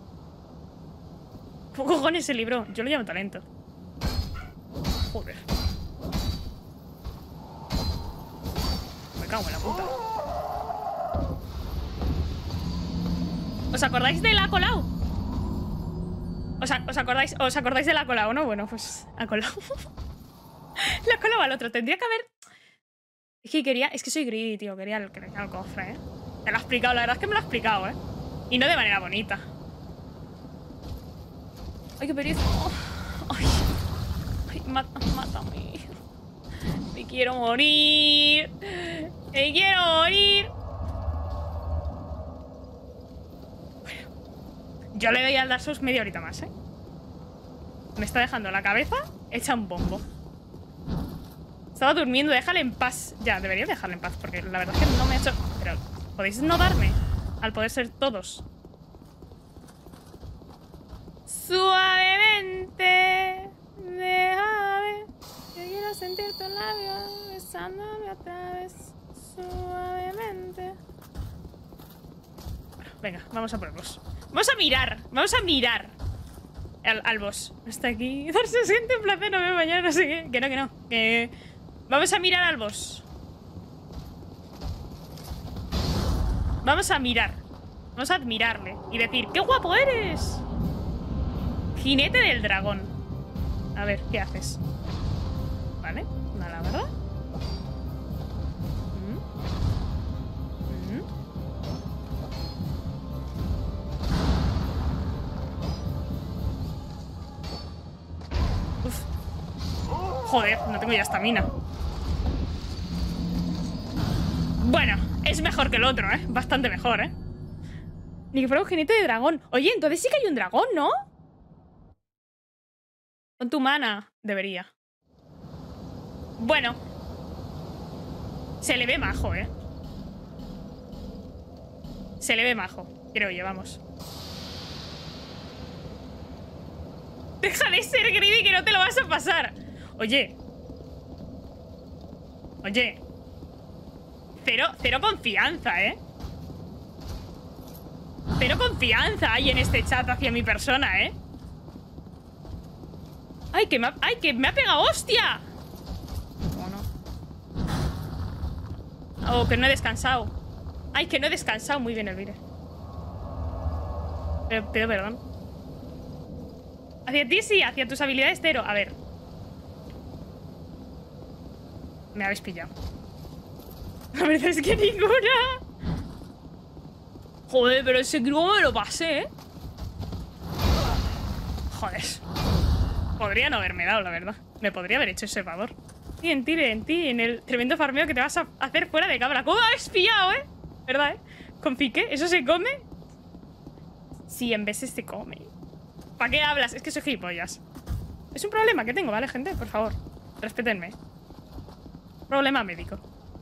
¿Qué cojones ese libro? Yo lo llamo talento. Joder. Me cago en la puta. ¿Os acordáis de la colao? ¿Os acordáis de la colao, no? Bueno, pues ha colado. La colao al otro. Tendría que haber... Es que soy greedy, tío. Quería el cofre, ¿eh? Me lo ha explicado. La verdad es que me lo ha explicado, ¿eh? Y no de manera bonita. Ay, qué pereza. Ay, mátame. Me quiero morir. Me quiero morir. Yo le doy al Dark Souls media horita más, ¿eh? Me está dejando la cabeza hecha un bombo. Estaba durmiendo, déjale en paz. Ya, debería dejarle en paz, porque la verdad es que no me ha hecho... Pero, ¿podéis no darme? Al poder ser todos. Suavemente. Déjame. Que quiero sentir tu labio besándome otra vez. Suavemente. Bueno, venga, vamos a por el boss. Vamos a mirar al boss. Está aquí. Se siente en placer, no me mañana, no sé qué. Que no. Vamos a mirar al boss. Vamos a mirar. Vamos a admirarle y decir, ¡qué guapo eres! Jinete del dragón. A ver, ¿qué haces? Vale, no, la verdad. Uf. Joder, no tengo ya estamina. Bueno, es mejor que el otro, ¿eh? Bastante mejor, ¿eh? Ni que fuera un jinete de dragón. Oye, entonces sí que hay un dragón, ¿no? Con tu mana. Debería. Bueno. Se le ve majo, ¿eh? Se le ve majo. Creo yo, vamos. Deja de ser greedy que no te lo vas a pasar. Oye. Cero confianza, ¿eh? Cero confianza hay en este chat hacia mi persona, ¿eh? ¡Ay, que me ha pegado hostia! ¿O no? Oh, que no he descansado. ¡Ay, que no he descansado! Muy bien, Elvira. Pero perdón. Hacia ti sí, hacia tus habilidades cero. A ver. Me habéis pillado. La verdad es que ninguna. Joder, pero ese grupo me lo pasé, ¿eh? Joder. Podría no haberme dado, la verdad. Me podría haber hecho ese favor. Y en ti, en el tremendo farmeo que te vas a hacer fuera de cámara. ¿Cómo me habéis pillado, eh? ¿Verdad, eh? Con pique. ¿Eso se come? Sí, en veces se come. ¿Para qué hablas? Es que soy gilipollas. Es un problema que tengo, ¿vale, gente? Por favor, respétenme. Problema médico.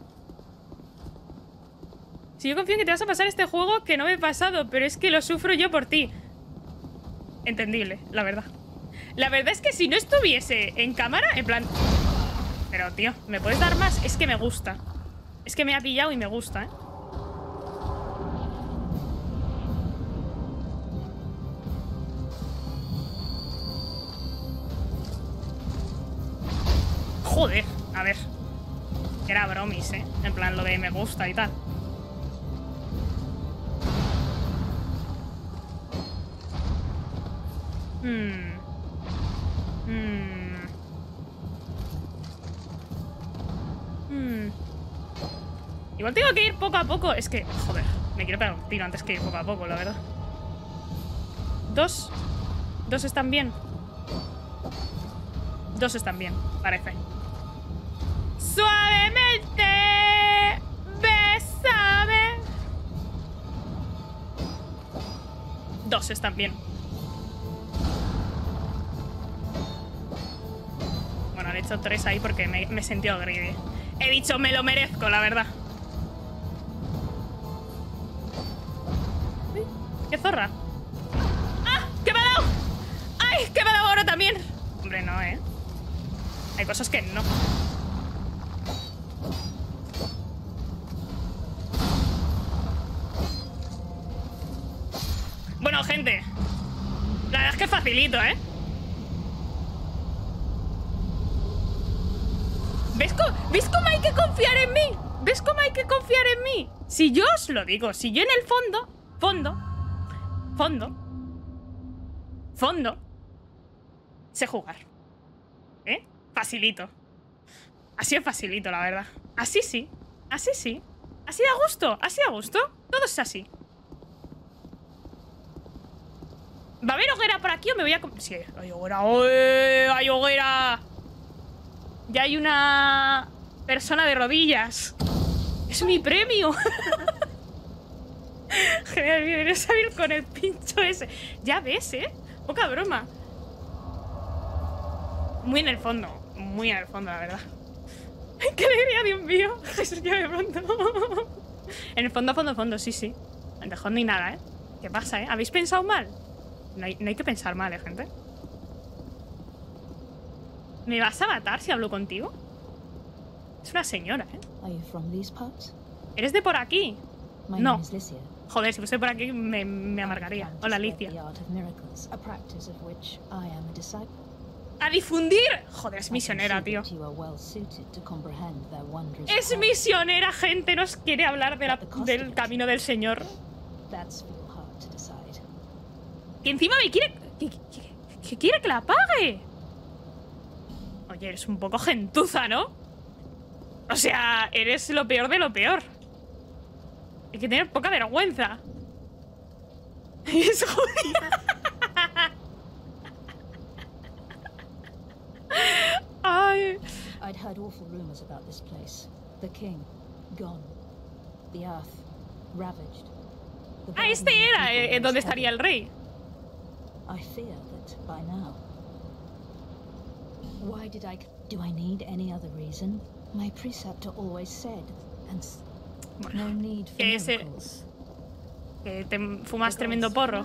Si yo confío en que te vas a pasar este juego, que no me he pasado, pero es que lo sufro yo por ti. Entendible, la verdad. La verdad es que si no estuviese en cámara, en plan... Pero, tío, ¿me puedes dar más? Es que me gusta. Es que me ha pillado y me gusta, ¿eh? Joder, a ver. Era bromis, ¿eh? En plan, lo de me gusta y tal. Igual tengo que ir poco a poco. Es que, joder, me quiero pegar un tiro antes que ir poco a poco, la verdad. Dos están bien. Dos están bien, parece. Suavemente, bésame. Dos están bien. Bueno, han hecho tres ahí porque me he sentido greedy. He dicho, me lo merezco, la verdad. Uy, ¡qué zorra! ¡Ah! ¡Que me ha dado! ¡Ay! ¡Que me ha dado ahora también! Hombre, no, ¿eh? Hay cosas que no. Bueno, gente. La verdad es que facilito, ¿eh? ¿Ves cómo hay que confiar en mí? ¿Ves cómo hay que confiar en mí? Si yo os lo digo, si yo en el fondo, sé jugar. ¿Eh? Facilito. Así es facilito, la verdad. Así sí. Así sí. Así da gusto. Así da gusto. Todo es así. ¿Va a haber hoguera por aquí o me voy a... Sí, hay hoguera. ¡Oye! ¡Hay hoguera! Ya hay una persona de rodillas. ¡Es mi premio! Genial, vienes a salir con el pincho ese. Ya ves, ¿eh? Poca broma. Muy en el fondo. Muy en el fondo, la verdad. ¡Ay, qué alegría, Dios mío! Jesús, ya de pronto. En el fondo, sí, sí. Mejor ni nada, ¿eh? ¿Qué pasa, eh? ¿Habéis pensado mal? No hay que pensar mal, gente. ¿Me vas a matar si hablo contigo? Es una señora, ¿eh? ¿Eres de por aquí? No. Joder, si fuese por aquí me amargaría. Hola, Alicia. ¡A difundir! Joder, es misionera, tío. Es misionera, gente. Nos quiere hablar del camino del Señor. Que encima me quiere... que quiere que la pague. Oye, eres un poco gentuza, ¿no? O sea, eres lo peor de lo peor. Hay que tener poca vergüenza. Es judía. Ay. I'd heard awful rumors about this place. The king, gone. The earth, ravaged. Ah, este era donde estaría el rey. I fear that by now. Why did I... Do I need any other reason? My preceptor always said, and no need for miracles. Que te fumas tremendo porro.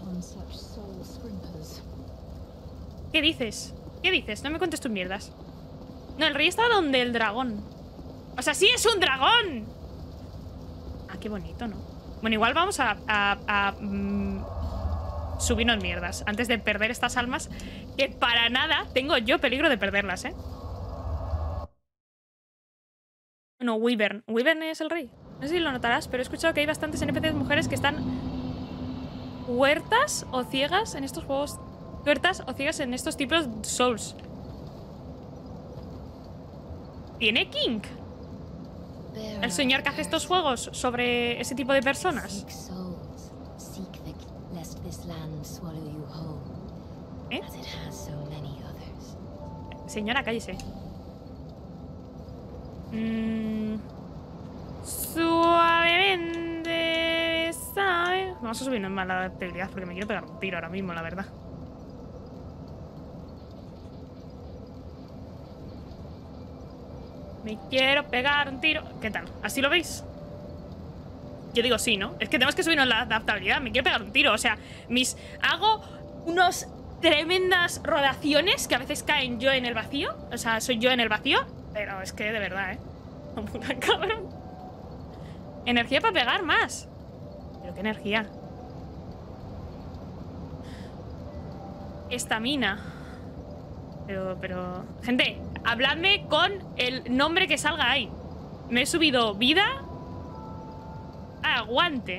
¿Qué dices? ¿Qué dices? No me cuentes tus mierdas. No, el rey está donde el dragón. O sea, sí es un dragón. Ah, qué bonito, ¿no? Bueno, igual vamos a subirnos mierdas antes de perder estas almas, que para nada tengo yo peligro de perderlas, ¿eh? No, Wyvern. Wyvern es el rey. No sé si lo notarás, pero he escuchado que hay bastantes NPCs mujeres que están huertas o ciegas en estos juegos. Tuertas o ciegas en estos tipos de Souls. ¿Tiene King? El señor que hace estos juegos sobre ese tipo de personas. ¿Eh? Señora, cállese. Suavemente, ¿sabes? Vamos a subirnos más la debilidad porque me quiero pegar un tiro ahora mismo, la verdad. Me quiero pegar un tiro. ¿Qué tal? ¿Así lo veis? Yo digo sí, ¿no? Es que tenemos que subirnos la adaptabilidad. Me quiero pegar un tiro. O sea, hago unos tremendas rodaciones que a veces caen yo en el vacío. O sea, soy yo en el vacío. Pero es que de verdad, ¿eh? Puta cabrón. Energía para pegar más. Pero qué energía. Pero... Gente, habladme con el nombre que salga ahí. Me he subido vida. Aguante.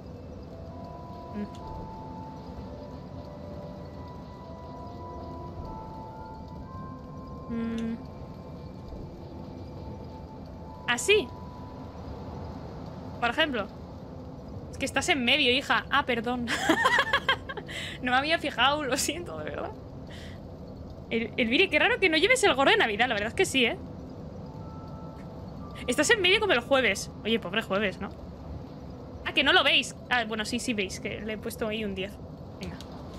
Así. Por ejemplo. Es que estás en medio, hija. Ah, perdón. No me había fijado, lo siento, de verdad. Elvire, qué raro que no lleves el gorro de Navidad. La verdad es que sí, ¿eh? Estás en medio como el jueves. Oye, pobre jueves, ¿no? Ah, que no lo veis. Ah, bueno, sí veis, que le he puesto ahí un 10. Venga.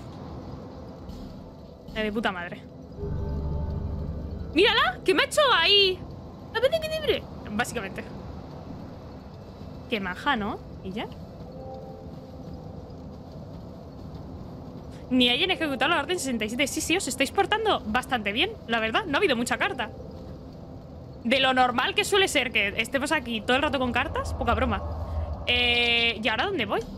De puta madre. ¡Mírala! ¿Qué me ha hecho ahí? Básicamente. Qué maja, ¿no? ¿Y ya? Ni hayan ejecutado la orden 67. Sí, os estáis portando bastante bien, la verdad. No ha habido mucha carta. De lo normal que suele ser que estemos aquí todo el rato con cartas, poca broma. ¿Y ahora dónde voy?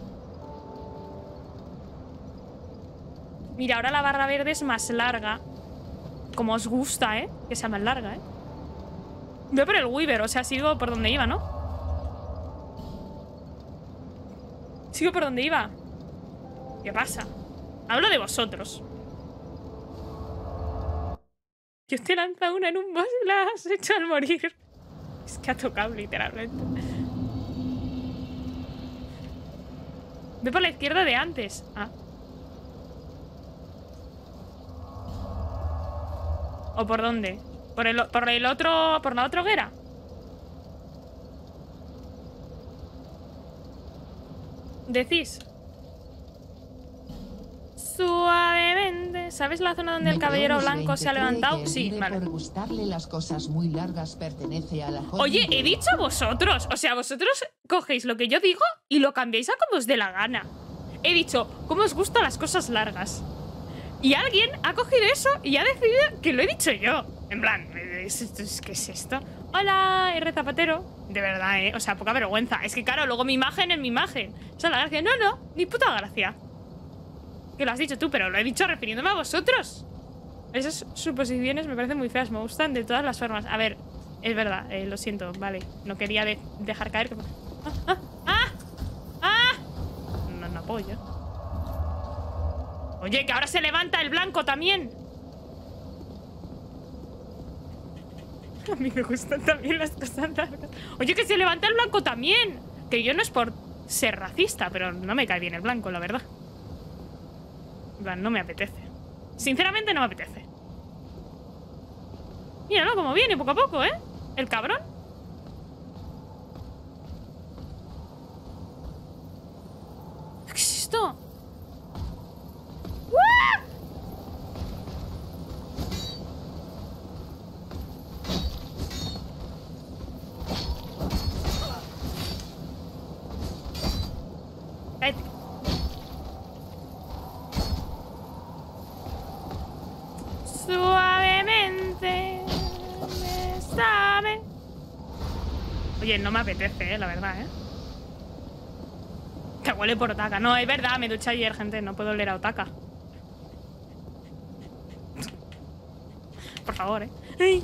Mira, ahora la barra verde es más larga. Como os gusta, ¿eh? Que sea más larga, ¿eh? Voy por el Weaver, o sea, sigo por donde iba, ¿no? Sigo por donde iba. ¿Qué pasa? Hablo de vosotros. Yo te lanzo una en un boss y la has hecho al morir. Es que ha tocado, literalmente. Ve por la izquierda de antes. Ah. ¿O por dónde? ¿Por la otra hoguera? ¿Decís? Suavemente. ¿Sabes la zona donde el caballero blanco se ha levantado? Sí, vale. Por gustarle las cosas muy largas pertenece a la joven. Oye, he dicho vosotros. O sea, vosotros cogéis lo que yo digo y lo cambiáis a como os dé la gana. He dicho, ¿cómo os gustan las cosas largas? Y alguien ha cogido eso y ha decidido que lo he dicho yo. En plan, ¿qué es esto? Hola, R. Zapatero. De verdad, ¿eh? O sea, poca vergüenza. Es que, claro, luego mi imagen es mi imagen. O sea, la gracia. No, ni puta gracia. Que lo has dicho tú, pero lo he dicho refiriéndome a vosotros. Esas suposiciones me parecen muy feas. Me gustan de todas las formas. A ver, es verdad, lo siento, vale. No quería dejar caer que... No apoyo. Oye, que ahora se levanta el blanco también. A mí me gustan también las cosas largas. Oye, que se levanta el blanco también. Que yo no es por ser racista, pero no me cae bien el blanco, la verdad. No me apetece. Sinceramente no me apetece. Míralo como viene poco a poco, ¿eh? El cabrón. ¿Qué es esto? ¡Uah! Cállate. Suavemente me sabe. Oye, no me apetece, la verdad, Que huele por Otaka. No, es verdad, me duché ayer, gente. No puedo oler a Otaka. Por favor, ¡Ay!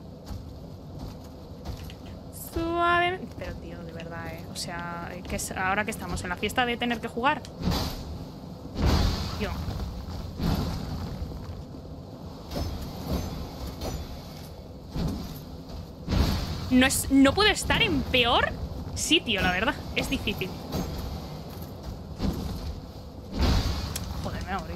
Suavemente. Pero, tío, de verdad, O sea, ahora que estamos en la fiesta de tener que jugar. Tío. No puedo estar en peor sitio, la verdad. Es difícil. Joder, me voy a morir.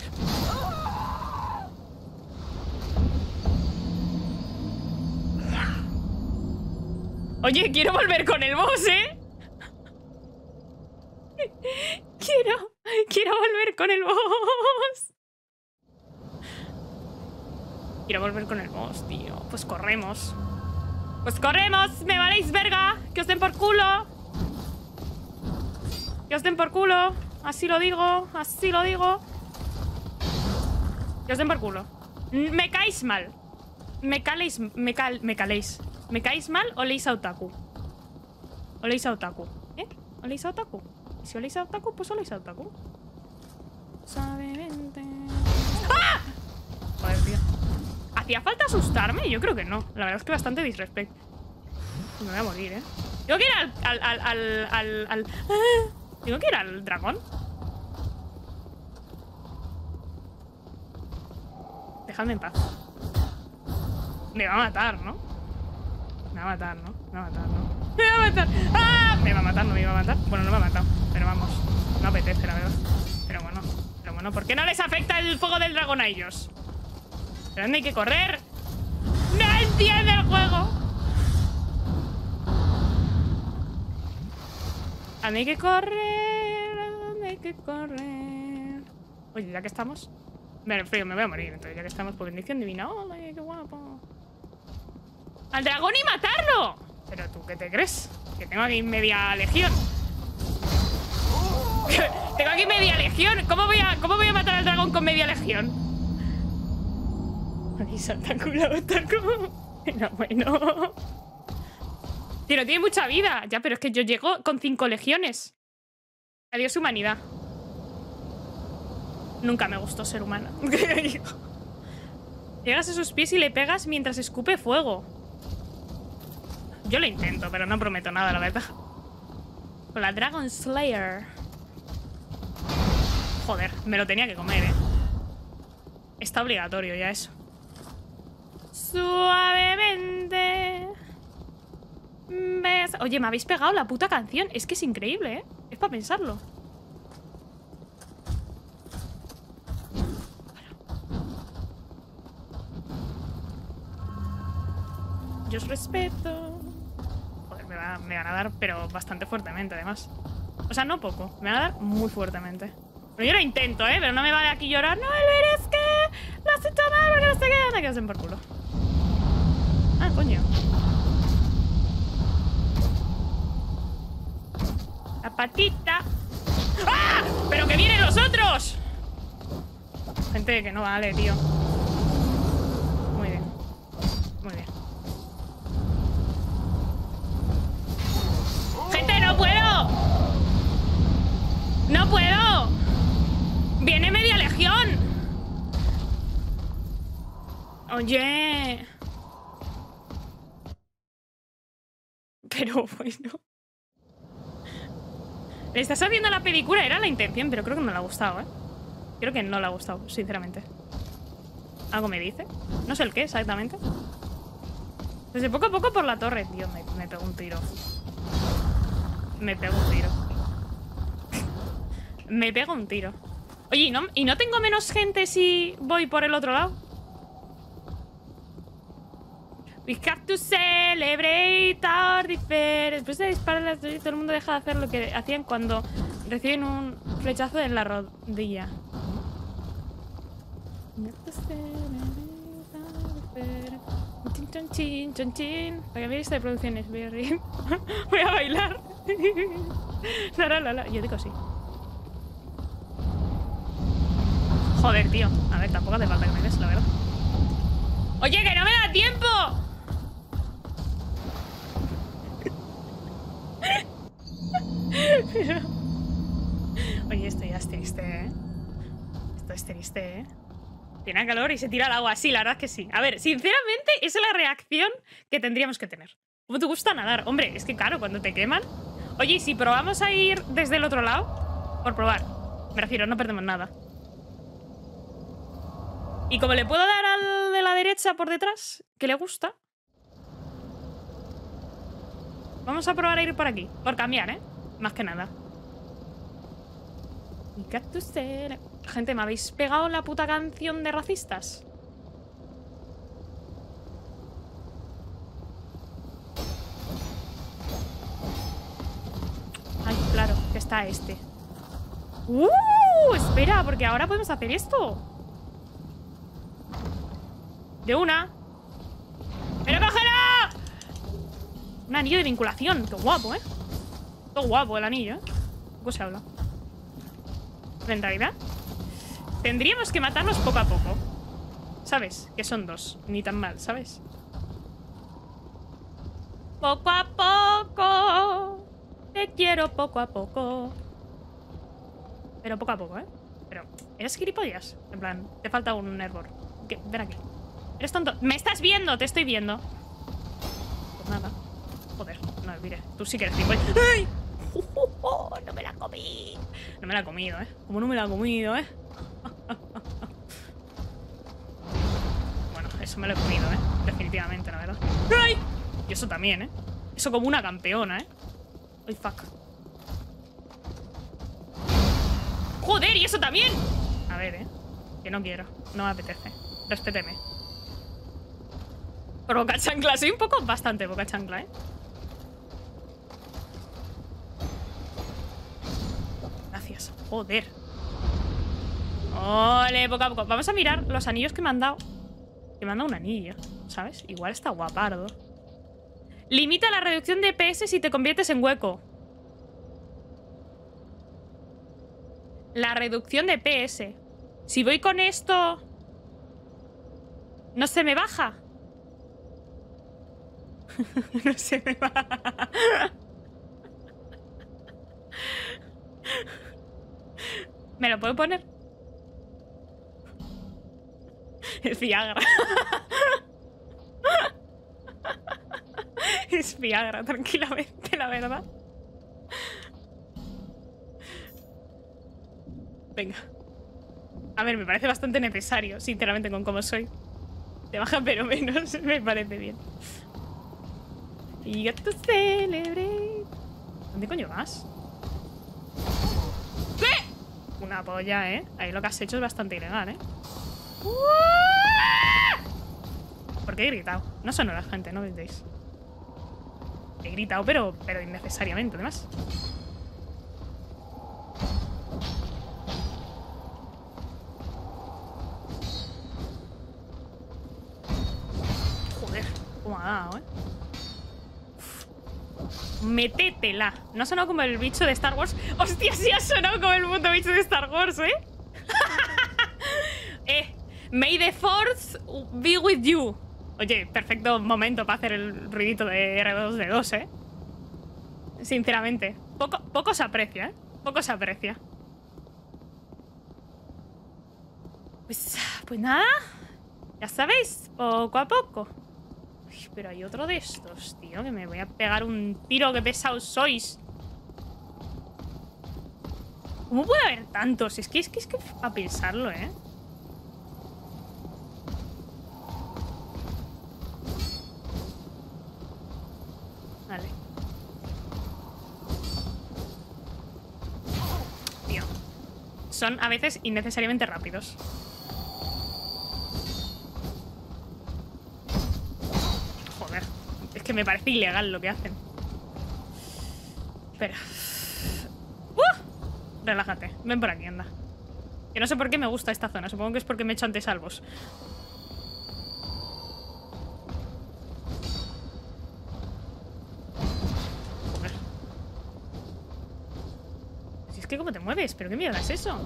Oye, quiero volver con el boss, Quiero volver con el boss. Quiero volver con el boss, tío. Pues corremos. Pues corremos, me valéis verga. Que os den por culo. Que os den por culo. Así lo digo, así lo digo. Que os den por culo. Me caéis mal. Me caléis. ¿Me caéis mal o leéis a Otaku? Oléis a Otaku, ¿Oléis a Otaku? Y si oléis a Otaku, pues oléis a Otaku. Suavemente. ¡Ah! Joder, tío. ¿Hacía falta asustarme? Yo creo que no. La verdad es que bastante disrespect. Me voy a morir, ¿eh? Tengo que ir Tengo que ir al dragón. Dejadme en paz. Me va a matar, ¿no? Me va a matar, ¿no? Me va a matar, ¿no? ¡Me va a matar! ¡Ah! Me va a matar, no me iba a matar. Bueno, no me ha matado. Pero vamos. No apetece, la verdad. Pero bueno. ¿Por qué no les afecta el fuego del dragón a ellos? ¿Pero dónde hay que correr? ¡No entiende el juego! ¿Dónde hay que correr? ¿Dónde hay que correr? Oye, ya que estamos... Me frío, me voy a morir. Entonces, ya que estamos por bendición divina. ¡Hola, qué guapo! ¡Al dragón y matarlo! ¿Pero tú qué te crees? Que tengo aquí media legión. Tengo aquí media legión. ¿Cómo voy a matar al dragón con media legión? Aquí salta culo, taco. Bueno. Tío, no tiene mucha vida. Ya, pero es que yo llego con 5 legiones. Adiós, humanidad. Nunca me gustó ser humana. Llegas a sus pies y le pegas mientras escupe fuego. Yo lo intento, pero no prometo nada, la verdad. Con la Dragon Slayer. Joder, me lo tenía que comer, ¿eh? Está obligatorio ya eso. Suavemente. Oye, me habéis pegado la puta canción. Es que es increíble, ¿eh? Es para pensarlo. Yo os respeto. Joder, me van a dar, pero bastante fuertemente, además. O sea, no poco. Me van a dar muy fuertemente. Pero yo lo intento, ¿eh? Pero no me vale aquí llorar. No, Elvira, es que lo has hecho mal porque no sé qué. Me quedas en por culo. Ah, coño. La patita. ¡Ah! ¡Pero que vienen los otros! Gente que no vale, tío. Muy bien. Muy bien. ¡Gente, no puedo! ¡No puedo! ¡Viene media legión! Oye. Pero bueno. Le estás haciendo la pedicura, era la intención, pero creo que no le ha gustado, ¿eh? Creo que no le ha gustado, sinceramente. Algo me dice. No sé el qué exactamente. Desde poco a poco por la torre, tío, me pego un tiro. Me pego un tiro. Me pego un tiro. Oye, ¿y no tengo menos gente si voy por el otro lado? We have to celebrate our difference. Después de disparar, todo el mundo deja de hacer lo que hacían cuando reciben un flechazo en la rodilla. Para que mi lista de producciones voy a reír. Voy a bailar. Yo digo sí. Joder, tío. A ver, tampoco hace falta que me des, la verdad. ¡Oye, que no me da tiempo! Oye, esto ya es triste, ¿eh? Esto es triste, ¿eh? Tiene calor y se tira al agua. Sí, la verdad es que sí. A ver, sinceramente, esa es la reacción que tendríamos que tener. ¿Cómo te gusta nadar? Hombre, es que claro, cuando te queman... Oye, ¿y si probamos a ir desde el otro lado? Por probar. Me refiero, no perdemos nada. Y como le puedo dar al de la derecha por detrás, que le gusta... Vamos a probar a ir por aquí. Por cambiar, ¿eh? Más que nada. Gente, ¿me habéis pegado la puta canción de racistas? Ay, claro, que está este. Espera, porque ahora podemos hacer esto. De una. ¡Pero cógela! Un anillo de vinculación. Qué guapo, ¿eh? Qué guapo el anillo, ¿eh? Poco se habla. Pero en realidad tendríamos que matarlos poco a poco. ¿Sabes? Que son 2. Ni tan mal, ¿sabes? Poco a poco. Te quiero poco a poco. Pero poco a poco, ¿eh? Pero, ¿eres gilipollas? En plan, te falta un hervor. Ven aquí. Eres tonto. ¿Me estás viendo? Te estoy viendo. Pues nada. Joder, no, mire. Tú sí que eres tipo. ¡Ay! No me la comí. No me la he comido, ¿eh? Como no me la he comido, ¿eh? Bueno, eso me lo he comido, ¿eh? Definitivamente, la verdad. ¡Ay! Y eso también, ¿eh? Eso como una campeona, ¿eh? ¡Ay, fuck! ¡Joder! ¡Y eso también! A ver, ¿eh? Que no quiero. No me apetece. Respéteme. Por boca chancla. Soy un poco bastante boca chancla, ¿eh? Gracias. Joder. Ole, poco a poco. Vamos a mirar los anillos que me han dado. Que me han dado un anillo, ¿sabes? Igual está guapardo. Limita la reducción de PS si te conviertes en hueco. La reducción de PS. Si voy con esto... ¿No se me baja? No se me baja. ¿Me lo puedo poner? Es Viagra. Es Viagra, tranquilamente, la verdad. Venga. A ver, me parece bastante necesario, sinceramente, con cómo soy. Te baja pero menos, me parece bien. Y got to celebrate. ¿Dónde coño vas? ¿Qué? Una polla, ¿eh? Ahí lo que has hecho es bastante ilegal, ¿eh? ¿Por qué he gritado? No sonó la gente, no veis. He gritado, pero innecesariamente, además. Joder, cómo ha dado, ¿eh? Métetela. No ha sonado como el bicho de Star Wars. ¡Hostia, sí ha sonado como el puto bicho de Star Wars, ¿eh? May the Force be with you. Oye, perfecto momento para hacer el ruidito de R2D2, ¿eh? Sinceramente. Poco se aprecia, ¿eh? Poco se aprecia. Pues nada. Ya sabéis, poco a poco. Uy, pero hay otro de estos, tío, que me voy a pegar un tiro. ¡Qué pesados sois! ¿Cómo puede haber tantos? Es que a pensarlo, ¿eh? Vale. Tío. Son a veces innecesariamente rápidos. Joder. Es que me parece ilegal lo que hacen. Espera. Relájate. Ven por aquí, anda. Que no sé por qué me gusta esta zona. Supongo que es porque me he hecho antes salvos. Es que ¿cómo te mueves? ¿Pero qué mierda es eso?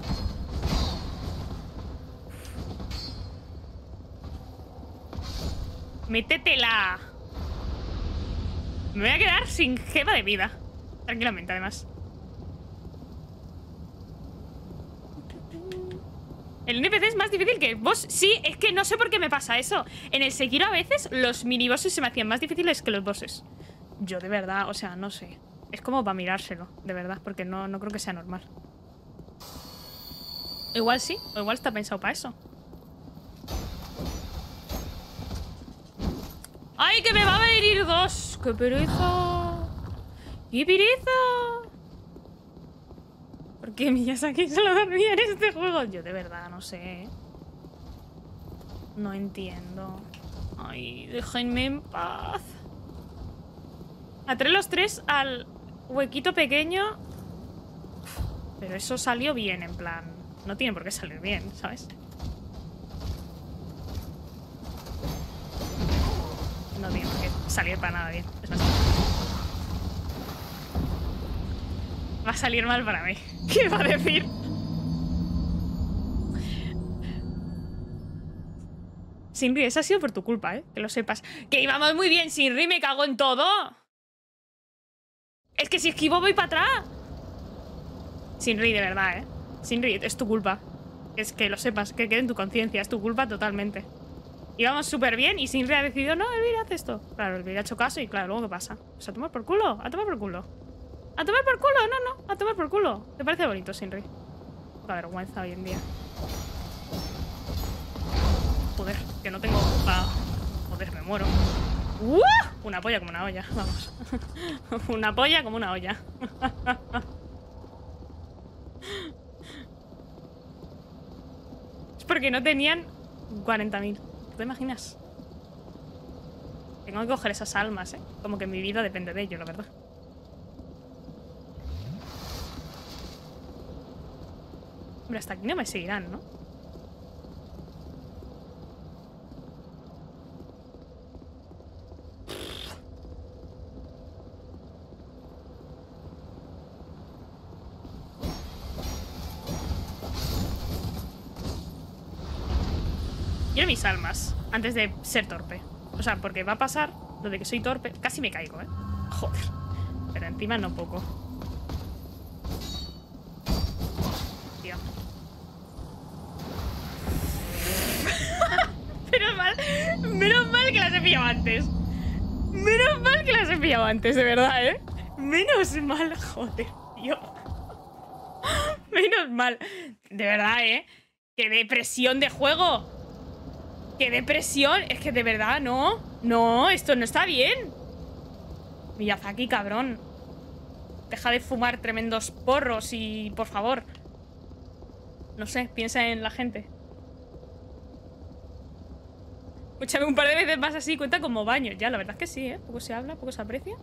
¡Métetela! Me voy a quedar sin jeva de vida. Tranquilamente, además. El NPC es más difícil que el boss. Sí, es que no sé por qué me pasa eso. En el Sekiro a veces los minibosses se me hacían más difíciles que los bosses. Yo de verdad, o sea, no sé. Es como para mirárselo, de verdad, porque no creo que sea normal. Igual sí, o igual está pensado para eso. ¡Ay, que me va a venir dos! ¡Qué pereza! ¡Qué pereza! ¿Por qué Miyazaki solo dormía en este juego? Yo de verdad no sé. No entiendo. Ay, déjenme en paz. Atré los tres al huequito pequeño. Pero eso salió bien, en plan. No tiene por qué salir bien, ¿sabes? No tiene por qué salir para nada bien. Es más, va a salir mal para mí. ¿Qué va a decir? Shinri, eso ha sido por tu culpa, ¿eh? Que lo sepas. Que íbamos muy bien, Shinri, me cago en todo. Es que si esquivo voy para atrás. Shinri, de verdad, ¿eh? Shinri, es tu culpa. Es que lo sepas, que quede en tu conciencia. Es tu culpa totalmente. Íbamos súper bien y Sinri ha decidido, no, Elvira, haz esto. Claro, Elvira ha hecho caso y claro, luego ¿qué pasa? Pues a tomar por culo, a tomar por culo. A tomar por culo, no, a tomar por culo. ¿Te parece bonito, Sinri? Poca vergüenza hoy en día. Joder, que no tengo pa... Joder, me muero. Una polla como una olla, vamos. Una polla como una olla. Es porque no tenían 40.000. ¿Te imaginas? Tengo que coger esas almas, ¿eh? Como que mi vida depende de ello, la verdad. Hombre, hasta aquí no me seguirán, ¿no? Quiero mis almas antes de ser torpe. O sea, porque va a pasar lo de que soy torpe. Casi me caigo, ¿eh? Joder. Pero encima no poco. Tío. Menos mal que las he pillado antes. Menos mal que las he pillado antes, de verdad, ¿eh? Menos mal, joder, tío. Menos mal. De verdad, ¿eh? ¡Qué depresión de juego! ¡Qué depresión! Es que de verdad, no. No, esto no está bien. Miyazaki, cabrón. Deja de fumar tremendos porros y, por favor. No sé, piensa en la gente. Escúchame, un par de veces más así cuenta como baño. Ya, la verdad es que sí, ¿eh? Poco se habla, poco se aprecia.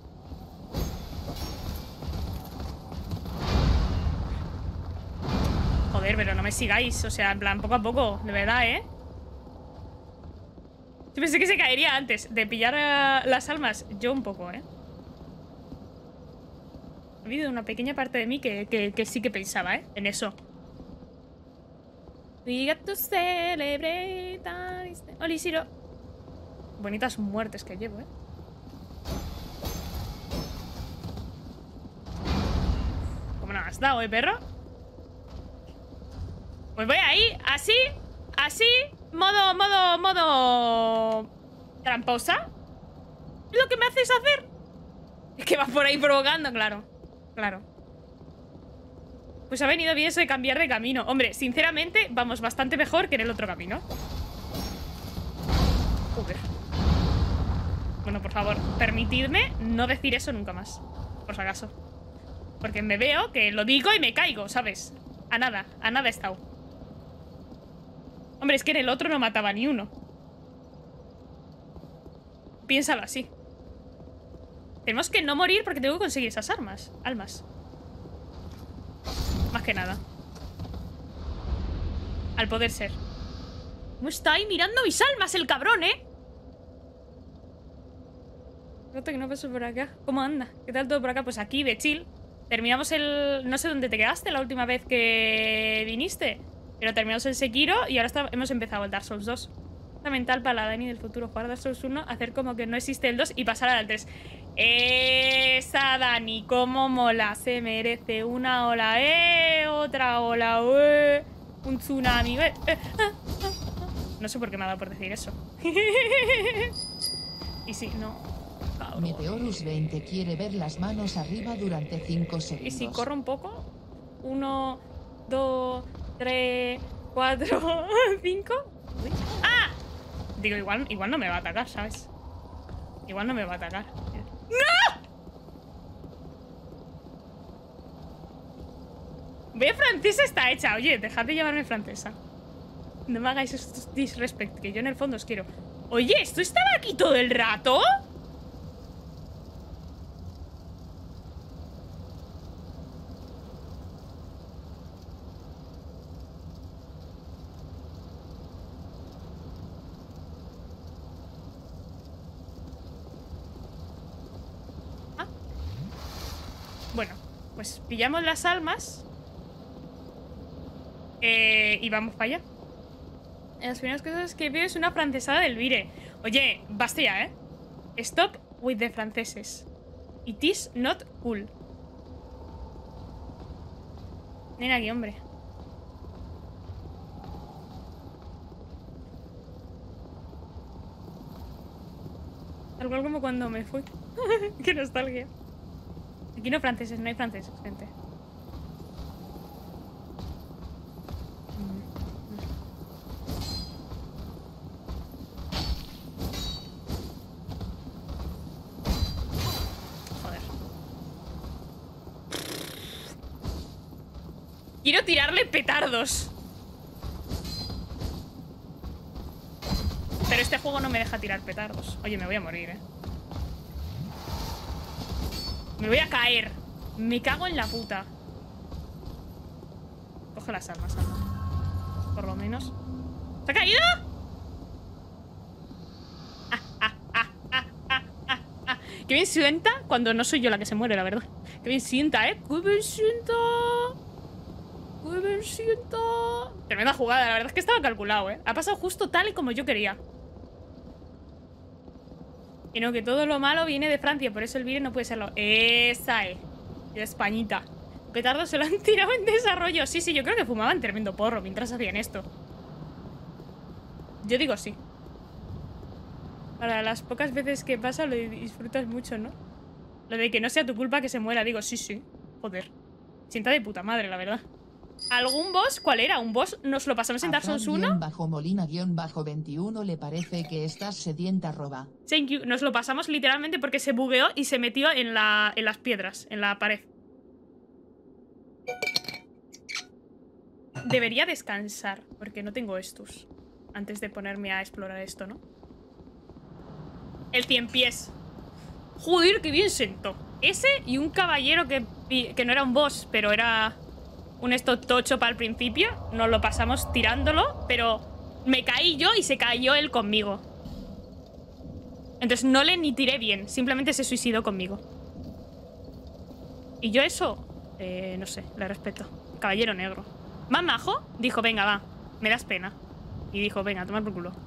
Joder, pero no me sigáis. O sea, en plan, poco a poco. De verdad, ¿eh? Yo pensé que se caería antes de pillar las almas. Yo un poco, ¿eh? Ha habido una pequeña parte de mí que sí que pensaba, ¿eh? En eso. We got to celebrate. Oli, Siro. Bonitas muertes que llevo, ¿eh? ¿Cómo no has dado, perro? Pues voy ahí, así, modo tramposa. ¿Es lo que me hacéis hacer? Es que vas por ahí provocando, claro. Claro. Pues ha venido bien eso de cambiar de camino. Hombre, sinceramente, vamos bastante mejor que en el otro camino. Joder. Bueno, por favor, permitidme no decir eso nunca más. Por si acaso. Porque me veo que lo digo y me caigo, ¿sabes? A nada he estado. Hombre, es que en el otro no mataba ni uno. Piénsalo así. Tenemos que no morir porque tengo que conseguir esas almas. Más que nada. Al poder ser. ¿Cómo está ahí mirando mis almas el cabrón, eh? Rato que no paso por acá. ¿Cómo anda? ¿Qué tal todo por acá? Pues aquí, de chill. Terminamos el... No sé dónde te quedaste la última vez que viniste. Pero terminamos el Sekiro y ahora hemos empezado el Dark Souls 2. Fundamental para la Dani del futuro. Jugar Dark Souls 1, hacer como que no existe el 2 y pasar al 3. Esa Dani, cómo mola. Se merece una ola, otra ola, un tsunami, No sé por qué me ha dado por decir eso. Y sí, no. Meteorus 20 quiere ver las manos arriba durante 5 segundos. ¿Y si corro un poco? 1, 2, 3, 4, 5. ¡Ah! Digo, igual no me va a atacar, ¿sabes? Igual no me va a atacar. ¡No! Ve, francesa está hecha. Oye, dejad de llamarme francesa. No me hagáis estos disrespect, que yo en el fondo os quiero. Oye, ¿esto estaba aquí todo el rato? Bueno, pues pillamos las almas y vamos para allá. Las primeras cosas que veo es una francesada del Vire. Oye, basta ya, ¿eh? Stop with the franceses. It is not cool. Ven aquí, hombre. Tal cual como cuando me fui. Qué nostalgia. Aquí no franceses, no hay franceses, gente. Joder. Quiero tirarle petardos. Pero este juego no me deja tirar petardos. Oye, me voy a morir, Me voy a caer. Me cago en la puta. Coge las armas, Alma. Por lo menos. ¿Se ha caído? Qué bien sienta cuando no soy yo la que se muere, la verdad. Qué bien sienta, Qué bien sienta. Qué bien sienta. Tremenda jugada, la verdad es que estaba calculado, Ha pasado justo tal y como yo quería. Y no, que todo lo malo viene de Francia, por eso el virus no puede serlo. Esa es. De Españita. Petardos se lo han tirado en desarrollo. Sí, sí, yo creo que fumaban tremendo porro mientras hacían esto. Yo digo sí. Para las pocas veces que pasa lo disfrutas mucho, ¿no? Lo de que no sea tu culpa que se muera. Digo, sí, sí. Joder. Sienta de puta madre, la verdad. ¿Algún boss? ¿Cuál era? ¿Un boss? ¿Nos lo pasamos en Dark Souls 1? Molina-21 le parece que estás sedienta, roba. Thank you. Nos lo pasamos literalmente porque se bugueó y se metió en las piedras, en la pared. Debería descansar, porque no tengo estos. Antes de ponerme a explorar esto, ¿no? El 100 pies. Joder, qué bien sentó. Ese y un caballero que no era un boss, pero era un esto tocho para el principio. Nos lo pasamos tirándolo, pero me caí yo y se cayó él conmigo. Entonces no le ni tiré bien, simplemente se suicidó conmigo. Y yo eso, no sé, le respeto. Caballero negro. ¿Más majo? Dijo, venga, va, me das pena. Y dijo, venga, tomar por culo.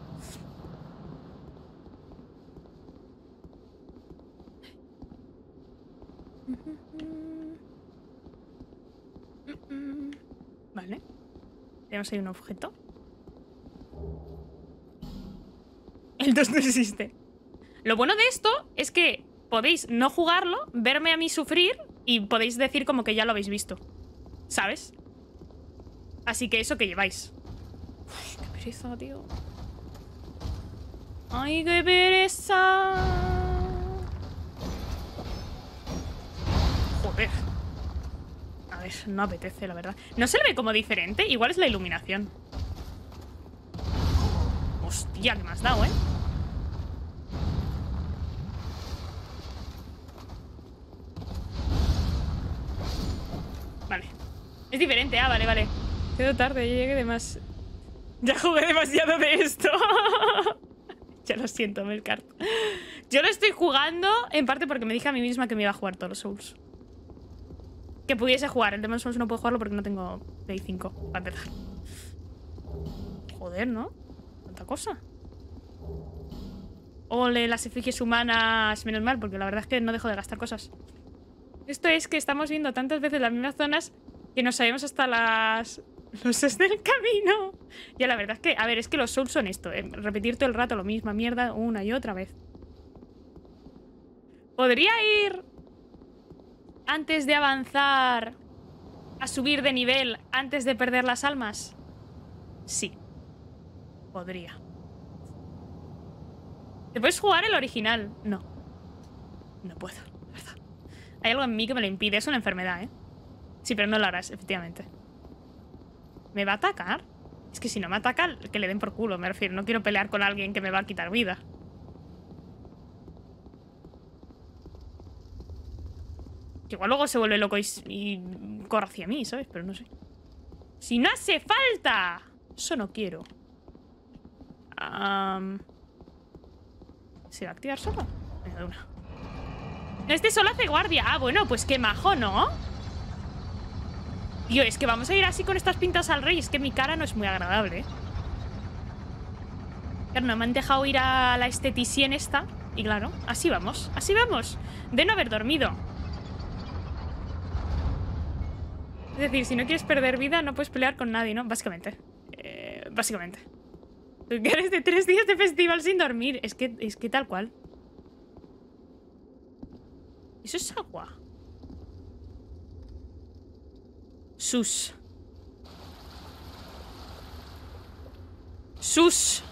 Vale. Tenemos ahí un objeto. El 2 no existe. Lo bueno de esto es que podéis no jugarlo, verme a mí sufrir y podéis decir como que ya lo habéis visto. ¿Sabes? Así que eso que lleváis. Uf, qué pereza, tío. Ay, qué pereza. Joder. A ver, no apetece, la verdad. ¿No se le ve como diferente? Igual es la iluminación. Hostia, que me has dado, Vale. Es diferente, vale, vale. Quedo tarde, ya llegué de más. Ya jugué demasiado de esto. Ya lo siento, Melkart. Yo lo estoy jugando en parte porque me dije a mí misma que me iba a jugar todos los Souls. Que pudiese jugar. El Demon's Souls no puedo jugarlo porque no tengo Play 5 para empezar. Joder, ¿no? Tanta cosa. Ole, las efigies humanas. Menos mal, porque la verdad es que no dejo de gastar cosas. Esto es que estamos viendo tantas veces las mismas zonas que nos sabemos hasta las luces del camino. Ya, la verdad es que, a ver, es que los Souls son esto, repetir todo el rato lo misma mierda una y otra vez. ¿Podría ir antes de avanzar a subir de nivel antes de perder las almas? Sí. Podría. ¿Te puedes jugar el original? No. No puedo, la verdad. Hay algo en mí que me lo impide. Es una enfermedad, Sí, pero no lo harás, efectivamente. ¿Me va a atacar? Es que si no me ataca, que le den por culo, me refiero. No quiero pelear con alguien que me va a quitar vida. Igual luego se vuelve loco y corre hacia mí, ¿sabes? Pero no sé. ¡Si no hace falta! Eso no quiero. ¿Se va a activar solo? Venga, de una. Este solo hace guardia. Ah, bueno, pues qué majo, ¿no? Tío, es que vamos a ir así con estas pintas al rey. Es que mi cara no es muy agradable, Claro, no me han dejado ir a la esteticien esta. Y claro, así vamos. Así vamos. De no haber dormido. Es decir, si no quieres perder vida, no puedes pelear con nadie, ¿no? Básicamente. Básicamente. Tú quieres de 3 días de festival sin dormir. Es que tal cual. ¿Eso es agua? Sus. Sus.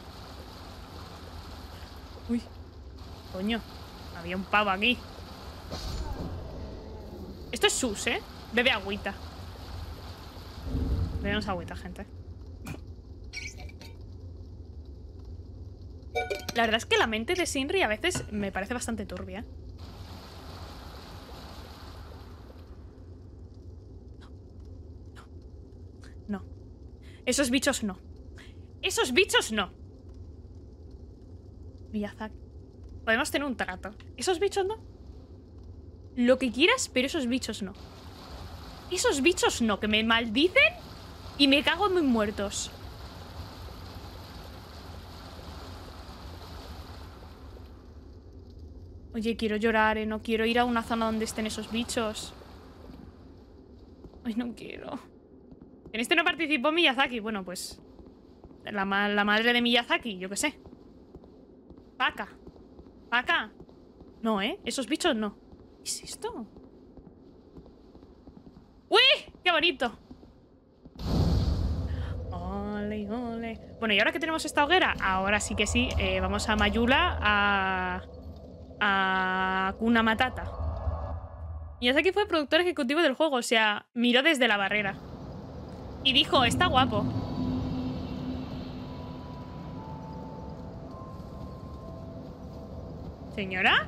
Uy. Coño. Había un pavo aquí. Esto es sus, ¿eh? Bebe agüita. Bebemos agüita, gente. La verdad es que la mente de Shinri a veces me parece bastante turbia. No. Esos bichos no. Esos bichos no. Miyazaki. Podemos tener un trato. Esos bichos no. Lo que quieras, pero esos bichos no. Esos bichos no, que me maldicen y me cago en mis muertos. Oye, quiero llorar, no quiero ir a una zona donde estén esos bichos. Ay, no quiero. En este no participó Miyazaki. Bueno, pues la madre de Miyazaki, yo qué sé. Vaca. Vaca. No, ¿eh? Esos bichos no. ¿Qué es esto? ¡Uy! ¡Qué bonito! Ole, ole. Bueno, y ahora que tenemos esta hoguera, ahora sí que sí, vamos a Mayula a Hakuna Matata. Miyazaki fue productor ejecutivo del juego, o sea, miró desde la barrera. Y dijo, está guapo. ¿Señora?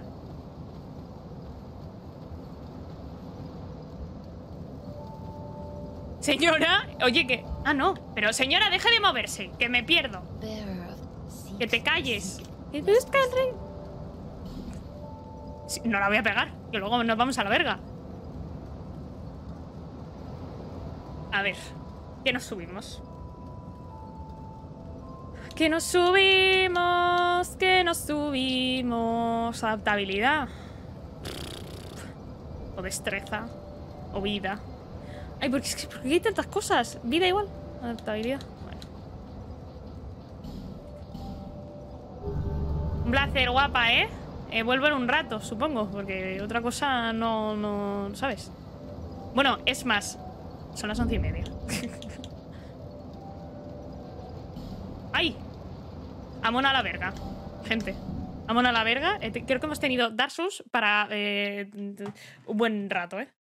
¿Señora? Oye, que... Ah, no. Pero señora, deja de moverse, que me pierdo. Que te calles. Sí, no la voy a pegar, que luego nos vamos a la verga. A ver, ¿qué nos subimos? Que nos subimos, que nos subimos. Adaptabilidad. O destreza. O vida. Ay, ¿por qué hay tantas cosas? Vida igual. Adaptabilidad. Bueno. Un placer, guapa, ¿eh? Vuelvo en un rato, supongo. Porque otra cosa no... ¿Sabes? Bueno, es más. Son las 11:30. ¡Ay! Amona a la verga. Gente. Amona a la verga. Creo que hemos tenido Dark Souls para un buen rato, ¿eh?